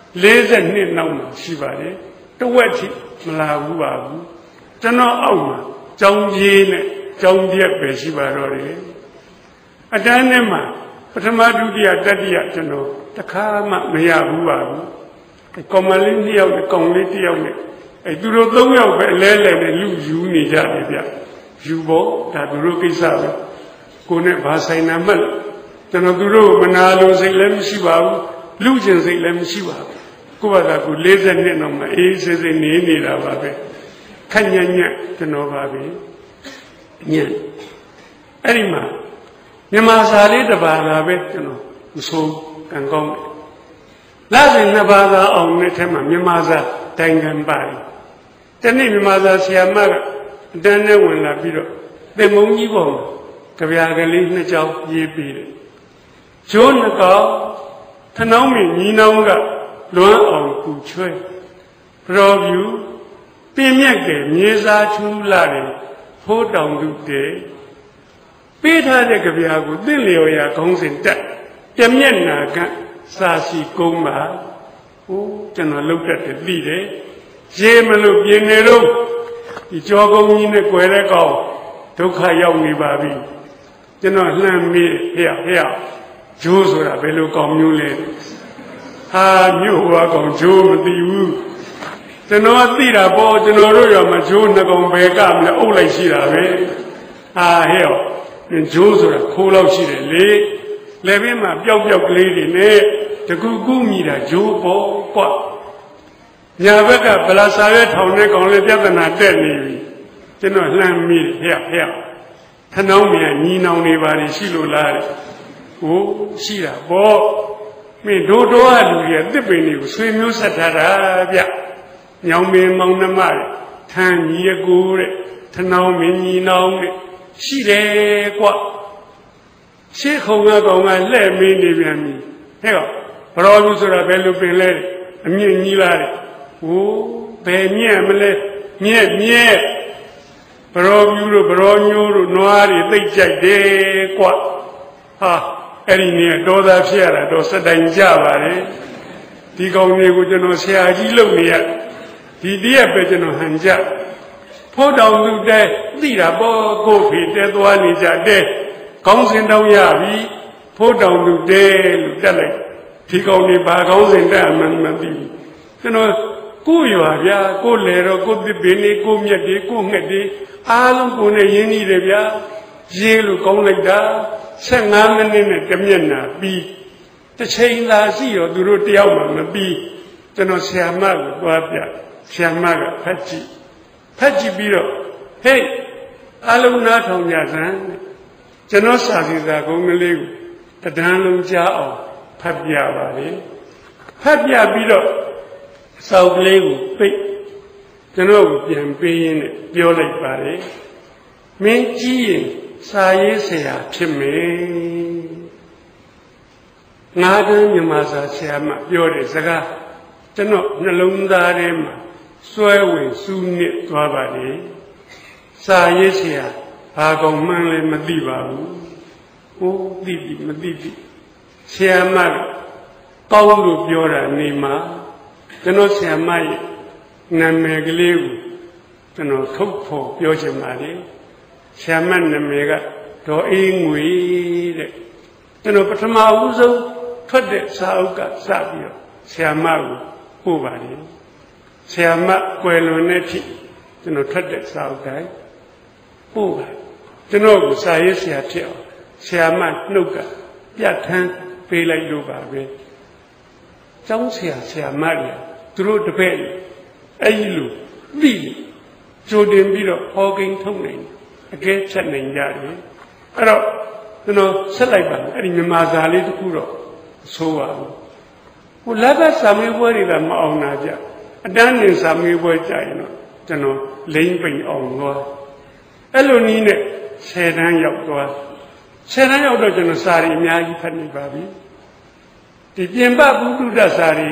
42နောက်မှာရှိပါတယ်တဝက်ထိမလာဘူးပါဘူးကျွန်တော်အောက်မှာကြောင်းကြီးနဲ့ကြောင်းပြက်ပဲရှိပါတော့တယ်အတန်းထဲမှာပထမဒုတိယတတိယကျွန်တော်တခါမှမရဘူးပါဘူးကောင်မလေးနှစ်ယောက်နဲ့ကောင်လေးတစ်ယောက်နဲ့အဲသူတို့သုံးယောက်ပဲအလဲလဲနဲ့လူယူနေကြတယ်ဗျယူဖို့ဒါသူတို့ကိစ္စပဲကိုနဲ့ဘာဆိုင်နာမှကျွန်တော်သူတို့မနာလိုစိတ်လည်းမရှိပါဘူးလူကျင်စိတ်လည်းမရှိပါဘူးကိုယ့်ဘာသာကို၄၀နှစ်တော့မှအေးစေးစေးနေနေတာပါပဲခက်ညံ့ညံ့ကျွန်တော်ပါပဲညံ့အဲ့ဒီမှာမြန်မာစာလေးတစ်ပါးလာပဲကျွန်တော်မဆိုးကံကောင်းလာစဉ်နှစ်ပါးသာအောင်နဲ့ထဲမှာမြန်မာစာတိုင်ခံပါတယ်တနေ့မြန်မာစာဆရာမကအတန်းနဲ့ဝင်လာပြီးတော့သင်မုံကြီးပေါ်မှာကြပြာကလေးနှစ်ကြောင်းရေးပြီးတယ်ကျိုးနှကောင်ထနှောင်းမီညီနောင်ကလွမ်းအောင်ကူချွဲပရောပြူပြင်းမြတ်တယ်မြေစာချူးလာတယ်ဖိုးတောင်သူတဲ့ပေးထားတဲ့ကြပြာကိုသင့်လျော်ရာခေါင်းစဉ်တက်ပြမျက်နာကစာစီကုန်းပါဟိုကျွန်တော်လုတ်တတ်တယ်သိတယ်ရေမလို့ပြင်းနေတော့ဒီကြောကုန်းကြီးနဲ့꿰တဲ့ကောင်ဒုက္ခရောက်နေပါပြီကျွန်တော်လှမ်းမေးဟဲ့ဟဲ့ဂျိုးဆိုတာဘယ်လိုကောင်မျိုးလဲဟာမြို့ဟောကောင်ဂျိုးမသိဘူးကျွန်တော်သိတာပေါ့ကျွန်တော်တို့ရောမဂျိုးနှစ်ကောင်ပဲကမလဲအုပ်လိုက်ရှိတာပဲဟာဟဲ့ဂျိုးဆိုတာခိုးလောက်ရှိတယ်လေလက်ပြီးမှပျောက်ပျောက်ကလေးတွေနဲ့တကူကူးမိတာဂျိုးပေါ့ကွညာဘက်ကဗလာစာရဲထောင်တဲ့ကောင်လေးပြဿနာတက်နေပြီကျွန်တော်လှမ်းမိတယ်ဟဲ့ဟဲ့ထနှောင်းမြန်ညီနောင်နေပါလေရှိလို့လားဟိုရှိတာပေါ့မင်းတို့တော့အလူကြီးတစ်ပင်တွေကိုဆွေမျိုးဆက်ထားတာဗျညောင်မင်းမောင်နှမတဲ့ထန်းညီအကိုတဲ့ထနှောင်းမင်းညီနောင်တဲ့ရှိတယ်ကွရှေးခုံကကောင်ကလှဲ့မင်းနေပြန်ပြီဟဲ့ကောဘရောလူဆိုတာဘယ်လိုပင်လဲအမြင့်ကြီးလားတဲ့ဟိုဘယ်မြင့်မလဲမြင့်မြင့်ဘရောပြူတို့ဘရောညိုးတို့နွားတွေသိကြိုက်တယ်ကွဟာအဲ့ဒီနေ့တော်သားဖြစ်ရတာတော့စတိုင်ကြပါလေဒီကောင်တွေကိုကျွန်တော်ဆရာကြီးလုပ်နေရဒီတည်းပဲကျွန်တော်ဟန်ကြဖိုးတောင်သူတဲသိတာပေါ့ကိုဖေတဲသွားနေကြတဲ့ကောင်းစင်တောင်းရပြီဖိုးတောင်သူတဲလို့တက်လိုက်ဒီကောင်တွေဘာကောင်းစင်တက်အမှန်မသိဘူးကျွန်တော်ကိုရွာဗျာကိုလေတော့ကိုပင်လေးကိုမြက်တွေကိုငှက်တွေအားလုံးကိုနဲ့ရင်းနှီးတယ်ဗျာရေးလို့ကောင်းလိုက်တာဆက်ငါးမိနစ်နဲ့တမျက်နှာပြီးတစ်ချိန်သာရှိရောသူတို့တယောက်မှမပြီးကျွန်တော်ဆရာမကိုသွားပြဆရာမကဖတ်ကြည့်ဖတ်ကြည့်ပြီးတော့ဟေးအလုံးနားထောင်ကြစမ်းကျွန်တော်စာစီစာကုန်းကလေးကိုတဒန်းလုံးကြားအောင်ဖတ်ပြပါလေဖတ်ပြပြီးတော့စောက်ကလေးကိုပိတ်ကျွန်တော်ကိုပြန်ပေးရင်းနဲ့ပြောလိုက်ပါလေမင်းကြီးရင်စာရေးဆရာဖြစ်မယ်ငါးတန်းမြန်မာစာဆရာမပြောတဲ့စကားကျွန်တော်နှလုံးသားထဲမှာစွဲဝင်စူးနစ်သွားပါလေစာရေးဆရာဘာကောင်မှန်းလည်းမသိပါဘူးဟိုးသိပြီမသိပြီဆရာမကောင်းလို့ပြောတာနေမှာကျွန်တော်ဆရာမရဲ့နာမည်ကလေးကိုကျွန်တော်ထုတ်ဖော်ပြောချင်ပါလေဆရာမနာမည်ကဒေါ်အေးငွေတဲ့ကျွန်တော်ပထမဦးဆုံးထွက်တဲ့စာအုပ်ကစပြီးတော့ဆရာမကိုပို့ပါလေဆရာမကွယ်လွန်တဲ့ထိကျွန်တော်ထွက်တဲ့စာအုပ်တိုင်းပို့ပါကျွန်တော်ကိုစာရေးဆရာဖြစ်အောင်ဆရာမနှုတ်ကပြဋ္ဌာန်းပေးလိုက်လို့ပါပဲကျောင်းဆရာဆရာမတွေသူတို့တပည့်အဲ့ဒီလိုပြီးကြိုတင်ပြီးတော့ဟောကိန်းထုတ်နိုင်အကဲဖြတ်နိုင်ကြတယ်အဲ့တော့ကျွန်တော်ဆက်လိုက်ပါအဲ့ဒီမြန်မာစာလေးတစ်ခုတော့ဆိုပါဘူးဟိုလက်ဘက်စာမေးပွဲတွေကမအောင်နာကြအတန်းနေစာမေးပွဲကြရင်တော့ကျွန်တော်လိမ့်ပိန်အောင်သွားအဲ့လိုနည်းနဲ့ဆယ်တန်းရောက်သွားဆယ်တန်းရောက်တော့ကျွန်တော်စာရီအများကြီးဖတ်နေပါပြီဒီပြင်ပဘုဒ္ဓစာရီ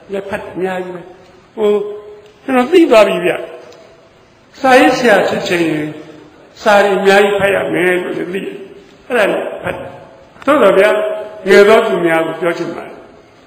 လက်ဖက်အများကြီးပဲဟိုကျွန်တော်သိသွားပြီဗျစာရေးဆရာဖြစ်ချင်စာရီအများကြီးဖတ်ရမယ်လို့သိအဲ့ဒါနဲ့ဖတ်သို့တော်ဗျာငယ်သောသူများကိုပြောချင်ပါတယ်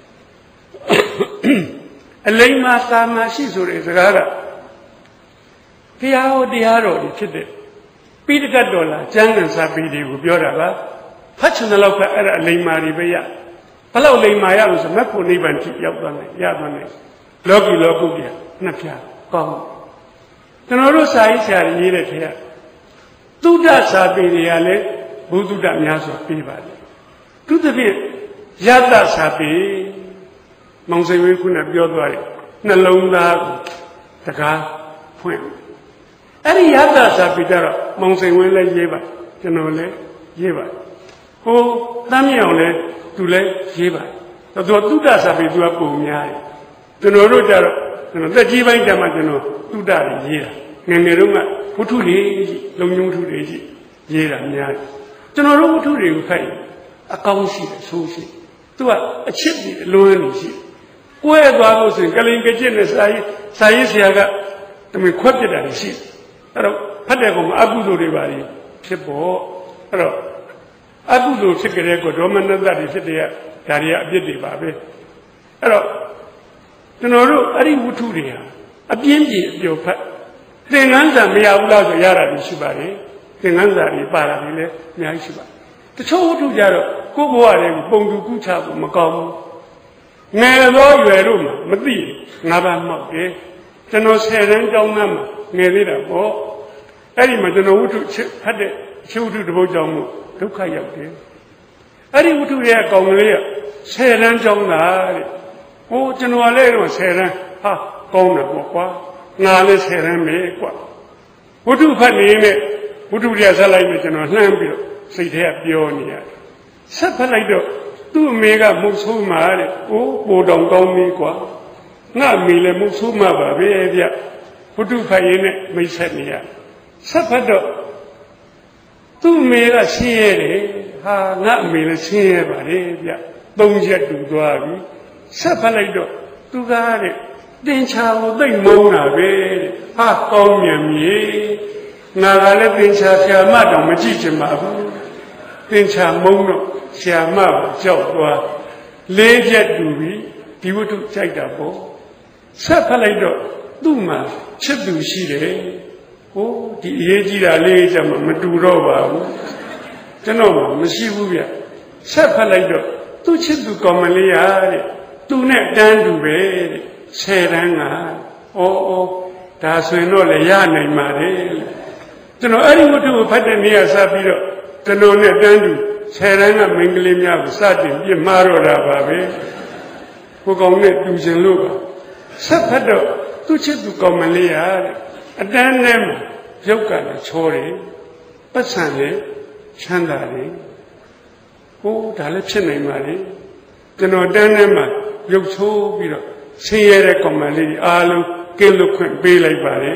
အလိမ္မာသာမရှိဆိုတဲ့စကားကဘုရားဟောတရားတော်ကြီးဖြစ်တဲ့ပိဋကတ်တော်လားကျမ်းဂန်စာပေတွေကိုပြောတာပါဖတ်ချင်တဲ့လောက်ကအဲ့ဒါအလိမ္မာတွေပဲရဘလောက်လိမ္မာရလို့ဆိုမက်ဖို့နိဗ္ဗာန်ထိရောက်သွားတယ်ရသွားတယ်လောကီလောကုတ္တရာနှစ်ဖြာကောင်းကျွန်တော်တို့စာရေးဆရာကြီးရေးတဲ့ထဲကသုဒ္ဓစာပေတွေကလည်းဘုသုဒ္ဓများစွာပေးပါတယ်သူတစ်ပြည့်ယတ္တစာပေမောင်စိန်ဝင်းခုနပြောသွားတယ်နှလုံးသားကိုတကားဖွင့်အဲ့ဒီယတ္တစာပေကြတော့မောင်စိန်ဝင်းလည်းရေးပါကျွန်တော်လည်းရေးပါဟိုတမ်းမြောင်လည်းသူလည်းရေးပါတော့သူသုဒ္ဓစာပေသူကပုံများတယ်ကျွန်တော်တို့ကြတော့ကျွန်တော်တက်ကြီးပိုင်းကျမှကျွန်တော်သုဒ္ဓတွေရေးတာငယ်ငယ်တုန်းကဝတ္ထုတွေလုံညုံဝတ္ထုတွေကြီးရေးတာများတယ်ကျွန်တော်တို့ဝတ္ထုတွေကိုဖတ်ရင်အကောင်းရှိတယ်ဆိုးရှိသူကအချစ်ပြီးအလွန်နေရှိကွဲသွားလို့ဆိုရင်ကလိန်ကကျစ်နဲ့စာရေးစာရေးဆရာကတမင်ခွက်ပြစ်တာရှိအဲ့တော့ဖတ်တဲ့ကောင်မှာအကုသိုလ်တွေပါလေဖြစ်ပေါ်အဲ့တော့အကုသိုလ်ဖြစ်ကြတဲ့ကောဒေါမနတ္တတွေဖြစ်တဲ့ဒါတွေကအပြစ်တွေပါပဲအဲ့တော့ကျွန်တော်တို့အဲ့ဒီဝတ္ထုတွေဟာအပြင်းပြေအပျော်ဖတ်သင်္ကန်းစာမရဘူးလားဆိုရတာရှိပါတယ်သင်္ကန်းစာတွေပါတာတွေလည်းအများကြီးရှိပါတယ်တချို့ဝတ္ထုကြတော့ကိုယ့်ဘဝတွေကိုပုံတူကူးချဖို့မကောင်းဘူးငယ်သောရွယ်တို့မှမသိငါးပါးမောက်တယ်ကျွန်တော်ဆယ်တန်းကျောင်းသားမှာငယ်သေးတာပေါ့အဲ့ဒီမှာကျွန်တော်ဝတ္ထုဖတ်တဲ့ချဝတ္ထုတစ်ပုဒ်ကြောင့်မို့ဒုက္ခရောက်တယ်အဲ့ဒီဝတ္ထုရဲ့အကောင်ကလေးကဆယ်တန်းကျောင်းသားတဲ့ဟိုကျွန်တော်လည်းတော့ဆယ်တန်းဟာကောင်းတယ်ပေါ့ကွာငါလည်းဆယ်တန်းပဲကွာဝတ္ထုဖတ်နေနဲ့ဝတ္ထုရဆက်လိုက်ပြီးကျွန်တော်လှမ်းပြီးတော့စိတ်ထဲကပြောနေရတယ်ဆက်ဖတ်လိုက်တော့သူ့အမေကမုတ်ဆိုးမှာတဲ့အိုးပိုတောင်ကောင်းပြီကွာငါအမေလည်းမုတ်ဆိုးမှာပါပဲဗျဝတ္ထုဖတ်ရင်းနဲ့မိတ်ဆက်နေရဆက်ဖတ်တော့သူ့အမေကဆင်းရဲတယ်ဟာငါအမေလည်းဆင်းရဲပါတယ်ဗျသုံးချက်တူသွားပြီဆက်ဖတ်လိုက်တော့သူကတဲ့တင်ချာကိုသိမ့်မုန်းတာပဲတဲ့ဟာကောင်းမြန်မြေငါကလည်းတင်ချာဆရာမတော့မကြည့်ချင်ပါဘူးတင်ချာမုန်းတော့ဆရာမကိုကြောက်သွားလေးချက်တူပြီဒီဝတ္ထုကြိုက်တာပေါ့ဆက်ဖတ်လိုက်တော့သူ့မှာချစ်သူရှိတယ်ဟိုဒီအရေးကြီးတာလေးကြမှာမတူတော့ပါဘူးကျွန်တော်မှမရှိဘူးဗျဆက်ဖတ်လိုက်တော့သူ့ချစ်သူကောင်းမလေးရတဲ့သူနဲ့တန်းတူပဲတဲ့ဆယ်တန်းကဩဩဒါဆိုရင်တော့လည်းရနိုင်ပါတယ်ကျွန်တော်အဲ့ဒီဝတ္ထုကိုဖတ်တဲ့နေရာစပြီးတော့ကျွန်တော်နဲ့တန်းတူဆယ်တန်းကမိန်းကလေးများကိုစတင်ပြစ်မှားတော့တာပါပဲဟိုကောင်နဲ့တူချင်လို့ပါဆက်ဖတ်တော့သူ့ချစ်သူကောင်းမလေးရတဲ့အတန်းထဲမှာရုပ်ကလည်းချောတယ်ပတ်စံလည်းချမ်းသာတယ်ဟိုဒါလည်းဖြစ်နိုင်ပါလေကျွန်တော်တန်းထဲမှာရုပ်ချိုးပြီးတော့ဆင်းရဲတဲ့ကောင်မလေးအားလုံးကင်းလွတ်ခွင့်ပေးလိုက်ပါတယ်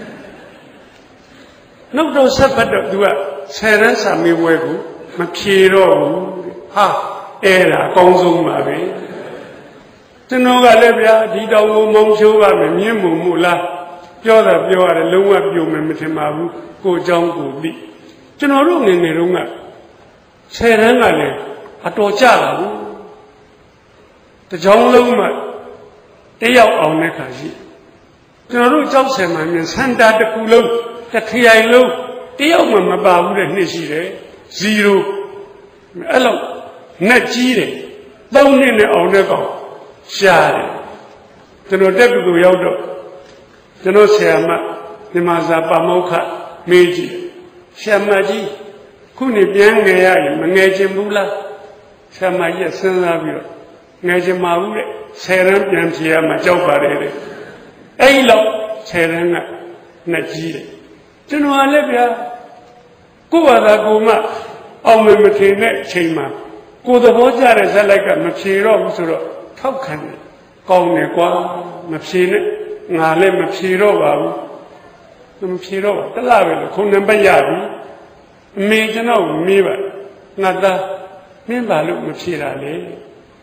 နောက်တော့ဆက်ဖတ်တော့သူကဆယ်ရန်စာမေးပွဲကိုမဖြေတော့ဘူးဟာအဲ့ဒါအကောင်းဆုံးပါပဲကျွန်တော်ကလည်းဗျာဒီတောင်ကိုမောင်းချိုးပါမယ်မြင်းမှုမှုလားပြောတာပြောရတယ်လုံးဝပြုံမယ်မထင်ပါဘူးကိုเจ้าကိုသိကျွန်တော်တို့ငယ်ငယ်တုန်းကဆယ်ရန်ကလည်းအတော်ကြတာဘူးတကြောင်လုံးမှတယောက်အောင်တဲ့ခါရှိကျွန်တော်တို့ကြောက်ဆယ်မှမြင်စန္ဒာတစ်ခုလုံးတစ်ခရိုင်လုံးတယောက်မှမပါဘူးတဲ့နှစ်ရှိတယ်ဇီရိုအဲ့လောက်နဲ့ကြီးတယ်သုံးနှစ်နဲ့အောင်တဲ့ကောင်ရှားတယ်ကျွန်တော်တက်ကူရောက်တော့ကျွန်တော်ဆရာမဒီမှာစာပါမောက္ခမေးကြည့်ဆရာမကြီးခုနှစ်ပြန်ငယ်ရရင်မငယ်ချင်ဘူးလားဆရာမကြီးစဉ်းစားပြီးတော့ငယ်ချင်ပါဘူးတဲ့ဆယ်ရန်ပြန်ဖြေရမှာကြောက်ပါတယ်တဲ့အဲ့လောက်ဆယ်ရန်ကနဲ့ကြီးတယ်ကျွန်တော်လည်းဗျာကိုယ့်ဘာသာကိုမှအောင်မထင်တဲ့အချိန်မှာကိုယ်သဘောကျတဲ့ဇက်လိုက်ကမဖြေတော့ဘူးဆိုတော့ထောက်ခံတယ်ကောင်းတယ်ကွာမဖြေနဲ့ငါလည်းမဖြေတော့ပါဘူးမဖြေတော့ပါတလားပဲလို့ခုနံပါတ်ရပြီအမေကျွန်တော်မေးပါငါသားမင်းပါလို့မဖြေတာလေဒ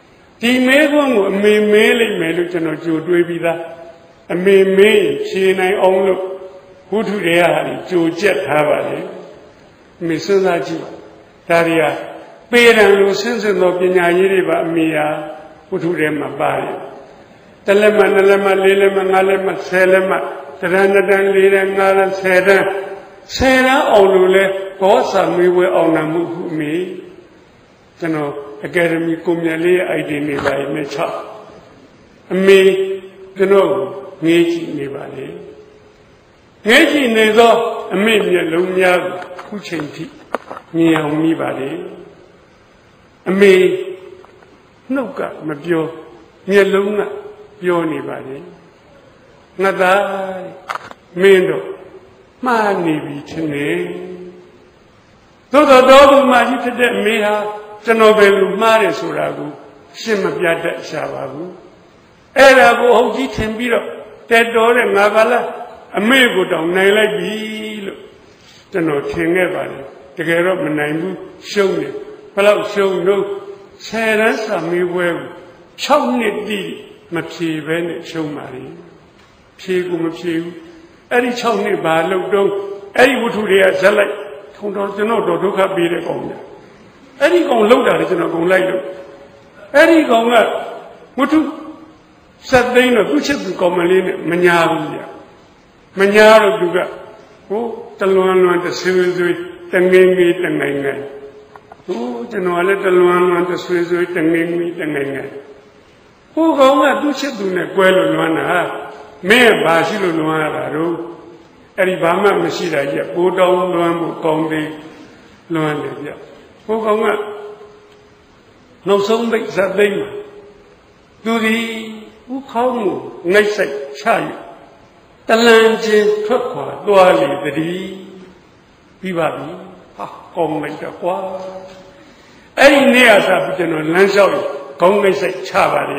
ဒီမဲခွန်းကိုအမေမဲလိုက်မယ်လို့ကျွန်တော်ကြိုတွေးပြီးသားအမေမဲဖြေနိုင်အောင်လို့ဝုထုတွေကကြိုကြက်ထားပါလေအမေစဉ်းစားကြည့်ပါဒါတွေကပေရန်လိုဆင်းဆင်းသောပညာရေးတွေပါအမေဟာဝုထုထဲမှာပါတယ်တလက်မနှစ်လက်မလေးလက်မငါးလက်မဆယ်လက်မတရဏတန်လေးလက်ငါးလက်ဆယ်တန်းဆယ်တန်းအောင်လို့လဲဘောစာမေးဝဲအောင်နာမှုခုအမေကျွန်တော်အကယ်ဒမီကွန်မြက်လေးရဲ့ အိုက်ဒီနေပါရင်နဲ့ချအမေကျွန်တော်ငေးကြည့်နေပါလေငေးကြည့်နေသောအမေမျက်လုံးများခုချိန်ထိမြင်အောင်မိပါလေအမေနှုတ်ကမပြောမျက်လုံးကပြောနေပါလေငါသားမင်းတို့မှားနေပြီထင်တယ်သို့တော်တော်ဘုမကြီးဖြစ်တဲ့အမေဟာကျွန်တော်ပဲလူမှားတယ်ဆိုတာကိုရှင်းမပြတတ်ရှာပါဘူးအဲ့ဒါကိုဟုတ်ကြီးထင်ပြီးတော့တက်တော်တဲ့ငါကလားအမေကိုတောင်နိုင်လိုက်ပြီလို့ကျွန်တော်ထင်ခဲ့ပါတယ်တကယ်တော့မနိုင်ဘူးရှုံးတယ်ဘယ်လောက်ရှုံးလို့ဆယ်ရန်စာမေးပွဲကို၆နှစ်တိမဖြေဘဲနဲ့ရှုံးပါလေဖြေကိုမဖြေဘူးအဲ့ဒီ၆နှစ်ဘာလို့တော့အဲ့ဒီဝတ္ထုတွေကဇက်လိုက်ထုံတော်ကျွန်တော်တော့ဒုက္ခပေးတဲ့ကောင်ညာအဲ့ဒီကောင်လောက်တာလေကျွန်တော်ကုန်လိုက်လို့အဲ့ဒီကောင်ကဝတ္ထုစက်သိန်းတော့သူ့ချစ်သူကောင်မလေးနဲ့မညာဘူးဗျမညာတော့သူကဟိုတလွန်လွန်တဆွေဆွေတငင်ငီတငိုင်ငိုင်ဟိုကျွန်တော်လည်းတလွန်လွန်တဆွေဆွေတငင်ငီတငိုင်ငိုင်ဟိုကောင်ကသူ့ချစ်သူနဲ့ကွဲလို့လွမ်းတာမင်းဘာရှိလို့လွမ်းရတာတော့အဲ့ဒီဘာမှမရှိတာကြီးပိုးတောင်းလွမ်းဖို့ကောင်းသေးလွမ်းတယ်ဗျဟိုကောင်ကနောက်ဆုံးပိတ်ဇတ်သိမ်းမှာသူဒီဥခေါင်းကိုငိတ်ဆိုင်ချရတလန်ချင်းထွက်ခွာသွားလေတည်းပြီးပါပြီဟာကောင်းလိုက်တော့ကွာအဲ့ဒီနေ့အစားပြီးကျွန်တော်လမ်းလျှောက်ခေါင်းငိတ်ဆိုင်ချပါလေ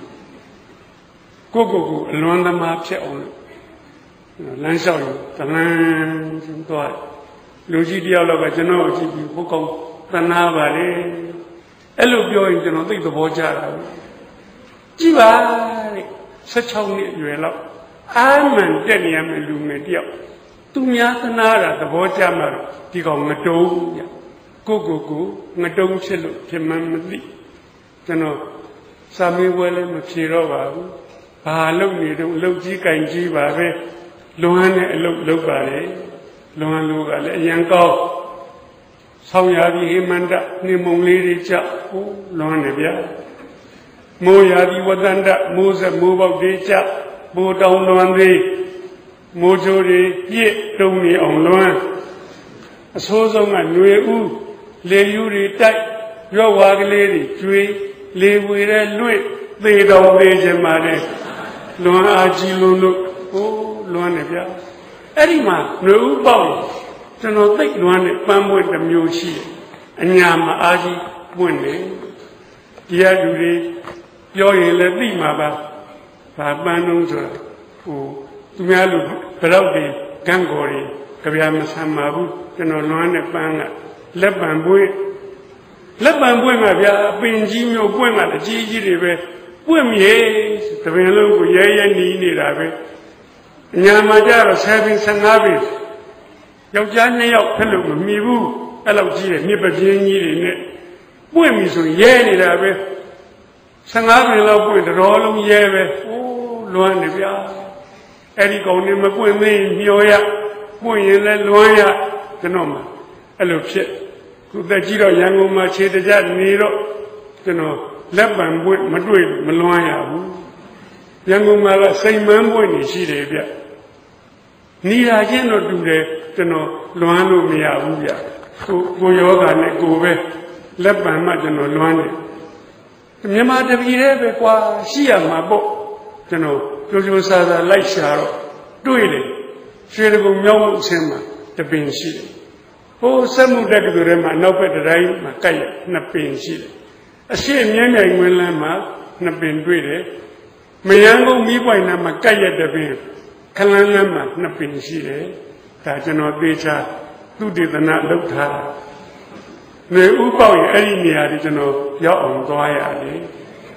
ကိုကိုကိုအလွန်သမားဖြစ်အောင်လို့လမ်းလျှောက်ရင်တလန်ချင်းသွားလူကြီးတယောက်လောက်ကကျွန်တော်အကြည့်ပြီးဘုကောင်သနာပါလေအဲ့လိုပြောရင်ကျွန်တော်သိသဘောကျတာကြည့်ပါတဲ့၁၆နှစ်အရွယ်လောက်အာမန်တက်နေရမယ်လူငယ်တယောက်သူများသနာတာသဘောကျမှဒီကောင်ငတုံးညကိုကိုကိုငတုံးဖြစ်လို့ဖြစ်မှန်းမသိကျွန်တော်စာမေးပွဲလည်းမဖြေတော့ပါဘူးဘာလုပ်နေတော့အလုပ်ကြီးကင်ကြီးပါပဲလွမ်းနဲ့အလုပ်လုပ်ပါလေလွမ်းလို့ကလည်းအရန်ကောင်းဆောင်းရာသီဟိမန္တနေမုံလေးတွေကြဟိုလွမ်းနေဗျာမိုးရာသီဝတ္တန္တမိုးဆက်မိုးပေါက်တွေကြပိုးတောင်လွမ်းသေးမိုးချိုးတွေပြည့်တုံနေအောင်လွမ်းအဆိုးဆုံးကຫນွေဥလေယူတွေတိုက်ရွက်ဝါကလေးတွေကျွေးလေဝေတဲ့လွင့်သေတော်သေးခြင်းပါတဲ့လွမ်းအားကြီးလို့လို့ဟိုးလွမ်းနေဗျာအဲ့ဒီမှာຫນွေဥပေါက်ကျွန်တော်သိလွမ်းတဲ့ပန်းပွင့်တစ်မျိုးရှိတယ်အညာမှာအားကြီးပွင့်နေဒီရလူတွေပြောရင်လည်းသိမှာပါဘာပန်းလုံးဆိုတာဟိုသူများလူဘယ်တော့ဒီကံကိုယ်တွေကြပြမဆမ်းပါဘူးကျွန်တော်လွမ်းတဲ့ပန်းကလက်ပံပွင့်လက်ပံပွင့်ကဗျာအပင်ကြီးမျိုးပွင့်ကလည်းကြီးကြီးတွေပဲပွင့်မြေတပင်လုံးကိုရဲရဲနီးနေတာပဲအညာမှာကျတော့ဆယ်ပင်ဆယ်ငါးပင်ယောက်ျားနှစ်ယောက်ဖက်လို့မမီဘူးအဲ့လောက်ကြီးတယ်မြစ်ပပြင်းကြီးတွေနဲ့ပွင့်ပြီဆိုရဲနေတာပဲဆယ်ငါးပင်လောက်ပွင့်တော်လုံးရဲပဲအိုးလွမ်းနေဗျာအဲ့ဒီကောင်နေမပွင့်သေးမျောရပွင့်ရင်လည်းလွမ်းရကျွန်တော်မှအဲ့လိုဖြစ်ခုသက်ကြီးတော့ရန်ကုန်မှာခြေတကြနေတော့ကျွန်တော်လက်ပံပွင့်မတွေ့မလွမ်းရဘူးရန်ကုန်မှာကစိန်မန်းပွင့်နေရှိတယ်ဗျနေရာချင်းတော့တူတယ်ကျွန်တော်လွမ်းလို့မရဘူးဗျကိုကိုယောဂနဲ့ကိုပဲလက်ပံမှကျွန်တော်လွမ်းတယ်မြန်မာတပြည်တည်းပဲကွာရှိရမှာပေါ့ကျွန်တော်ကြိုးကြိုးစားစားလိုက်ရှာတော့တွေ့တယ်ရွှေတကုံမြောက်မှုအဆင်းမှာတပင်ရှိတယ်ဟိုစက်မှုတက်ကတူထဲမှာနောက်ဘက်တိုင်းမှာကြိုက်ရနှစ်ပင်ရှိတယ်အရှိမြဲမြဲဝင်လမ်းမှာနှစ်ပင်တွေ့တယ်မယန်းကုန်းမိပွိုင်နာမှာကြိုက်ရတဲ့ပင်ခလန်းလမ်းမှာနှစ်ပင်ရှိတယ်ဒါကျွန်တော်သေချာသူတေသနာလုပ်ထားတာနေဥပေါက်ရင်အဲ့ဒီနေရာတွေကျွန်တော်ရောက်အောင်သွားရတယ်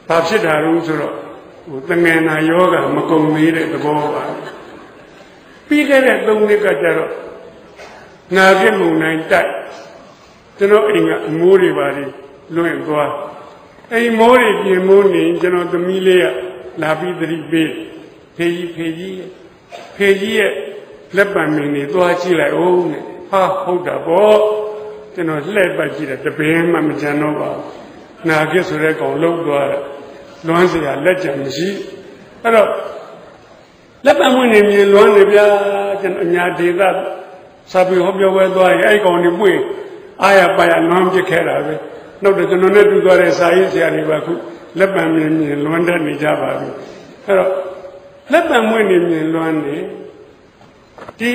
ဘာဖြစ်တာလို့ဆိုတော့ဟိုတငယ်နာယောဂမကုန်သေးတဲ့သဘောပါပြီးခဲ့တဲ့သုံးနှစ်ကကျတော့ငါပြစ်မှုန်တိုင်းတိုက်ကျွန်တော်အိမ်ကအမိုးတွေပါလေလွင့်သွားအိမ်မိုးတွေပြင်မိုးနေကျွန်တော်သမီးလေးကလာပြီးသတိပေးဖေကြီးဖေကြီးဖေကြီးရဲ့လက်ပံမင်းတွေသွားကြည့်လိုက်အောင်နဲ့ဟာဟုတ်တာပေါ့ကျွန်တော်လှည့်ပတ်ကြည့်တယ်တပင်းမှမကြမ်းတော့ပါဘူးနာပြစ်ဆိုတဲ့ကောင်လှုပ်သွားတယ်လွမ်းစရာလက်ကြံမရှိအဲ့တော့လက်ပံဝင်နေမြင်လွမ်းနေဗျာကျွန်တော်အညာဒေသစာပေဟောပြောပွဲသွားရင်အဲ့ကောင်တွေပွင့်အာရပါရလွမ်းပြစ်ခဲ့တာပဲနောက်တော့ကျွန်တော်နဲ့တူသွားတဲ့စာရေးဆရာတွေပါခုလက်ပံမြင်မြင်လွမ်းတတ်နေကြပါပြီအဲ့တော့လက်ပံဝင်နေမြင်လွမ်းနေဒီ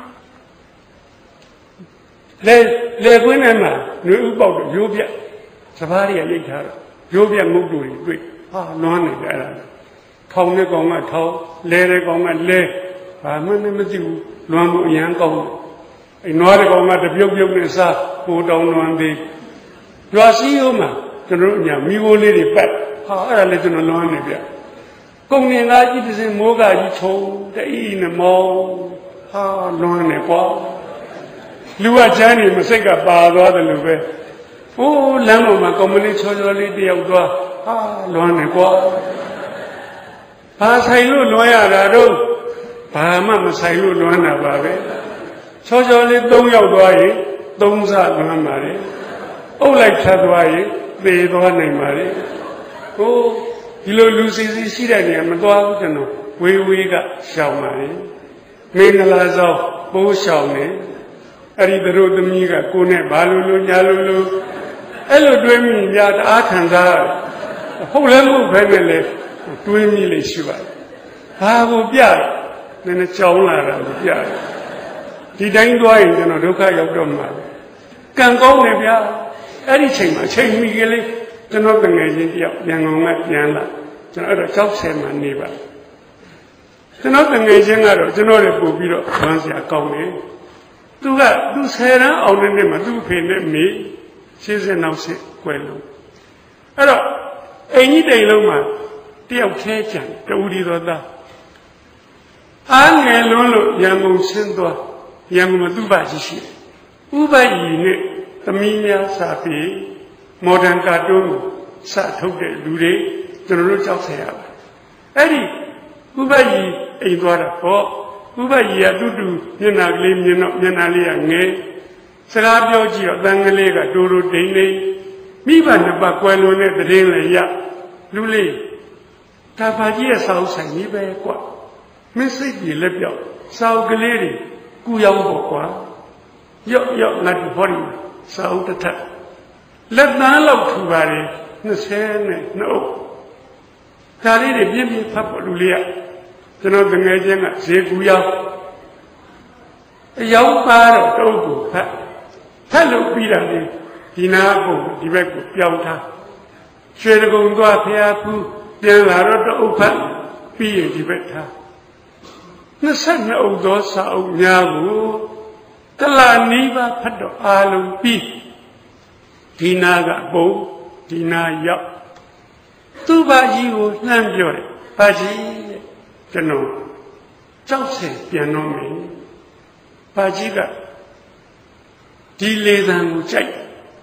လေလေကွင်းထဲမှာနှွေးဥပေါက်တော့ရိုးပြစပားတွေကရိတ်ထားတော့ရိုးပြငုတ်တူတွေတွေ့ဟာလွမ်းနေကြအဲ့ဒါထောင်တဲ့ကောင်ကထောင်လဲတဲ့ကောင်ကလဲဘာမှမသိဘူးလွမ်းမှုအရန်ကောင်းအဲ့နွားတဲ့ကောင်ကတပြုတ်ပြုတ်နဲ့စားဟိုတောင်လွမ်းသေးကြွားစည်းဦးမှာကျွန်တော်တို့ညာမိခိုးလေးတွေပတ်ဟာအဲ့ဒါလည်းကျွန်တော်လွမ်းနေဗျကုံငင်သားကြီးတစ်စင်မိုးကကြီးချုံတအီးနဲ့မောင်းဟာလွမ်းနေကွာလူကချမ်းနေမစိတ်ကပါသွားတယ်လို့ပဲဟိုးလမ်းပေါ်မှာကောင်မလေးချောချောလေးတယောက်သွားဟာလွမ်းနေကွာဘာဆိုင်လို့လွမ်းရတာတော့ဘာမှမဆိုင်လို့လွမ်းတာပါပဲချောချောလေး၃ယောက်သွားရင်သုံးဆလွမ်းပါလေအုပ်လိုက်ဖြတ်သွားရင်သေသွားနိုင်ပါလေဟိုးဒီလိုလူစီစီရှိတဲ့နေရာမသွားဘူးကျွန်တော်ဝေးဝေးကရှောင်ပါလေမင်္ဂလာဆောင်ပိုးရှောင်နေအဲ့ဒီတို့သမီးကကိုနဲ့ဘာလို့လို့ညာလို့လို့အဲ့လိုတွေးမိကြတအားခံစားဟုတ်လည်းမဟုတ်ပဲနဲ့လေတွေးမိလေရှိပါတယ်ဘာကိုပြတယ်နည်းနည်းကြောင်းလာတာကိုပြတယ်ဒီတိုင်းသွားရင်ကျွန်တော်ဒုက္ခရောက်တော့မှာကံကောင်းတယ်ဗျာအဲ့ဒီချိန်မှာချိန်မိကလေးကျွန်တော်ငယ်ချင်းတယောက်ရန်ကုန်ကပြန်လာကျွန်တော်အဲ့တော့ကြောက်ဆယ်မှနေပါကျွန်တော်ငယ်ချင်းကတော့ကျွန်တော်လည်းပို့ပြီးတော့ဝမ်းစရာကောင်းတယ်သူကသူဆယ်တန်းအောင်တဲ့နေ့မှာသူ့ဖေနဲ့မေရှင်းစင်နောက်စစ်ကွယ်လို့အဲ့တော့အိမ်ကြီးတိမ်လုံးမှာတယောက်ခဲကြံတူဒီတော်သားအားငယ်လွန်းလို့ရန်ကုန်ဆင်းသွားရန်ကုန်မှာသူ့ဘာကြီးရှိဥပယီနဲ့သမီးများစာပေမော်ဒန်ကာတွန်းကိုစထုတ်တဲ့လူတွေကျွန်တော်တို့ကြောက်ဆရာပါအဲ့ဒီဥပယီအိမ်သွားတာပေါ့ဥပယီကတူတူမျက်နှာကလေးမျက်နှာမျက်နှာလေးကငယ်စကားပြောကြည့်တော့တန်ကလေးကတူတူဒိန်ဒိန်မိဘနှစ်ပါးကွယ်လွန်တဲ့တည်င်းလည်းရလူလေးဒါပါကြီးရဲ့စာအုပ်ဆိုင်ကြီးပဲကွာမင်းစိတ်ကြီးလက်ပြောက်စာအုပ်ကလေးတွေကူရောက်ပေါ့ကွာရော့ရော့ငါတို့ဟောဒီစာအုပ်တစ်ထပ်လက်တန်းလောက်ထူပါတယ်နှစ်ဆယ်နဲ့နှစ်အုပ်ဒါလေးတွေပြင်းပြင်းဖတ်ဖို့လူလေးကကျွန်တော်ငယ်ချင်းကဈေးကူရောက်အရောက်ပါတော့တုပ်ကိုဖတ်ဖတ်လို့ပြီးတာလေဒီနာကိုဒီဘက်ကိုပြောင်းထားရွှေတကုံသွားဖျားဖူးပြန်လာတော့တုပ်ဖတ်ပြီးရင်ဒီဘက်ထားနှစ်ဆက်နှစ်အုပ်သောစာအုပ်များကိုတလာနီးပါဖတ်တော့အာလုံးပြီးဒီနာကပုံဒီနာရောက်သူ့ဘာကြီးကိုလှမ်းပြောတယ်ဘာကြီးကျွန်တော်ကြောက်စင်ပြန်တော့မယ်ဘာကြီးကဒီလေသံကိုကြိုက်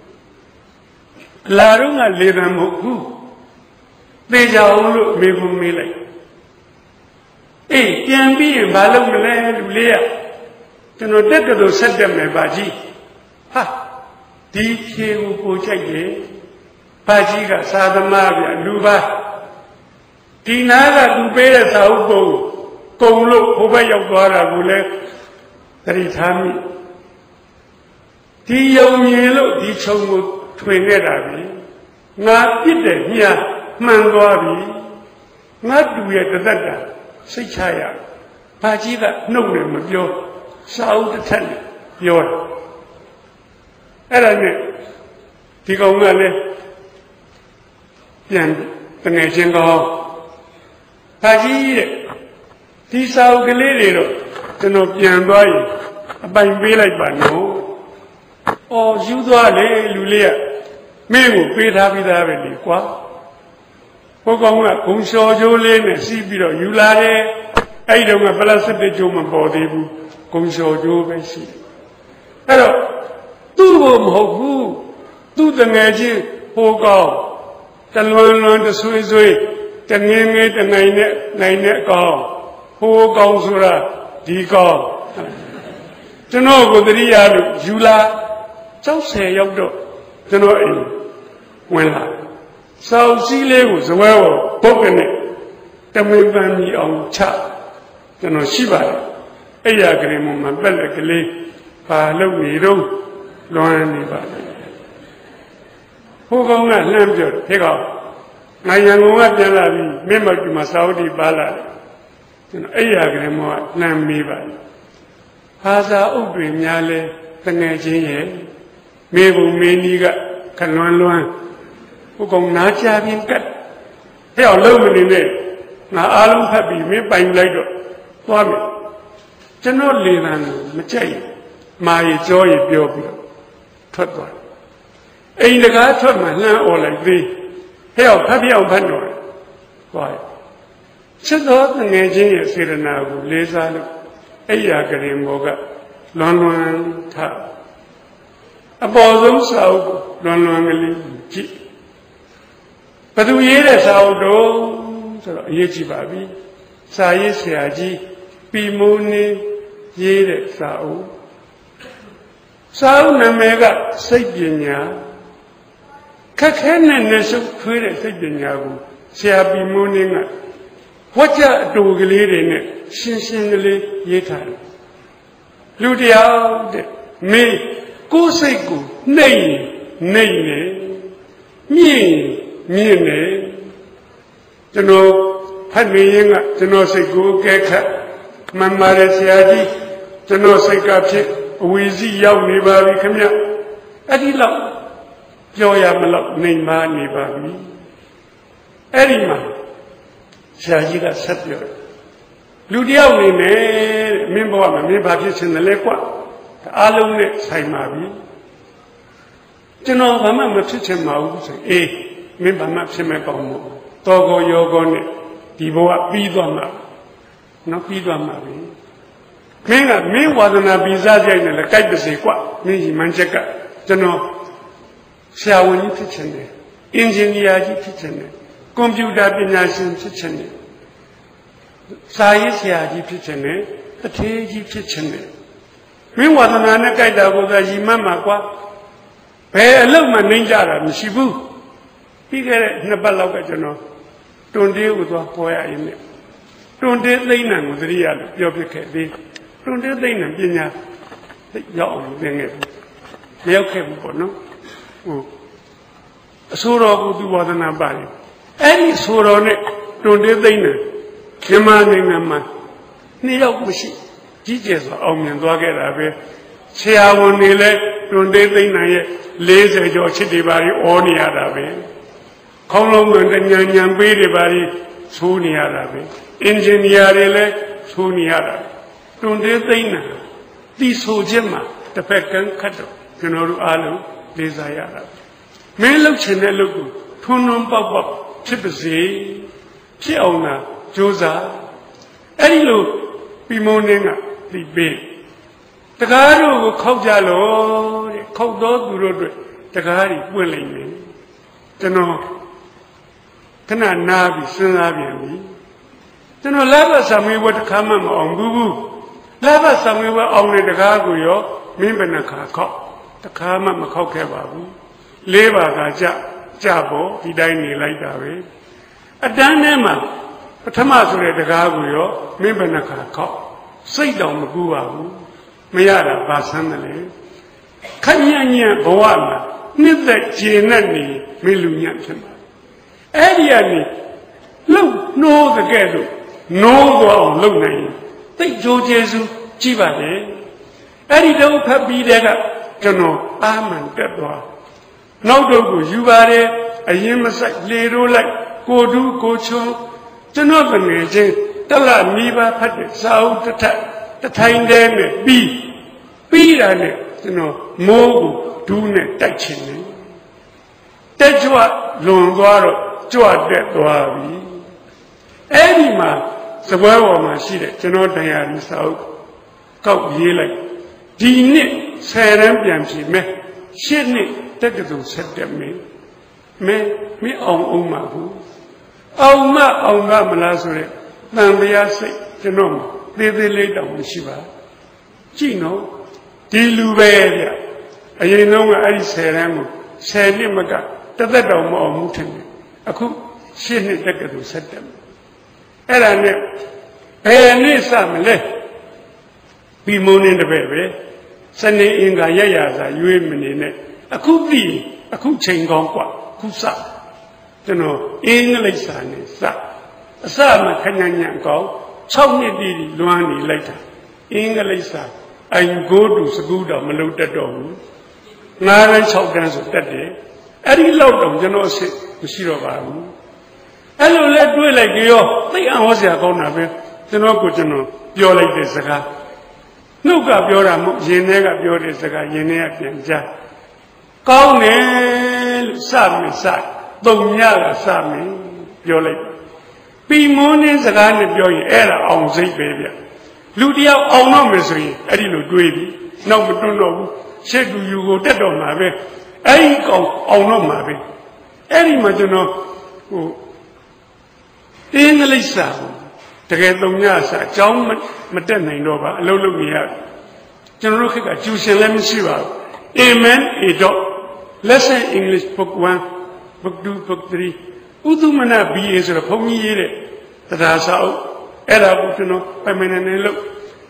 လာတော့ကလေသံမဟုတ်ဘူးသေချာအောင်လို့မေးဖို့မေးလိုက်အေးပြန်ပြီးရင်ဘာလုပ်မလဲလူလေးကကျွန်တော်တက်ကတော်ဆက်တက်မယ်ဘာကြီးဟာဒီဖြေကိုကိုကြိုက်တယ်ဘာကြီးကသာသမားပြလူပါဒီနာကသူပေးတဲ့သာဥပုပ်ကုံလို့ဘိုးဘက်ရောက်သွားတာကိုလည်းသတိထားမိဒီယုံမြင်လို့ဒီခြုံကိုထွင်ခဲ့တာပြီငါပြစ်တယ်ညာမှန်သွားပြီငါတူရဲ့တသက်တာစိတ်ချရဘာကြီးကနှုတ်နဲ့မပြောစာအုပ်တစ်ထက်နဲ့ပြောတယ်အဲ့ဒါနဲ့ဒီကောင်ကလည်းပြန်တငယ်ချင်းကောဘာကြီးတဲ့ဒီစာအုပ်ကလေးတွေတော့ကျွန်တော်ပြန်သွားရင်အပိုင်ပေးလိုက်ပါနော်။အော်ယူသွားလေလူလေးကမင်းကိုပေးထားပြီးသားပဲလေကွာ။ဟိုကောင်ကဂုံလျှော်ကျိုးလေးနဲ့စီးပြီးတော့ယူလာတယ်အဲ့ဒီတော့ကပလတ်စတစ်ကျိုးမပေါ်သေးဘူးဂုံလျှော်ကျိုးပဲရှိတယ်အဲ့တော့သူ့ကိုမဟုတ်ဘူးသူ့တငယ်ချင်းဟိုကောင်တလွန်လွန်တဆွေးဆွေးတငယ်ငယ်တနိုင်နဲ့နိုင်နဲ့ကောင်ဟိုကောင်ဆိုတာဒီကောင်ကျွန်တော်ကိုတတိယလို့ယူလာကျောက်ဆယ်ရောက်တော့ကျွန်တော်အိမ်ဝင်လာစောက်စည်းလေးကိုဇဝဲကိုပုတ်ကနေတမင်ပန်းပြီးအောင်ချကျွန်တော်ရှိပါတယ်အဲ့ရကလေးမှမပက်လက်ကလေးပါလို့နေတော့လွန်နေပါတယ်ဟိုကောင်ကလှမ်းပြောတယ်ကောင်ငါရန်ကုန်ကပြန်လာပြီးမင်းမကမှာစာအုပ်ဒီပါလာတယ်ကျွန်တော်အဲ့ရကလေးမှလှမ်းမေးပါတယ်ဟာစာအုပ်တွေများလဲတငယ်ချင်းရဲ့မေဘုံမင်းကြီးကခလွန်းလွန်းဟိုကောင်နားချပြင်းကတ်ဟဲ့အောင်လုံးမနေနဲ့ငါအားလုံးဖတ်ပြီးမင်းပိုင်လိုက်တော့သွားမယ်ကျွန်တော်လေလံမကြိုက်မာရီကြောရီပြောပြီးတော့ထွက်သွားအိမ်တကားထွက်မှလှမ်းអော်လိုက်သေးဟဲ့အောင်ဖတ်ပြအောင်ဖတ်တော့သွားရချစ်တော်ငယ်ချင်းရဲ့စေရနာကိုလေးစားလို့အဲ့ရကလေးမောကလွန်လွန်ထအပေါ်ဆုံးစာအုပ်ကိုလွန်လွန်ကလေးကြည့်ဘသူရေးတဲ့စာအုပ်တော့ဆိုတော့အရေးကြီးပါပြီစာရေးဆရာကြီးပီမိုးနေရေးတဲ့စာအုပ်စာအုပ်နာမည်ကစိတ်ပညာခက်ခဲနဲ့နဲ့ရှုပ်ထွေးတဲ့စိတ်ပညာကိုဆရာပီမိုးနေကဝါကြအတူကလေးတွေနဲ့ရှင်းရှင်းကလေးရေးထားတယ်လူတယောက်တဲ့မင်းကိုယ်စိတ်ကိုနှိမ့်နှိမ့်နေမြင့်မြင့်နေကျွန်တော်ဖတ်နေရင်ကကျွန်တော်စိတ်ကိုအကဲခတ်မှန်ပါတယ်ဆရာကြီးကျွန်တော်စိတ်ကဖြစ်အဝီစီရောက်နေပါပြီခင်ဗျအဲ့ဒီလောက်ပြောရမလို့နှိမ်ပါနေပါပြီအဲ့ဒီမှာဆရာကြီးကဆက်ပြောတယ်လူတယောက်နေမယ်တဲ့မင်းဘဝမှာမင်းဘာဖြစ်ချင်တယ်လဲကွအားလုံးနဲ့ဆိုင်ပါပြီကျွန်တော်ဘာမှမဖြစ်ချင်ပါဘူးဆိုအေးမင်းဘာမှဖြစ်မဲ့ကောင်းမို့တော်ကိုရောကိုနဲ့ဒီဘဝပြီးသွားမှာနော်ပြီးသွားမှာပြီမင်းကမင်းဝါဒနာပြီးစားကြိုက်နေလဲကြိုက်ပါစေကွမင်းကြီးမှန်ချက်ကကျွန်တော်ဆရာဝန်ကြီးဖြစ်ချင်တယ်အင်ဂျင်နီယာကြီးဖြစ်ချင်တယ်ကွန်ပျူတာပညာရှင်ဖြစ်ချင်တယ်စာရေးဆရာကြီးဖြစ်ချင်တယ်အထေးကြီးဖြစ်ချင်တယ်မင်းဝါဒနာနဲ့ကြိုက်တာကိုသာရီမတ်မှာကွာဘယ်အလုပ်မှနှိမ့်ကြတာမရှိဘူးပြီးခဲ့တဲ့နှစ်ပတ်လောက်ကကျွန်တော်တွန်တေးကိုသွားပေါ်ရရင်နဲ့တွန်တေးသိမ့်နံကိုသတိရလို့ပြောပြခဲ့သေးတွန်တေးသိမ့်နံပညာရောက်အောင်သင်ခဲ့ပြီမရောက်ခဲ့ဘူးပေါ့နော်ဟိုအဆိုတော်ကိုသူဝါဒနာပါတယ်အဲ့ဒီအဆိုတော်နဲ့တွန်တေးသိမ့်နံမြန်မာနိုင်ငံမှာနှစ်ယောက်မရှိကြီးကျယ်စွာအောင်မြင်သွားခဲ့တာပဲဆရာဝန်တွေလည်းတွန်တေးသိမ့်နိုင်ရဲ့လေးဆယ်ကျော်ချစ်တွေပါပြီးဩနေရတာပဲခေါင်းလုံးကတညံညံပေးတွေပါပြီးသိုးနေရတာပဲအင်ဂျင်နီယာတွေလည်းသိုးနေရတာတွန်တေးသိမ့်နိုင်တီဆိုခြင်းမှာတစ်ဖက်ကန်းခတ်တော့ကျွန်တော်တို့အားလုံးလေးစားရတာမင်းလှုပ်ချင်တဲ့လုပ်ကိုထွန်းထွန်းပေါက်ပေါက်ဖြစ်ပါစေဖြစ်အောင်သာကြိုးစားအဲ့ဒီလိုပြီးမုန်းနေကဒီပေးတကားတို့ကိုခောက်ကြလို့တဲ့ခောက်တော့သူတို့တွေတကားကြီးပွင့်လိုက်မယ်ကျွန်တော်ခဏနားပြီးစဉ်းစားပြန်ပြီကျွန်တော်လက်ပတ်ဆံမေးဘတစ်ခါမှမအောင်ဘူးလက်ပတ်ဆံမေးဘအောင်တဲ့တကားကိုရောမင်းဘယ်နှခါခောက်တခါမှမခောက်ခဲ့ပါဘူးလေးပါကကြကြဖို့ဒီတိုင်းနေလိုက်တာပဲအတန်းထဲမှာပထမဆိုတဲ့တကားကိုရောမင်းဘယ်နှခါခောက်စိတ်တော်မကူပါဘူးမရတာဘာဆန်းတယ်လဲခညံ့ညံ့ဘဝမှာနှစ်သက်ကျေနပ်နေမင်းလူညံ့ဖြစ်မှာအဲ့ဒီကနေလှုပ်နှိုးတဲ့ကဲ့သို့နိုးသွားအောင်လုပ်နိုင်ရင်သိကြိုးကျေစုကြည့်ပါလေအဲ့ဒီတော့ဖတ်ပြီးတဲ့ကကျွန်တော်အာမန်တက်သွားနောက်တော့ကိုယူပါတယ်အရင်မဆိုင်လေတို့လိုက်ကိုတူးကိုချုံကျွန်တော်တငယ်ချင်းတလမိဘဖတ်တဲ့စာအုပ်တစ်ထပ်တစ်ထိုင်တည်းနဲ့ပြီးပြီးတာနဲ့ကျွန်တော်မိုးကိုဒူးနဲ့တိုက်ချင်တယ်တက်ကြွလွန်သွားတော့ကြွတက်သွားပြီအဲ့ဒီမှာစပွဲပေါ်မှာရှိတဲ့ကျွန်တော်တရားဒီစာအုပ်ကောက်ရေးလိုက်ဒီနှစ်ဆယ်ရန်ပြန်ပြီမဲ့ရှစ်နှစ်တက္ကသိုလ်ဆက်တက်မယ်မင်းမင်းအောင်အောင်မှာဘူးအောင်မအောင်ကမလားဆိုတဲ့တန်တရားစိတ်ကျွန်တော်သေးသေးလေးတောင်မရှိပါကြည့်နော်ဒီလူပဲဗျအရင်တော့ကအဲ့ဒီဆယ်ရန်ကိုဆယ်နှစ်မကတသက်တောင်မအောင်ဘူးထင်တယ်အခုရှစ်နှစ်တက္ကသိုလ်ဆက်တက်မယ်အဲ့ဒါနဲ့ဘယ်နှစ်စမလဲပြီးမုန်းနေတပည့်ပဲစနေအင်္ဂါရရစာရွေးမနေနဲ့အခုပြီးအခုချိန်ကောင်းกว่าခုစကျွန်တော်အင်္ဂလိပ်စာနဲ့စအစမှခဏညံ့ကောင်း၆နှစ်တည်းလွမ်းနေလိုက်တာအင်္ဂလိပ်စာ I go to school တော့မလုပ်တတ်တော့ဘူးငါးတန်း၆တန်းဆိုတက်တယ်အဲ့ဒီလောက်တော့ကျွန်တော်အစ်မရှိတော့ပါဘူးအဲ့လိုလဲတွေးလိုက်ကြရောသိအောင်ဟောစရာကောင်းတာပဲကျွန်တော်ကိုကျွန်တော်ပြောလိုက်တဲ့စကားနှုတ်ကပြောတာမဟုတ်ရင်ထဲကပြောတဲ့စကားရင်ထဲကပြန်ကြားကောင်းတယ်လို့စမယ်စတုံညကစမယ်ပြောလိုက်ပြီးမွန်းတဲ့စကားနဲ့ပြောရင်အဲ့ဒါအောင်စိတ်ပဲဗျလူတယောက်အောင်တော့မယ်ဆိုရင်အဲ့ဒီလိုတွေးပြီးနောက်မတွန်းတော့ဘူးရှေ့သူယူကိုတက်တော့မှာပဲအဲ့ဒီကောင်အောင်တော့မှာပဲအဲ့ဒီမှာကျွန်တော်ဟိုအင်္ဂလိပ်စာတကယ်တုံညစာအကြောင်းမတက်နိုင်တော့ပါအလုပ်လုပ်နေရကျွန်တော်တို့ခေတ်ကကျူရှင်လည်းမရှိပါဘူး Amen a dot lesson English book one book two book three ဥဒုမနာ B A ဆိုတော့ဘုန်းကြီးရေးတဲ့တရားစာအုပ်အဲ့ဒါကိုကျွန်တော်ပိုင်မနေနေလို့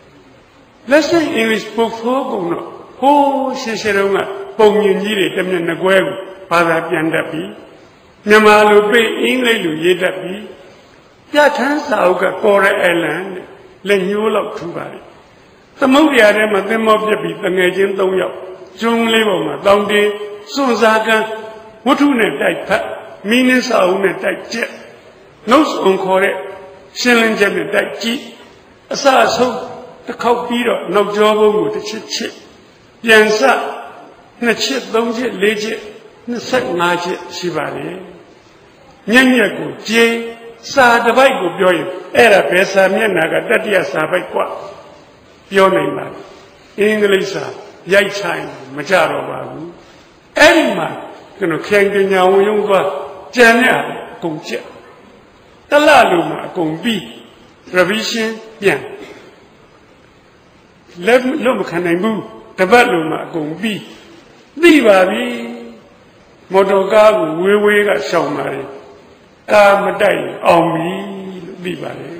lesson English book four ကိုတော့ဟိုးရှင်းရှင်းတော့ကပုံမြင်ကြီးတွေတမျက်နှာကွဲကိုဘာသာပြန်တတ်ပြီးမြန်မာလိုပြေအင်္ဂလိပ်လိုရေးတတ်ပြီးပြဋ္ဌာန်းစာအုပ်ကကော်ရအလန်လက်ညှိုးလောက်ထူပါတယ်သမုဒ္ဒရာထဲမှာသင်္ဘောပြက်ပြီးတငယ်ချင်း၃ယောက်ကျွန်းလေးပေါ်မှာတောင်းတင်းစွန့်စားကန်းဝတ္ထုနဲ့တိုက်ဖက်မင်းင်းစာအုပ်နဲ့တိုက်ကျက်နှုတ်ဆွန်ခေါ်တဲ့ရှင်းလင်းချက်နဲ့တိုက်ကြည့်အစအဆုံးတစ်ခေါက်ပြီးတော့နောက်ကျောဘုံကိုတစ်ချစ်ချစ်ပြန်စနှစ်ချစ်သုံးချစ်လေးချစ်နှစ်ဆက်ငါးချစ်ရှိပါလေမျက်မျက်ကိုကြေးစာတစ်ပိုက်ကိုပြောရင်အဲ့ဒါဘယ်စာမျက်နှာကတတိယစာပိုက်กว่าပြောနိုင်ပါအင်္ဂလိပ်စာရိုက်ချိုင်းမကြတော့ပါဘူးအဲ့ဒီမှာကျွန်တော်ခိုင်ပညာဝင်ရုံသွားကြံရအကုန်ချက်တလလုံးမှာအကုန်ပြီး revision ပြန်လက်လုံးမခံနိုင်ဘူးတပတ်လုံးမှာအကုန်ပြီးသိပါပြီမော်တော်ကားကိုဝေးဝေးကရှောင်ပါလေကာမတိုက်အောင်ပြီလို့သိပါလေ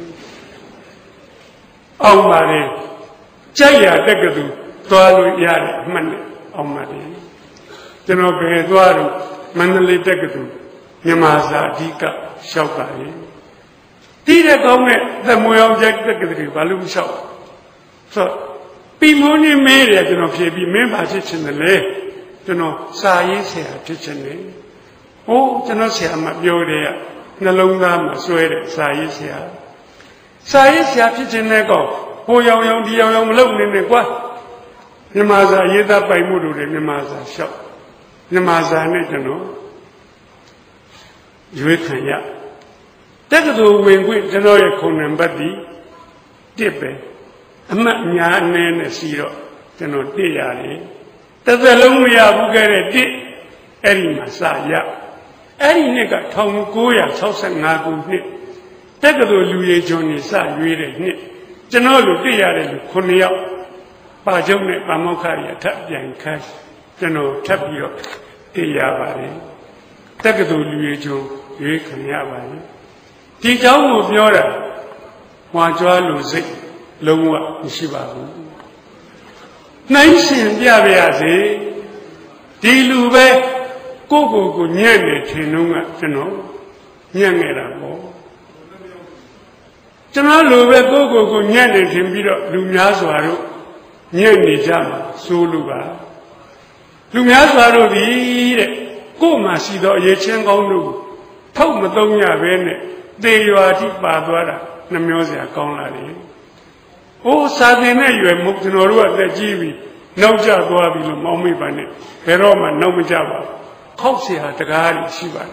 အောင်ပါလေကြိုက်ရတက်ကတူသွားလို့ရတယ်အမှန်နဲ့အောင်ပါလေကျွန်တော်ဘယ်သွားတော့မန္တလေးတက်ကတူမြန်မာစာအဓိကရှောက်ပါလေဒီတဲ့ကောင်းတဲ့သမွေအောင်ကြိုက်တက်ကတူဘာလို့မရှောက်ဆိုပြီးမုန်းနေမေးတယ်ကျွန်တော်ဖြေပြီးမင်းဘာဖြစ်ချင်တယ်လဲကျွန်တော်စာရေးဆရာဖြစ်ချင်တယ်ဟိုးကျွန်တော်ဆရာမပြောတယ်နှလုံးသားမှာဆွဲတဲ့စာရေးဆရာစာရေးဆရာဖြစ်ချင်တဲ့ကောင်ဟိုရောင်ရောင်ဒီရောင်ရောင်မလုပ်နေနဲ့ကွာမြန်မာစာရေးသားပိုင်မှုတို့တွေမြန်မာစာလျှောက်မြန်မာစာနဲ့ကျွန်တော်ရွေးခံရတက္ကသိုလ်ဝင်ခွင့်ကျွန်တော်ရဲ့ခုံနံပါတ်ဒီတစ်ပဲအမှတ်အများအနည်းနဲ့စီတော့ကျွန်တော်တစ်ရတယ်တစ်သက်လုံးမရဘူးခဲ့တဲ့တစ်အဲ့ဒီမှာစာရအဲ့ဒီနှစ်က၁၉၆၅ခုနှစ်တက္ကသိုလ်လူရည်ကျွန်းနေစရွေးတဲ့နှစ်ကျွန်တော်လူတစ်ရတယ်လူခုနှစ်ယောက်ပါကျုံနဲ့ပါမောက္ခရထပ်ပြန်ခိုင်းကျွန်တော်ထပ်ပြီးတော့တစ်ရပါတယ်တက္ကသိုလ်လူရည်ကျွန်းရွေးခံရပါတယ်ဒီเจ้าကိုပြောတာဟွာကြွားလူစိတ်လုံးဝမရှိပါဘူးနှိုင်းရှင်ပြပါရစေဒီလူပဲကိုယ့်ကိုယ်ကိုညံ့နေထင်တော့ကကျွန်တော်ညံ့နေတာပေါ့ကျွန်တော်လူပဲကိုယ့်ကိုယ်ကိုညံ့နေထင်ပြီးတော့လူများစွာတို့ညံ့နေကြမှာစိုးလို့ပါလူများစွာတို့ဒီတဲ့ကိုယ်မှရှိသောအရေးချင်းကောင်းတို့ထုတ်မသုံးရဘဲနဲ့သေရွာတိပါသွားတာနှမျောစရာကောင်းလာတယ်။အိုးစာသင်တဲ့ရွယ်မှုကျွန်တော်တို့ကတက်ကြီးပြီနောက်ကျသွားပြီလို့မောင်းမိပါနဲ့ဘယ်တော့မှနောက်မကျပါဘူး။ခောက်เสียတကားကြီးရှိပါတယ်။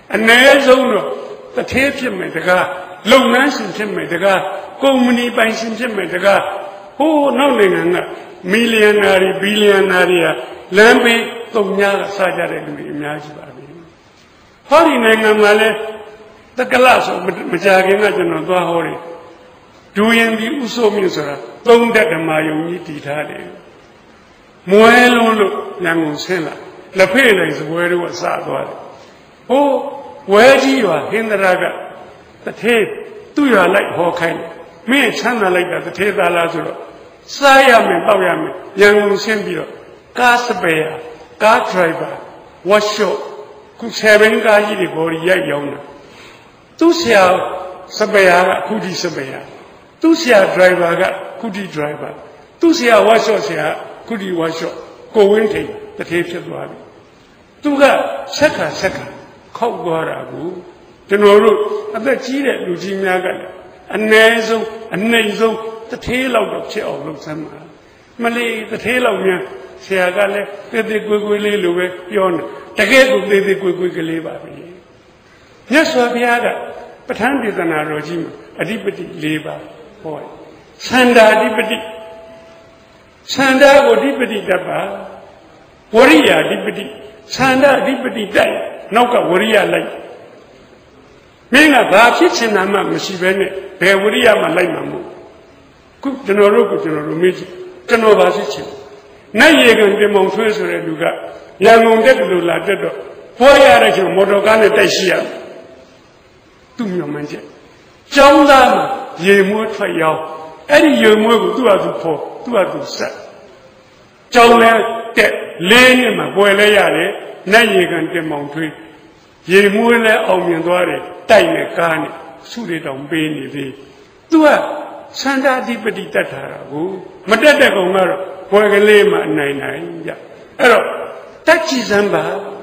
အနည်းဆုံးတော့တထေးဖြစ်မယ်တကားလုပ်ငန်းရှင်ဖြစ်မယ်တကားကုမ္ပဏီပိုင်ရှင်ဖြစ်မယ်တကားဟိုးနောက်နိုင်ငံကမီလီယံနာတွေဘီလီယံနာတွေကလမ်းပေးတုံညာကစားကြတဲ့လူတွေအများကြီးပါပဲဟောဒီနိုင်ငံမှာလဲတက္ကလဆိုမကြခင်ကကျွန်တော်သွားဟောတယ်ဒူရင်ဒီဥဆိုမြင့်ဆိုတာသုံးတက်ဓမ္မယုံကြီးတည်ထားတယ်မွဲလုံးလို့ညံကုန်ဆင်းလာလက်ဖေးလိုက်စပွဲတို့ကစသွားတယ်ဟိုးဝဲကြီးရွာဟင်္ဒရာကတထေးသူ့ရွာလိုက်ဟောခိုင်းမင်းချမ်းသာလိုက်တာတထေးသားလားဆိုတော့စားရမယ်တောက်ရမယ်ညံကုန်ဆင်းပြီးတော့ကားစပယ်ကားဒရိုက်ဘာဝါရှော့ခုဆယ်ဘင်းကားကြီးတွေပေါ်ရိုက်ရောင်းတာသူ့ဆရာစပယ်ကခုဒီစပယ်သူ့ဆရာဒရိုက်ဘာကခုဒီဒရိုက်ဘာသူ့ဆရာဝါရှော့ဆရာခုဒီဝါရှော့ကိုဝင်းထိန်တထေးဖြစ်သွားပြီသူကဆက်ခါဆက်ခါခောက်သွားတာကိုကျွန်တော်တို့အသက်ကြီးတဲ့လူကြီးများကလည်းအ ਨੇ ဆုံးအနှိမ်ဆုံးတထေးလောက်တော့ဖြစ်အောင်လုပ်စမ်းပါမလေးတထေးလောက်များဆရာကလည်းတေးသေးကွေးကွေးလေးလိုပဲပြောနေတကယ်ကိုတေးသေးကွေးကွေးကလေးပါပဲမြတ်စွာဘုရားကပဋ္ဌာန်းဒေသနာတော်ကြီးမှာအဓိပတိ၄ပါးဟောတယ်သန္တာအဓိပတိသန္တာကိုအဓိပတိတတ်ပါဝရိယအဓိပတိသန္တာအဓိပတိတိုက်နောက်ကဝရိယလိုက်မင်းကဘာဖြစ်ချင်တာမှမရှိဘဲနဲ့ဘယ်ဝရိယမှလိုက်မှာမဟုတ်ခုကျွန်တော်တို့ကကျွန်တော်တို့မေးကြည့်ကျွန်တော်ဘာဖြစ်ချင်နိုင်ရေကန်တင်မောင်ဆွေးဆိုတဲ့လူကရန်ကုန်တက်တူလာတက်တော့ဖွာရတဲ့ချိန်မော်တော်ကားနဲ့တိုက်ရှိရသူ့မြော်မှန်းချက်ကျောင်းသားမှာရေမွေးထွက်ရောက်အဲ့ဒီရေမွေးကိုသူ့ဟာသူဖော်သူ့ဟာသူဆက်ကျောင်းလဲတက်လေးနှစ်မှာပွဲလဲရတယ်နိုင်ရေကန်တင်မောင်ထွေးရေမွေးလဲအောင်မြင်သွားတယ်တိုက်နဲ့ကားနဲ့စုတွေတောင်ပေးနေသေးသူကသန္တာဓိပတိတတ်တာကိုမတက်တဲ့ကောင်ကတော့ဘွယ်ကလေးမှအနိုင်နိုင်ကြအဲ့တော့တက်ကြည်စမ်းပါ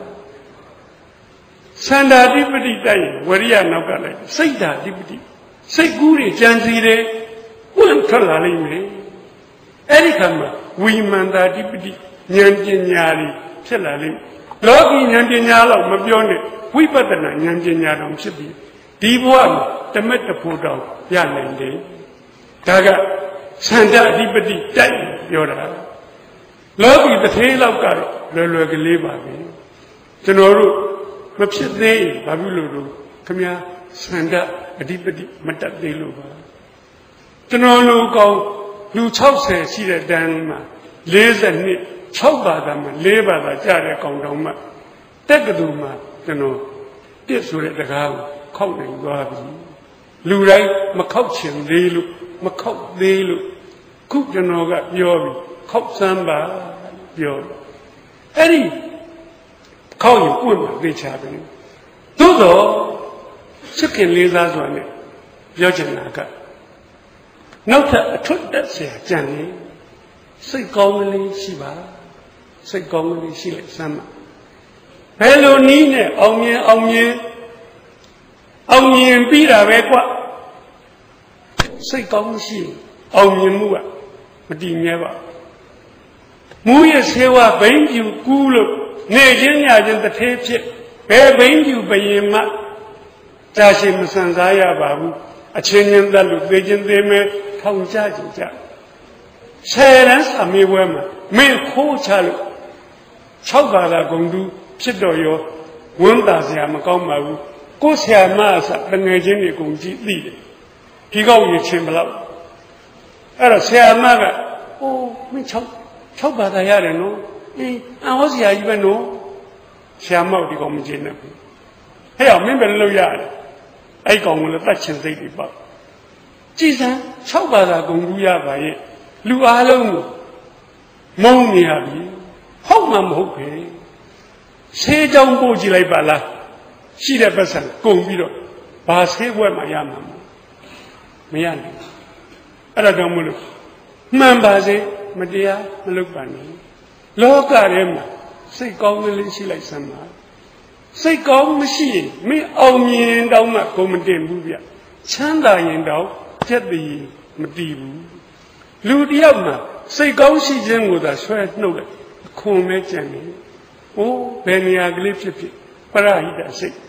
သန္တာဓိပတိတိုက်ဝရိယနောက်ကလိုက်စိတ်ဓာဓိပတိစိတ်ကူးတွေကြံစီတယ်ပွင့်ထွက်လာလိမ့်မယ်အဲ့ဒီခါမှာဝိမာန်တာဓိပတိဉာဏ်ပညာတွေဖြစ်လာလိမ့်မယ်လောကီဉာဏ်ပညာတော့မပြောနဲ့ဝိပဿနာဉာဏ်ပညာတော်ဖြစ်ပြီးဒီဘဝမှာတမက်တဖို့တောင်ရနိုင်တယ်ဒါကသန္တာအဓိပတိတိုက်ပြောတာလောကီတစ်သေးလောက်ကတော့လွယ်လွယ်ကလေးပါပဲကျွန်တော်တို့မဖြစ်သေးရင်ဘာဖြစ်လို့လို့ခမည်းသန္တာအဓိပတိမတတ်သေးလို့ပါကျွန်တော်လူကောင်လူ၆၀ရှိတဲ့တန်းမှာ၄၀နှစ်၆ဘာသာမှာ၄ဘာသာကြားတဲ့ကောင်တောင်မှတက်ကတူမှာကျွန်တော်တစ်ဆိုတဲ့တကားကိုခောက်နိုင်သွားပြီလူတိုင်းမခောက်ချင်သေးလို့မခောက်သေးလို့ခုကျွန်တော်ကပြောပြီခောက်စမ်းပါပြောအဲ့ဒီခောက်ရင်ပွင့်မှာသိချပဲသို့တော့စက္ကန့်လေးစားစွာနဲ့ပြောချင်တာကနောက်ထပ်အထွတ်တက်เสียကြံနေစိတ်ကောင်းကလေးရှိပါစိတ်ကောင်းကလေးရှိလိုက်စမ်းပါဘယ်လိုနည်းနဲ့အောင်မြင်အောင်မြင်အောင်မြင်ပြီးတာပဲကွစိတ်ကောင်းရှိအောင်မြင်မှုကမတည်မြဲပါမူရဲ့ဆေဝဘိန်းပြူကူးလို့နေချင်းညချင်းတစ်သေးဖြစ်ဘယ်ဘိန်းပြူဘယင်မှကြာရှည်မဆန်စားရပါဘူးအချင်းချင်းသက်လို့သိချင်းသိမယ်ထောင်ကြကြကြဆယ်ရန်စာမေးပွဲမှာမင်းခိုးချလို့၆ဘာသာဂုံတူဖြစ်တော်ရောဝန်းတာစရာမကောင်းပါဘူးကိုယ်ဆရာမအစတငယ်ချင်းတွေကုန်ကြည့်သိတယ်ဒီကောက်ရချင်းဘလောက်အဲ့တော့ဆရာမကအိုးမင်း၆၆ဘာသာရတယ်နော်အေးအဟောဆရာကြီးပဲနော်ဆရာမောက်ဒီကောင်မကျင်းနဲ့ဘူးဟဲ့အောင်မင်းပဲလုပ်ရတယ်အဲ့ကောင်ကလည်းတတ်ချင်စိတ်တွေပေါ့ကြည်စမ်း၆ဘာသာဂုံကူးရပါရဲ့လူအားလုံးကိုမုန်းနေရပြီဟုတ်မှမဟုတ်ပဲဆေးကြောင်းပို့ကြည့်လိုက်ပါလားရှိတဲ့ပတ်စံကုန်ပြီးတော့ဘာဆေးဘွဲ့မှရမှာမရနိုင်အဲ့ဒါကြောင့်မလို့မှန်ပါစေမတရားမလုပ်ပါနဲ့လောကထဲမှာစိတ်ကောင်းကလေးရှိလိုက်စမ်းပါစိတ်ကောင်းမရှိရင်မင်းအောင်မြင်တော့မှကိုမတင်ဘူးဗျချမ်းသာရင်တော့ပြက်တည်မတည်ဘူးလူတယောက်မှာစိတ်ကောင်းရှိခြင်းကိုသာဆွဲနှုတ်လိုက်ခွန်မဲကြံနေအိုးဘယ်နေရာကလေးဖြစ်ဖြစ်ပရဟိတစိတ်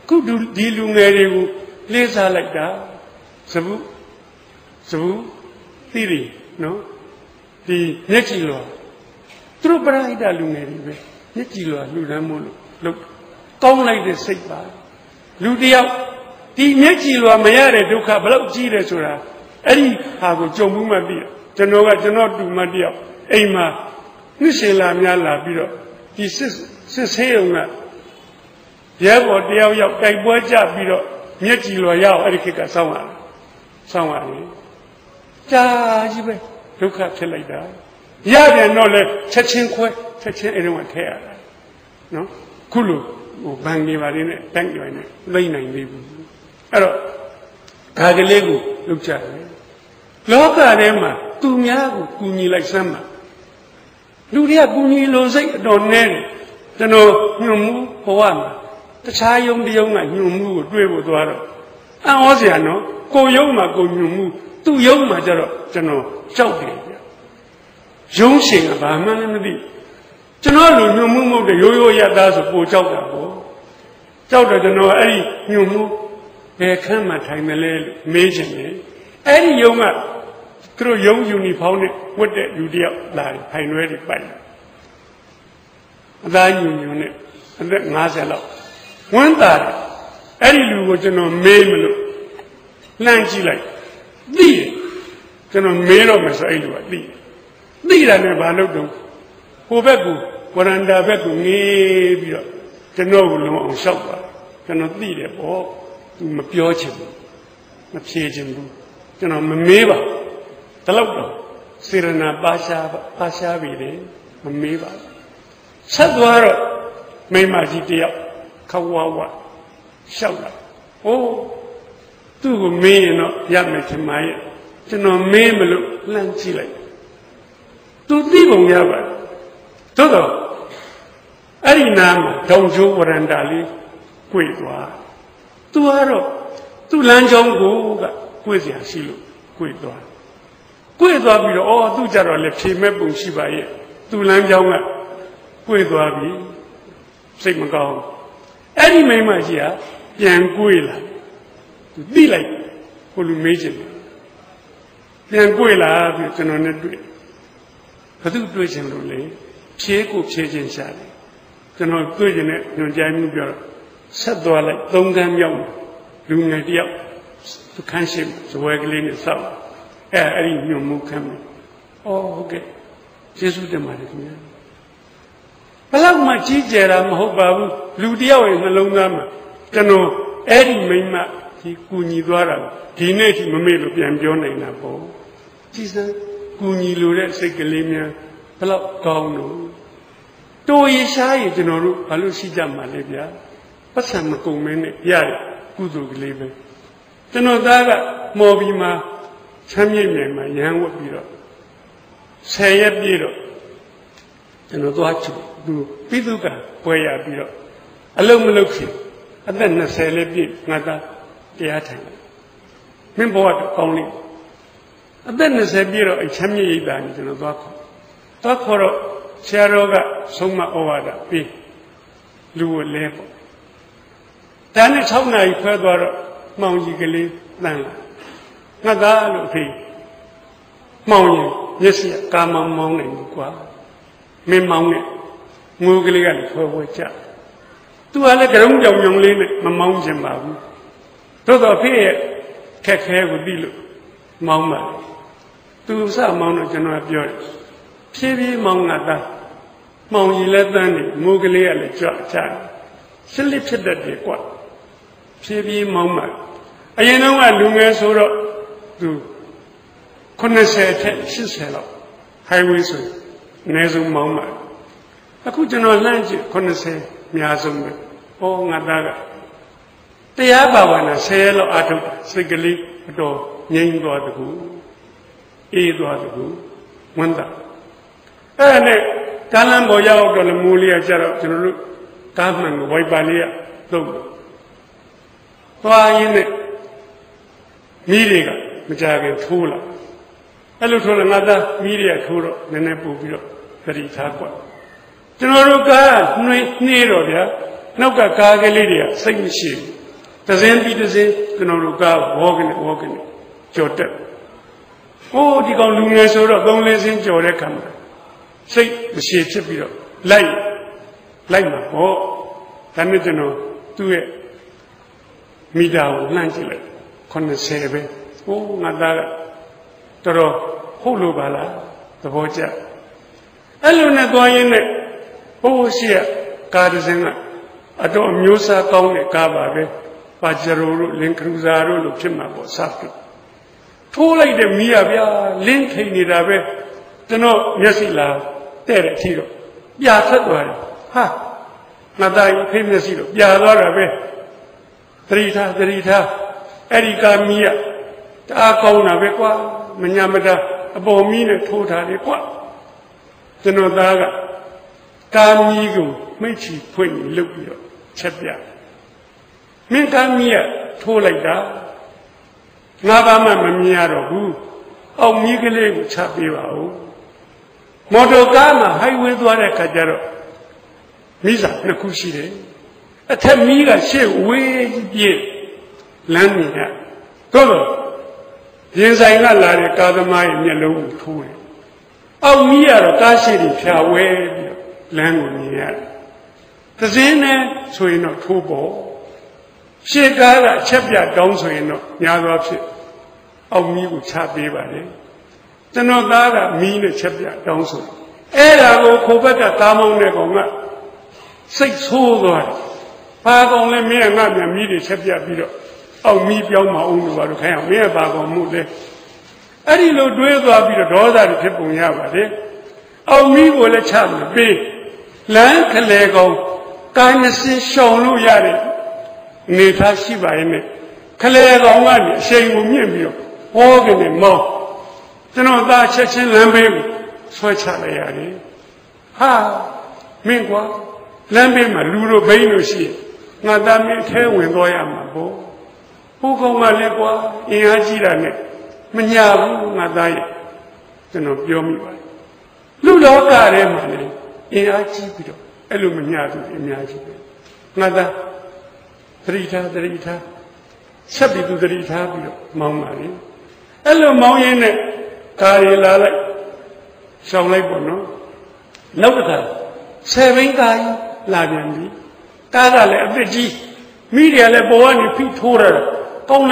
ခုဒီလူငယ်တွေကိုလေးစားလိုက်တာစဘူးစဘူးသိတယ်နော်ဒီမျက်ကြည်လွာသူတို့ပရိဟိတလူငယ်တွေပဲမျက်ကြည်လွာလူတန်းမို့လို့လို့ကောင်းလိုက်တဲ့စိတ်ပါလူတယောက်ဒီမျက်ကြည်လွာမရတဲ့ဒုက္ခဘယ်လောက်ကြီးတယ်ဆိုတာအဲ့ဒီဟာကိုကြုံမှုမှသိတယ်ကျွန်တော်ကကျွန်တော်တူမတယောက်အိမ်မှာနှစ်ရှင်လာများလာပြီးတော့ဒီစစ်စစ်ဆေးုံကရဲဘော်တယောက်ယောက်တိုက်ပွဲကြပြီးတော့မျက်ကြည်လွာရအောင်အဲ့ဒီခေတ်ကစောင်းရတယ်စောင်းရတယ်ကြာကြီးပဲဒုက္ခဖြစ်လိုက်တာရပြန်တော့လဲချက်ချင်းခွဲချက်ချင်းအဲ့ဒီမှာထဲရတာနော်ခုလိုဟိုဘန်နေပါလေနဲ့တန်းကြွနေသိနိုင်သေးဘူးအဲ့တော့ဒါကလေးကိုလုပ်ကြတယ်လောကထဲမှာသူများကိုကူညီလိုက်စမ်းပါလူတွေကကူညီလို့စိတ်အတော်နဲ့ကျွန်တော်ညွန်မှုဘဝမှာတခြားယုံတယုံကညွန်မှုကိုတွေ့ဖို့သွားတော့အံ့ဩစရာနော်ကိုယုံမှာကိုညွန်မှုသူ့ယုံမှာကျတော့ကျွန်တော်ကြောက်တယ်ဗျယုံရှင်ကဘာမှလည်းမသိကျွန်တော်လူညွန်မှုမဟုတ်တဲ့ရိုးရိုးရသားဆိုပိုကြောက်တာပေါ့ကြောက်တော့ကျွန်တော်အဲ့ဒီညွန်မှုဘယ်ခန်းမှာထိုင်မလဲလို့မေးချင်တယ်အဲ့ဒီယုံကသူတို့ယုံယူနီဖောင်းနဲ့ဝတ်တဲ့လူတယောက်လာတယ်ဖိုင်ရွဲတွေပိုက်အသားညွန်ညွန်နဲ့အသက်၅၀လောက်ဝမ်းသာတယ်အဲ့ဒီလူကိုကျွန်တော်မေးမလို့လှမ်းကြည့်လိုက်သိတယ်ကျွန်တော်မေးတော့မယ်ဆိုအဲ့လူကသိတယ်သိတာနဲ့ဘာလုပ်တော့ဟိုဘက်ကဝရန္တာဘက်ကငေးပြီးတော့ကျွန်တော်ကိုလုံအောင်လျှောက်ပါကျွန်တော်သိတယ်ပေါ့သူမပြောချင်ဘူးမဖြေချင်ဘူးကျွန်တော်မမေးပါတလောက်တော့စေရနာပါရှားပါရှားပြီလေမမေးပါဆက်သွားတော့မိမကြီးတယောက်ခဝဝလျှောက်လာဟိုးသူ့ကိုမေးရင်တော့ရမယ်ထင်ပါရဲ့ကျွန်တော်မေးမလို့လှမ်းကြည့်လိုက်သူသိပုံရပါသို့တော့အဲ့ဒီနားမှာဒုံချိုးဝရန္တာလေးကိုယ်သွားသူကတော့သူ့လမ်းကြောင်းကိုကကိုယ်เสียရှိလို့ကိုယ်သွားကိုယ်သွားပြီးတော့အော်သူ့ကြတော့လေဖြေမဲ့ပုံရှိပါရဲ့သူ့လမ်းကြောင်းကကိုယ်သွားပြီစိတ်မကောင်းအဲ့ဒီမိမကြီးကပြန်ကိုယ်လာသူသိလိုက်ကိုလူမေးချင်တယ်ပြန်ကိုယ်လာပြီးကျွန်တော်နဲ့တွေ့ဘသူတွေ့ချင်လို့လေဖြေးကိုဖြေးချင်းရှာတယ်ကျွန်တော်တွေ့ချင်တဲ့ညွန်ကြားမှုပြောတော့ဆက်သွားလိုက်သုံးကန်းမြောက်လူငယ်တယောက်သူခန်းရှိဇဝဲကလေးနဲ့စောက်အဲအဲ့ဒီညွန်မှုခန်းမယ်အော်ဟုတ်ကဲ့ကျေးဇူးတင်ပါတယ်ခင်ဗျာဘယ်လောက်မှကြီးကျယ်တာမဟုတ်ပါဘူးလူတယောက်ရဲ့နှလုံးသားမှာကျွန်တော်အဲ့ဒီမိမကြီးကူညီသွားတာဒီနေ့ထိမမေ့လို့ပြန်ပြောနိုင်တာပေါ့ကြည်စမ်းကူညီလိုတဲ့စိတ်ကလေးများဘယ်လောက်ကောင်းလို့တိုးရရှားရင်ကျွန်တော်တို့ဘာလို့ရှိကြမှာလဲဗျာပတ်စံမကုန်မင်းနဲ့ရတယ်ကုသိုလ်ကလေးပဲကျွန်တော်သားကမော်ပြီးမှချမ်းမြေ့မြေမှာရန်ဝတ်ပြီးတော့ဆယ်ရက်ပြည့်တော့ကျွန်တော်သွားချူသူပြီးသူကပွဲရပြီးတော့အလုံးမလုံးဖြစ်အသက်၂၀လေးပြည့်ငါသားတရားထိုင်မင်းဘဝတော့ကောင်းလိမ့်အသက်၂၀ပြည့်တော့အချမ်းမြေ့ရိပ်တာနဲ့ကျွန်တော်သွားခေါ်သွားခေါ်တော့ဆရာတော်ကဆုံးမဩဝါဒပေးလူကိုလဲပေါ့ဒါနဲ့၆နာရီခွဲသွားတော့မှောင်ကြီးကလေးတန်းလာငါသားလို့အဖေမှောင်ရင်မျက်စိကကာမောင်မောင်းနေဘူးကွာမင်းမောင်းနဲ့ငိုကလေးကလည်းဖွဲဖွဲကြသူကလည်းကြုံကြောင်ကြောင်လေးနဲ့မမောင်းချင်ပါဘူးသို့တော့ဖေရဲ့ခက်ခဲကိုသိလို့မောင်းပါသူစမောင်းတော့ကျွန်တော်ပြောတယ်ဖြည်းဖြည်းမောင်းတာသားမှောင်ကြီးလည်းတန်းနေငိုကလေးကလည်းကြွချတယ်ရှစ်လစ်ဖြစ်တတ်တယ်ကွာဖြည်းဖြည်းမောင်းပါအရင်တော့ကလူငယ်ဆိုတော့သူခုနှစ်ဆယ်ထက်ရှစ်ဆယ်လောက် highway ဆိုအနည်းဆုံးမောင်းပါအခုကျွန်တော်လှမ်းကြည့်ခုနှစ်ဆယ်အများဆုံးပဲဟောငါသားကတရားဘာဝနာဆယ်ရက်လောက်အထုတ်စိတ်ကလေးအတော်ငြိမ်သွားတကူအေးသွားတကူဝမ်းသာအဲ့ဒါနဲ့ကားလမ်းပေါ်ရောက်တော့လည်းမူလေးကကျတော့ကျွန်တော်တို့ကားမှန်ကိုဝိုက်ပါလေးကသုံးသွားရင်းနဲ့မိတွေကမကြခင်ထိုးလာအဲ့လိုထိုးလာငါသားမိတွေကထိုးတော့နည်းနည်းပို့ပြီးတော့သတိထားကွာကျွန်တော်တို့ကားနှွေးနှေးတော့ဗျာနောက်ကကားကလေးတွေကစိတ်မရှိဘူး Doesn't be the same, Kanoruka, walking, walking, Jota. Oh, the Goluna Sora, don't listen to your camera. Say the shade should be light, light my oh, Tamitano, do it. Me down, Nangela, Condensave, oh, Nadala, Toro, Holubala, the Voja. Aluna going in, oh, here, Cardizena, Adon Musa, Kong, Kababe. Pajaro, Linkuzaro, Lukima, Safi. Two like the Mia, Link in Irabe, the no, Yasila, Tere Tiro. Yatadwari, ha, Nadai, Pimnesiro, Yadarabe, Trita, Trita, Erika Mia, Takona Bequa, Manyamada, Abomina, Tota Lequa. The no Daga, Kamigo, Michi, Queen, Lupio, Chapia. Minkamia, told like that. Nabama Mamiaro, oh, Migale, Chapio. Modogama, highway Dwara Kajaro. Misa, Nakushi. A Tamiga, she way ye. Lamia. Go. Yenzaina Lari, Kadamai, Yellow, Toy. Oh, Mia, Tashi, Shaway, Lamia. The Zena, so in October. She got a chapter down so in Yadopsi. Oh, me would chap be by it. The no that mean a chapter down so. Ella go Cobetta Tamon Negoma. Six whole one. Pag only me and not a media chapter below. Oh, me beyond my own water can, me about on mood. I didn't know do it will be the door that the people Yavade. Oh, me will a child be. Land can lego. Kindness show no yard. Nita Shiba in it. Kalea one, say, Mumio, walking in more. The no that church in Lambe, switch out the Ha, meanwhile, Lambe, my Luro Baino she, not that me tell when I am a bow. Who go my legua in Ajirane, Manyabu, Nadai, the no Yomi. Ludo got him money in Ajibito, Illuminati in Yajibi. Nada. Trita, Trita, Sabi to Trita, Mamma. Hello, Moyenne, Kari Lala, sound like Bono. Local, seven guy, Ladiandi, Kada, the G, Media Leboani, Pete Horror, only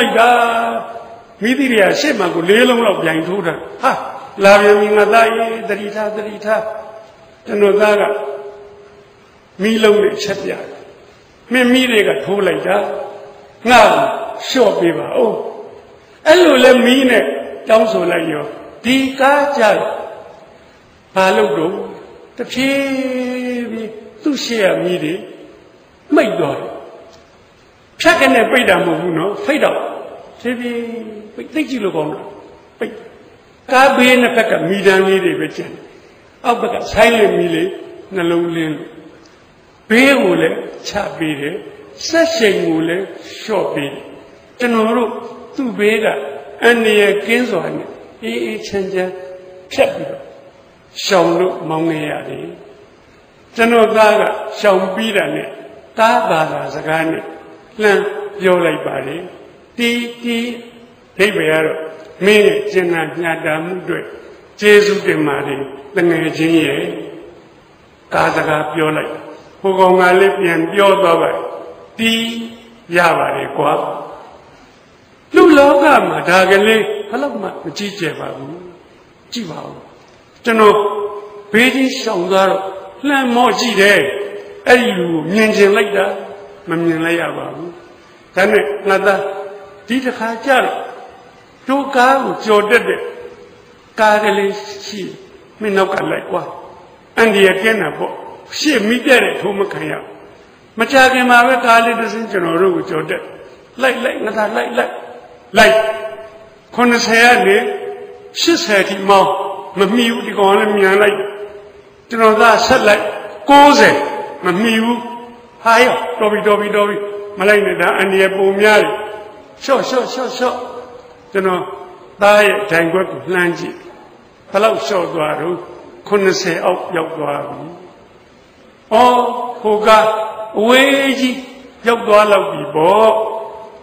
that, Media, Shema, Lelum of Yantura, ha, Laviamina, Trita, Trita, the Nodara, Milo, Chapia. Me me got two like that. Now, sure, people. Oh, hello, let me ne. Don't so like you. Tika jai. Palo the baby to share me. My God. Check and a bit of no, fade out. Say, think you look on. Car being a pack of media needed with Jen. I'll be a silent mealy, Nalone. Beole, Chabide, Sashemule, Shopping. Tenoro, two beda, and the against one, a changer, Chapido. Shall look Mongiadi. Tenogaga, shall be done, Tabada Zagani, Lan, Yola Badi, T. T. Hebero, Me, Jenna, Yadam, Jesus de Mari, the Najinie, Kazaga Yola. Who go my lip and your dog, T. Yava, qua. Luloga, Madagale, hello, my Chichevabu, Chivabu. Teno, Pedi Shangar, Lam Moji day, Ayu, Minjin like that, Mamilaya Babu. Tane, Nada, Tita Kajar, two car, Joe did it. Cardale, she, Minoka like what? And the again about. She meet there to Makaya. Machaki Mava Kali doesn't know with your death. Like, like, not like, like, like. Conasayane, she's had him out. Mammy, you go on me like. You know that said like, Goze, Mammy, higher, Dobby, Dobby, Dobby, Malina, and the Abumyari. Sure, sure, sure, sure. You know, die, Tango, Langi. Hello, show Duaru, Conasay out Yaguaru. Oh, who got way, Yaguala,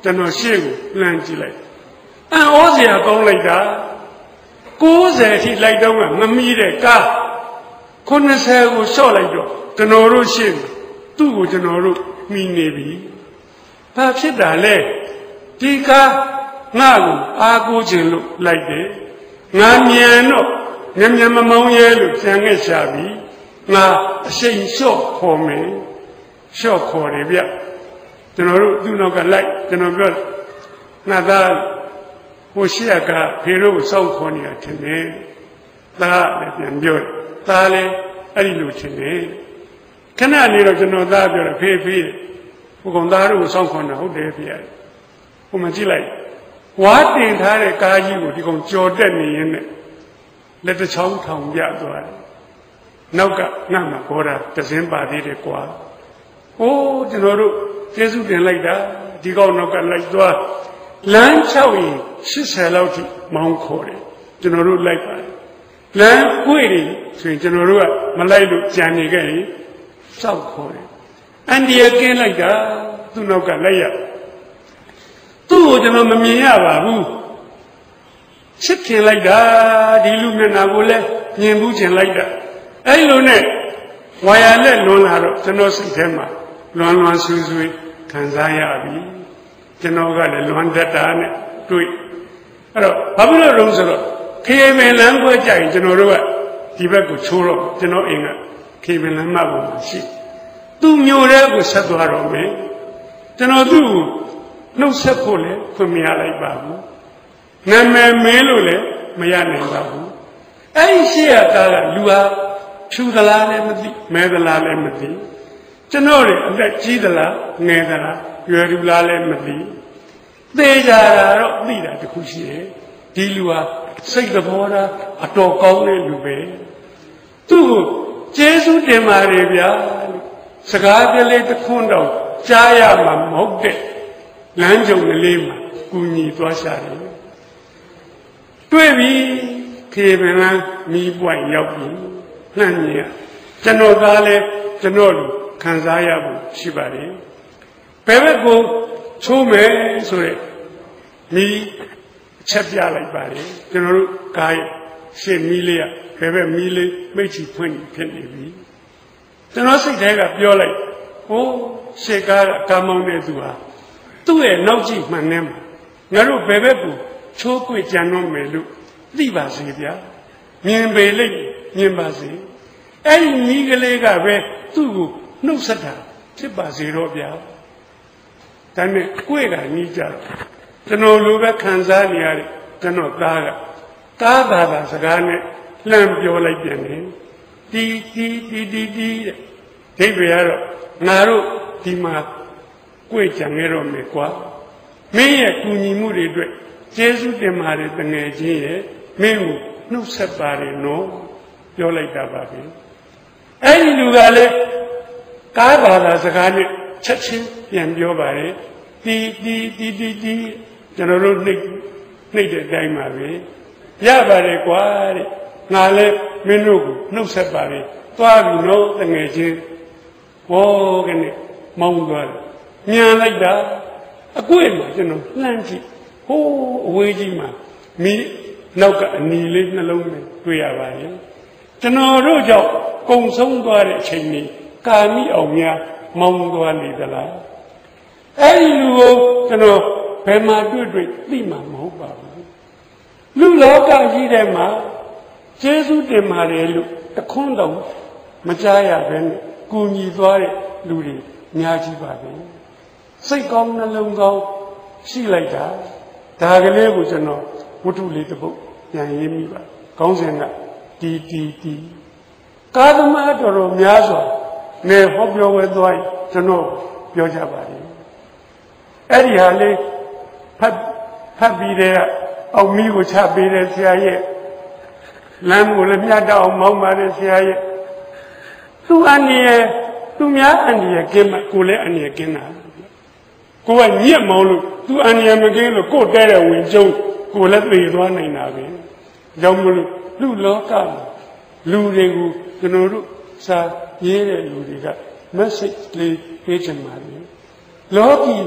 ကျွန်တော်ရှေ့ကိုလှမ်းကြည့်လိုက်အံ့ဩစရာကောင်းလိုက်တာကိုးဆယ်ထိလိုက်တော့ကမမီးတဲ့ကားခုနှစ်ဆယ်ကိုလျှော့လိုက်တော့ကျွန်တော်တို့ရှေ့သူ့ကိုကျွန်တော်တို့မိနေပြီဘာဖြစ်တာလဲဒီကားငါ့ကိုအားကိုးခြင်းလို့လိုက်တယ်ငါမြန်တော့ညံ့ညံ့မမောင်းရဲလို့ကြံခဲ့ရှာပြီငါအရှိန်လျှော့ခေါ်မယ်လျှော့ခေါ်တယ်ဗျကျွန်တော်တို့သူ့နောက်ကလိုက်ကျွန်တော်ပြောငါသားဟိုရှိရကဖေတို့ကိုစောင့်ခေါ်နေတာထင်တယ်သားလည်းပြန်ပြောတယ်သားလည်းအဲ့ဒီလိုထင်တယ်ခဏနေတော့ကျွန်တော်သားပြောတယ်ဖေဖေဟိုကောင်သားတို့ကိုစောင့်ခေါ်နေတာဟုတ်တယ်ဖေဟိုမှာကြည့်လိုက်ဝါတင်ထားတဲ့ကားကြီးကိုဒီကောင်ကြော်တက်နေရင်နဲ့လက်တစ်ချောင်းထောင်ပြသွားတယ်နောက်ကငါ့မှာခေါ်တာတစင်းပါသေးတယ်ကွာဟိုးကျွန်တော်တို့ကျေးဇူးတင်လိုက်တာဒီကောင်နောက်ကလိုက်သွားလမ်းလျှောက်ရင်ရှစ်ဆယ်လောက်ထိမောင်းခေါ်တယ်ကျွန်တော်တို့လိုက်ပါတယ်လမ်းကွေ့တယ်ဆိုရင်ကျွန်တော်တို့ကမလိုက်လို့ကြံနေခဲ့ရင်စောက်ခေါ်တယ်အန်ဒီရကင်းလိုက်တာသူ့နောက်ကလိုက်ရသူ့ကိုကျွန်တော်မမြင်ရပါဘူးချစ်ခင်လိုက်တာဒီလူမျက်နှာကိုလည်းမြင်ဘူးချင်လိုက်တာအဲ့လိုနဲ့ဝါရလက်လွန်လာတော့ကျွန်တော်စိတ်ထဲမှာလွန်လွန်ဆူဆူခံစားရပြီကျွန်တော်ကလည်းလွန်တတ်တာနဲ့တွေ့အဲ့တော့ဘာဖြစ်လို့လဲဆိုတော့ခေမင်လမ်းပွဲကြရင်ကျွန်တော်တို့ကဒီဘက်ကိုချိုးတော့ကျွန်တော်အိမ်ကခေမင်လမ်းမပေါ်မှာရှိသူ့မျိုးတဲ့ကိုဆက်သွားတော့မယ်ကျွန်တော်သူ့ကိုနှုတ်ဆက်ဖို့လည်းခွင့်မရလိုက်ပါဘူးနာမည်မင်းလို့လည်းမရနိုင်ပါဘူးအဲ့ဒီရှိရတာကလူဟာဖြူသလားလည်းမသိမဲသလားလည်းမသိကျွန်တော်တွေအသက်ကြီးသလားငယ်သလားရွယ်သူလားလည်းမသိသေကြတာတော့သိတာတခုရှိတယ်ဒီလူဟာစိတ်သဘောထားအတော်ကောင်းတဲ့လူပဲသူ့ကိုကျေးဇူးတင်ပါတယ်ဗျာစကားပြလေးတစ်ခွန်းတော့ကြားရမှာမဟုတ်တဲ့လမ်းကြုံကလေးမှာကူညီသွားရှာတယ်တွေ့ပြီခေပင်လန်းမိပွိုင်ရောက်ပြီနှံ့ညင်ကျွန်တော်သားလဲကျွန်တော်လူခံစားရဖို့ရှိပါတယ်ဘယ်ဘက်ကိုချိုးမယ်ဆိုတဲ့မိချက်ပြလိုက်ပါတယ်ကျွန်တော်တို့ကားရှေ့မီးလေးကဘယ်ဘက်မီးလေးမိတ်ချီဖွင့်ဖြစ်နေပြီကျွန်တော်စိတ်ထဲကပြောလိုက်ဟိုးရှေ့ကားကကားမောင်းတဲ့သူဟာသူ့ရဲ့နောက်ကြည့်မှန်နေမှာငါတို့ဘယ်ဘက်ကိုချိုးကွေ့ကြံတော့မယ်လို့သိပါစေဗျာမြင်ပေလိမ့်မြင်ပါစေအဲ့ဒီမီးကလေးကပဲသူ့ကိုနှုတ်ဆက်တာဖြစ်ပါစေတော့ဗျာဒါနဲ့ကွေ့တာကြီးကြတော့ကျွန်တော်လိုပဲခံစားနေရတယ်ကျွန်တော်သားကသားသာသာစကားနဲ့လှမ်းပြောလိုက်ပြန်တယ်တီတီတီတီတီတဲ့ဒိဗေကတော့ငါတို့ဒီမှာကွေ့ကြံနေတော့မယ်ကွာမင်းရဲ့ကူညီမှုတွေအတွက်ကျေးဇူးတင်ပါတယ်တငယ်ချင်းရဲ့မင်းကိုနှုတ်ဆက်ပါတယ်နော်ပြောလိုက်တာပါပဲအဲ့ဒီလူကလည်းကားဘာသာစကားနဲ့ချက်ချင်းပြန်ပြောပါတယ်တီတီတီတီတီကျွန်တော်တို့နှိပ်နှိပ်တဲ့အတိုင်းပါပဲရပါတယ်ကွာတဲ့ငါလည်းမင်းတို့ကိုနှုတ်ဆက်ပါတယ်သွားပြီနော်တငယ်ချင်းဘောကနေမောင်းသွားတယ်မြန်လိုက်တာအကွေ့မှာကျွန်တော်လှမ်းကြည့်ဟိုးအဝေးကြီးမှာမိနောက်ကအနီလေးနှလုံးနဲ့တွေ့ရပါရဲ့ကျွန်တော်တို့ကြောင့်ကုံဆုံးသွားတဲ့အချိန်นี้ကာမိအောင်များမောင်းသွားနေသလားအဲ့ဒီလူကိုကျွန်တော်ဘယ်မှာတွေ့တွေ့သိမှာမဟုတ်ပါဘူးလူလောကကြီးထဲမှာကျေးဇူးတင်ပါတယ်လို့တခွန်းတော့မကြားရဘဲနဲ့ကူညီသွားတဲ့လူတွေအများကြီးပါပဲစိတ်ကောင်းနှလုံးကောင်းရှိလိုက်တာဒါကလေးကိုကျွန်တော်ဝတ္ထုလေးတစ်ပုဒ်ပြန်ရေးမိပါခေါင်းစဉ်ကတီတီတီကာသမားတော်တော်များစွာနေဟောပြောဝဲသွားရင်ကျွန်တော်ပြောကြပါလိမ့်အဲ့ဒီဟာလေးဖတ်ဖတ်ပြီးတဲ့အောင်မီးကိုချပေးတဲ့ဆရာရဲ့လမ်းကိုလည်းမြတ်တော့အောင်မောင်းပါတယ်ဆရာရဲ့သူအန်ဒီရဲ့သူများအန်ဒီရဲ့ကင်းမကိုလည်းအန်ဒီရဲ့ကင်းတာကိုကညက်မောင်းလို့သူအန်ဒီရဲ့မကင်းလို့ကိုတဲတဲ့ဝင်ကျုံကိုလည်းသိသွားနိုင်တာပဲကြောင့်မလို့လူလောကလူတွေကိုကျွန်တော်တို့စာရေးတဲ့လူတွေက message လေးပေးချင်ပါတယ်လောကီ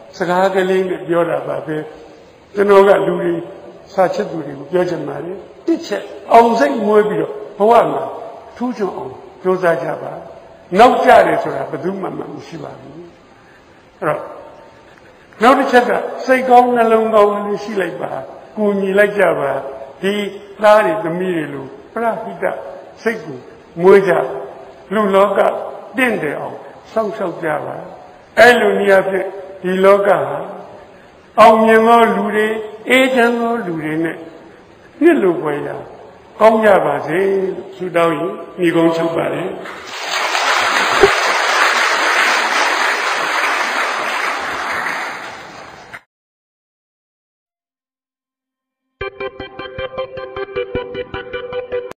စကားကလေးနဲ့ပြောတာပါပဲကျွန်တော်ကလူတွေစာချက်သူတွေကိုပြောချင်ပါတယ်တစ်ချက်အောင်စိတ်မွေးပြီးတော့ဘဝမှာထူးချွန်အောင်ကြိုးစားကြပါနောက်ကြတယ်ဆိုတာဘယ်သူမှမရှိပါဘူးအဲ့တော့နောက်တစ်ချက်ကစိတ်ကောင်းနှလုံးကောင်းလေးရှိလိုက်ပါကူညီလိုက်ကြပါဒီသားတွေသမီးတွေလိုပရဟိတစိတ်ကိုမွေးကြလူလောကတင့်တယ်အောင်စောင့်ရှောက်ကြပါအဲ့လိုနေရာဖြစ်ဒီလောကဟာအောင်မြင်သောလူတွေအေးချမ်းသောလူတွေနဲ့နှစ်လိုပွဲရကောင်းကြပါစေလို့ဆုတောင်းရင်ညီကုန်းချုပ်ပါတယ်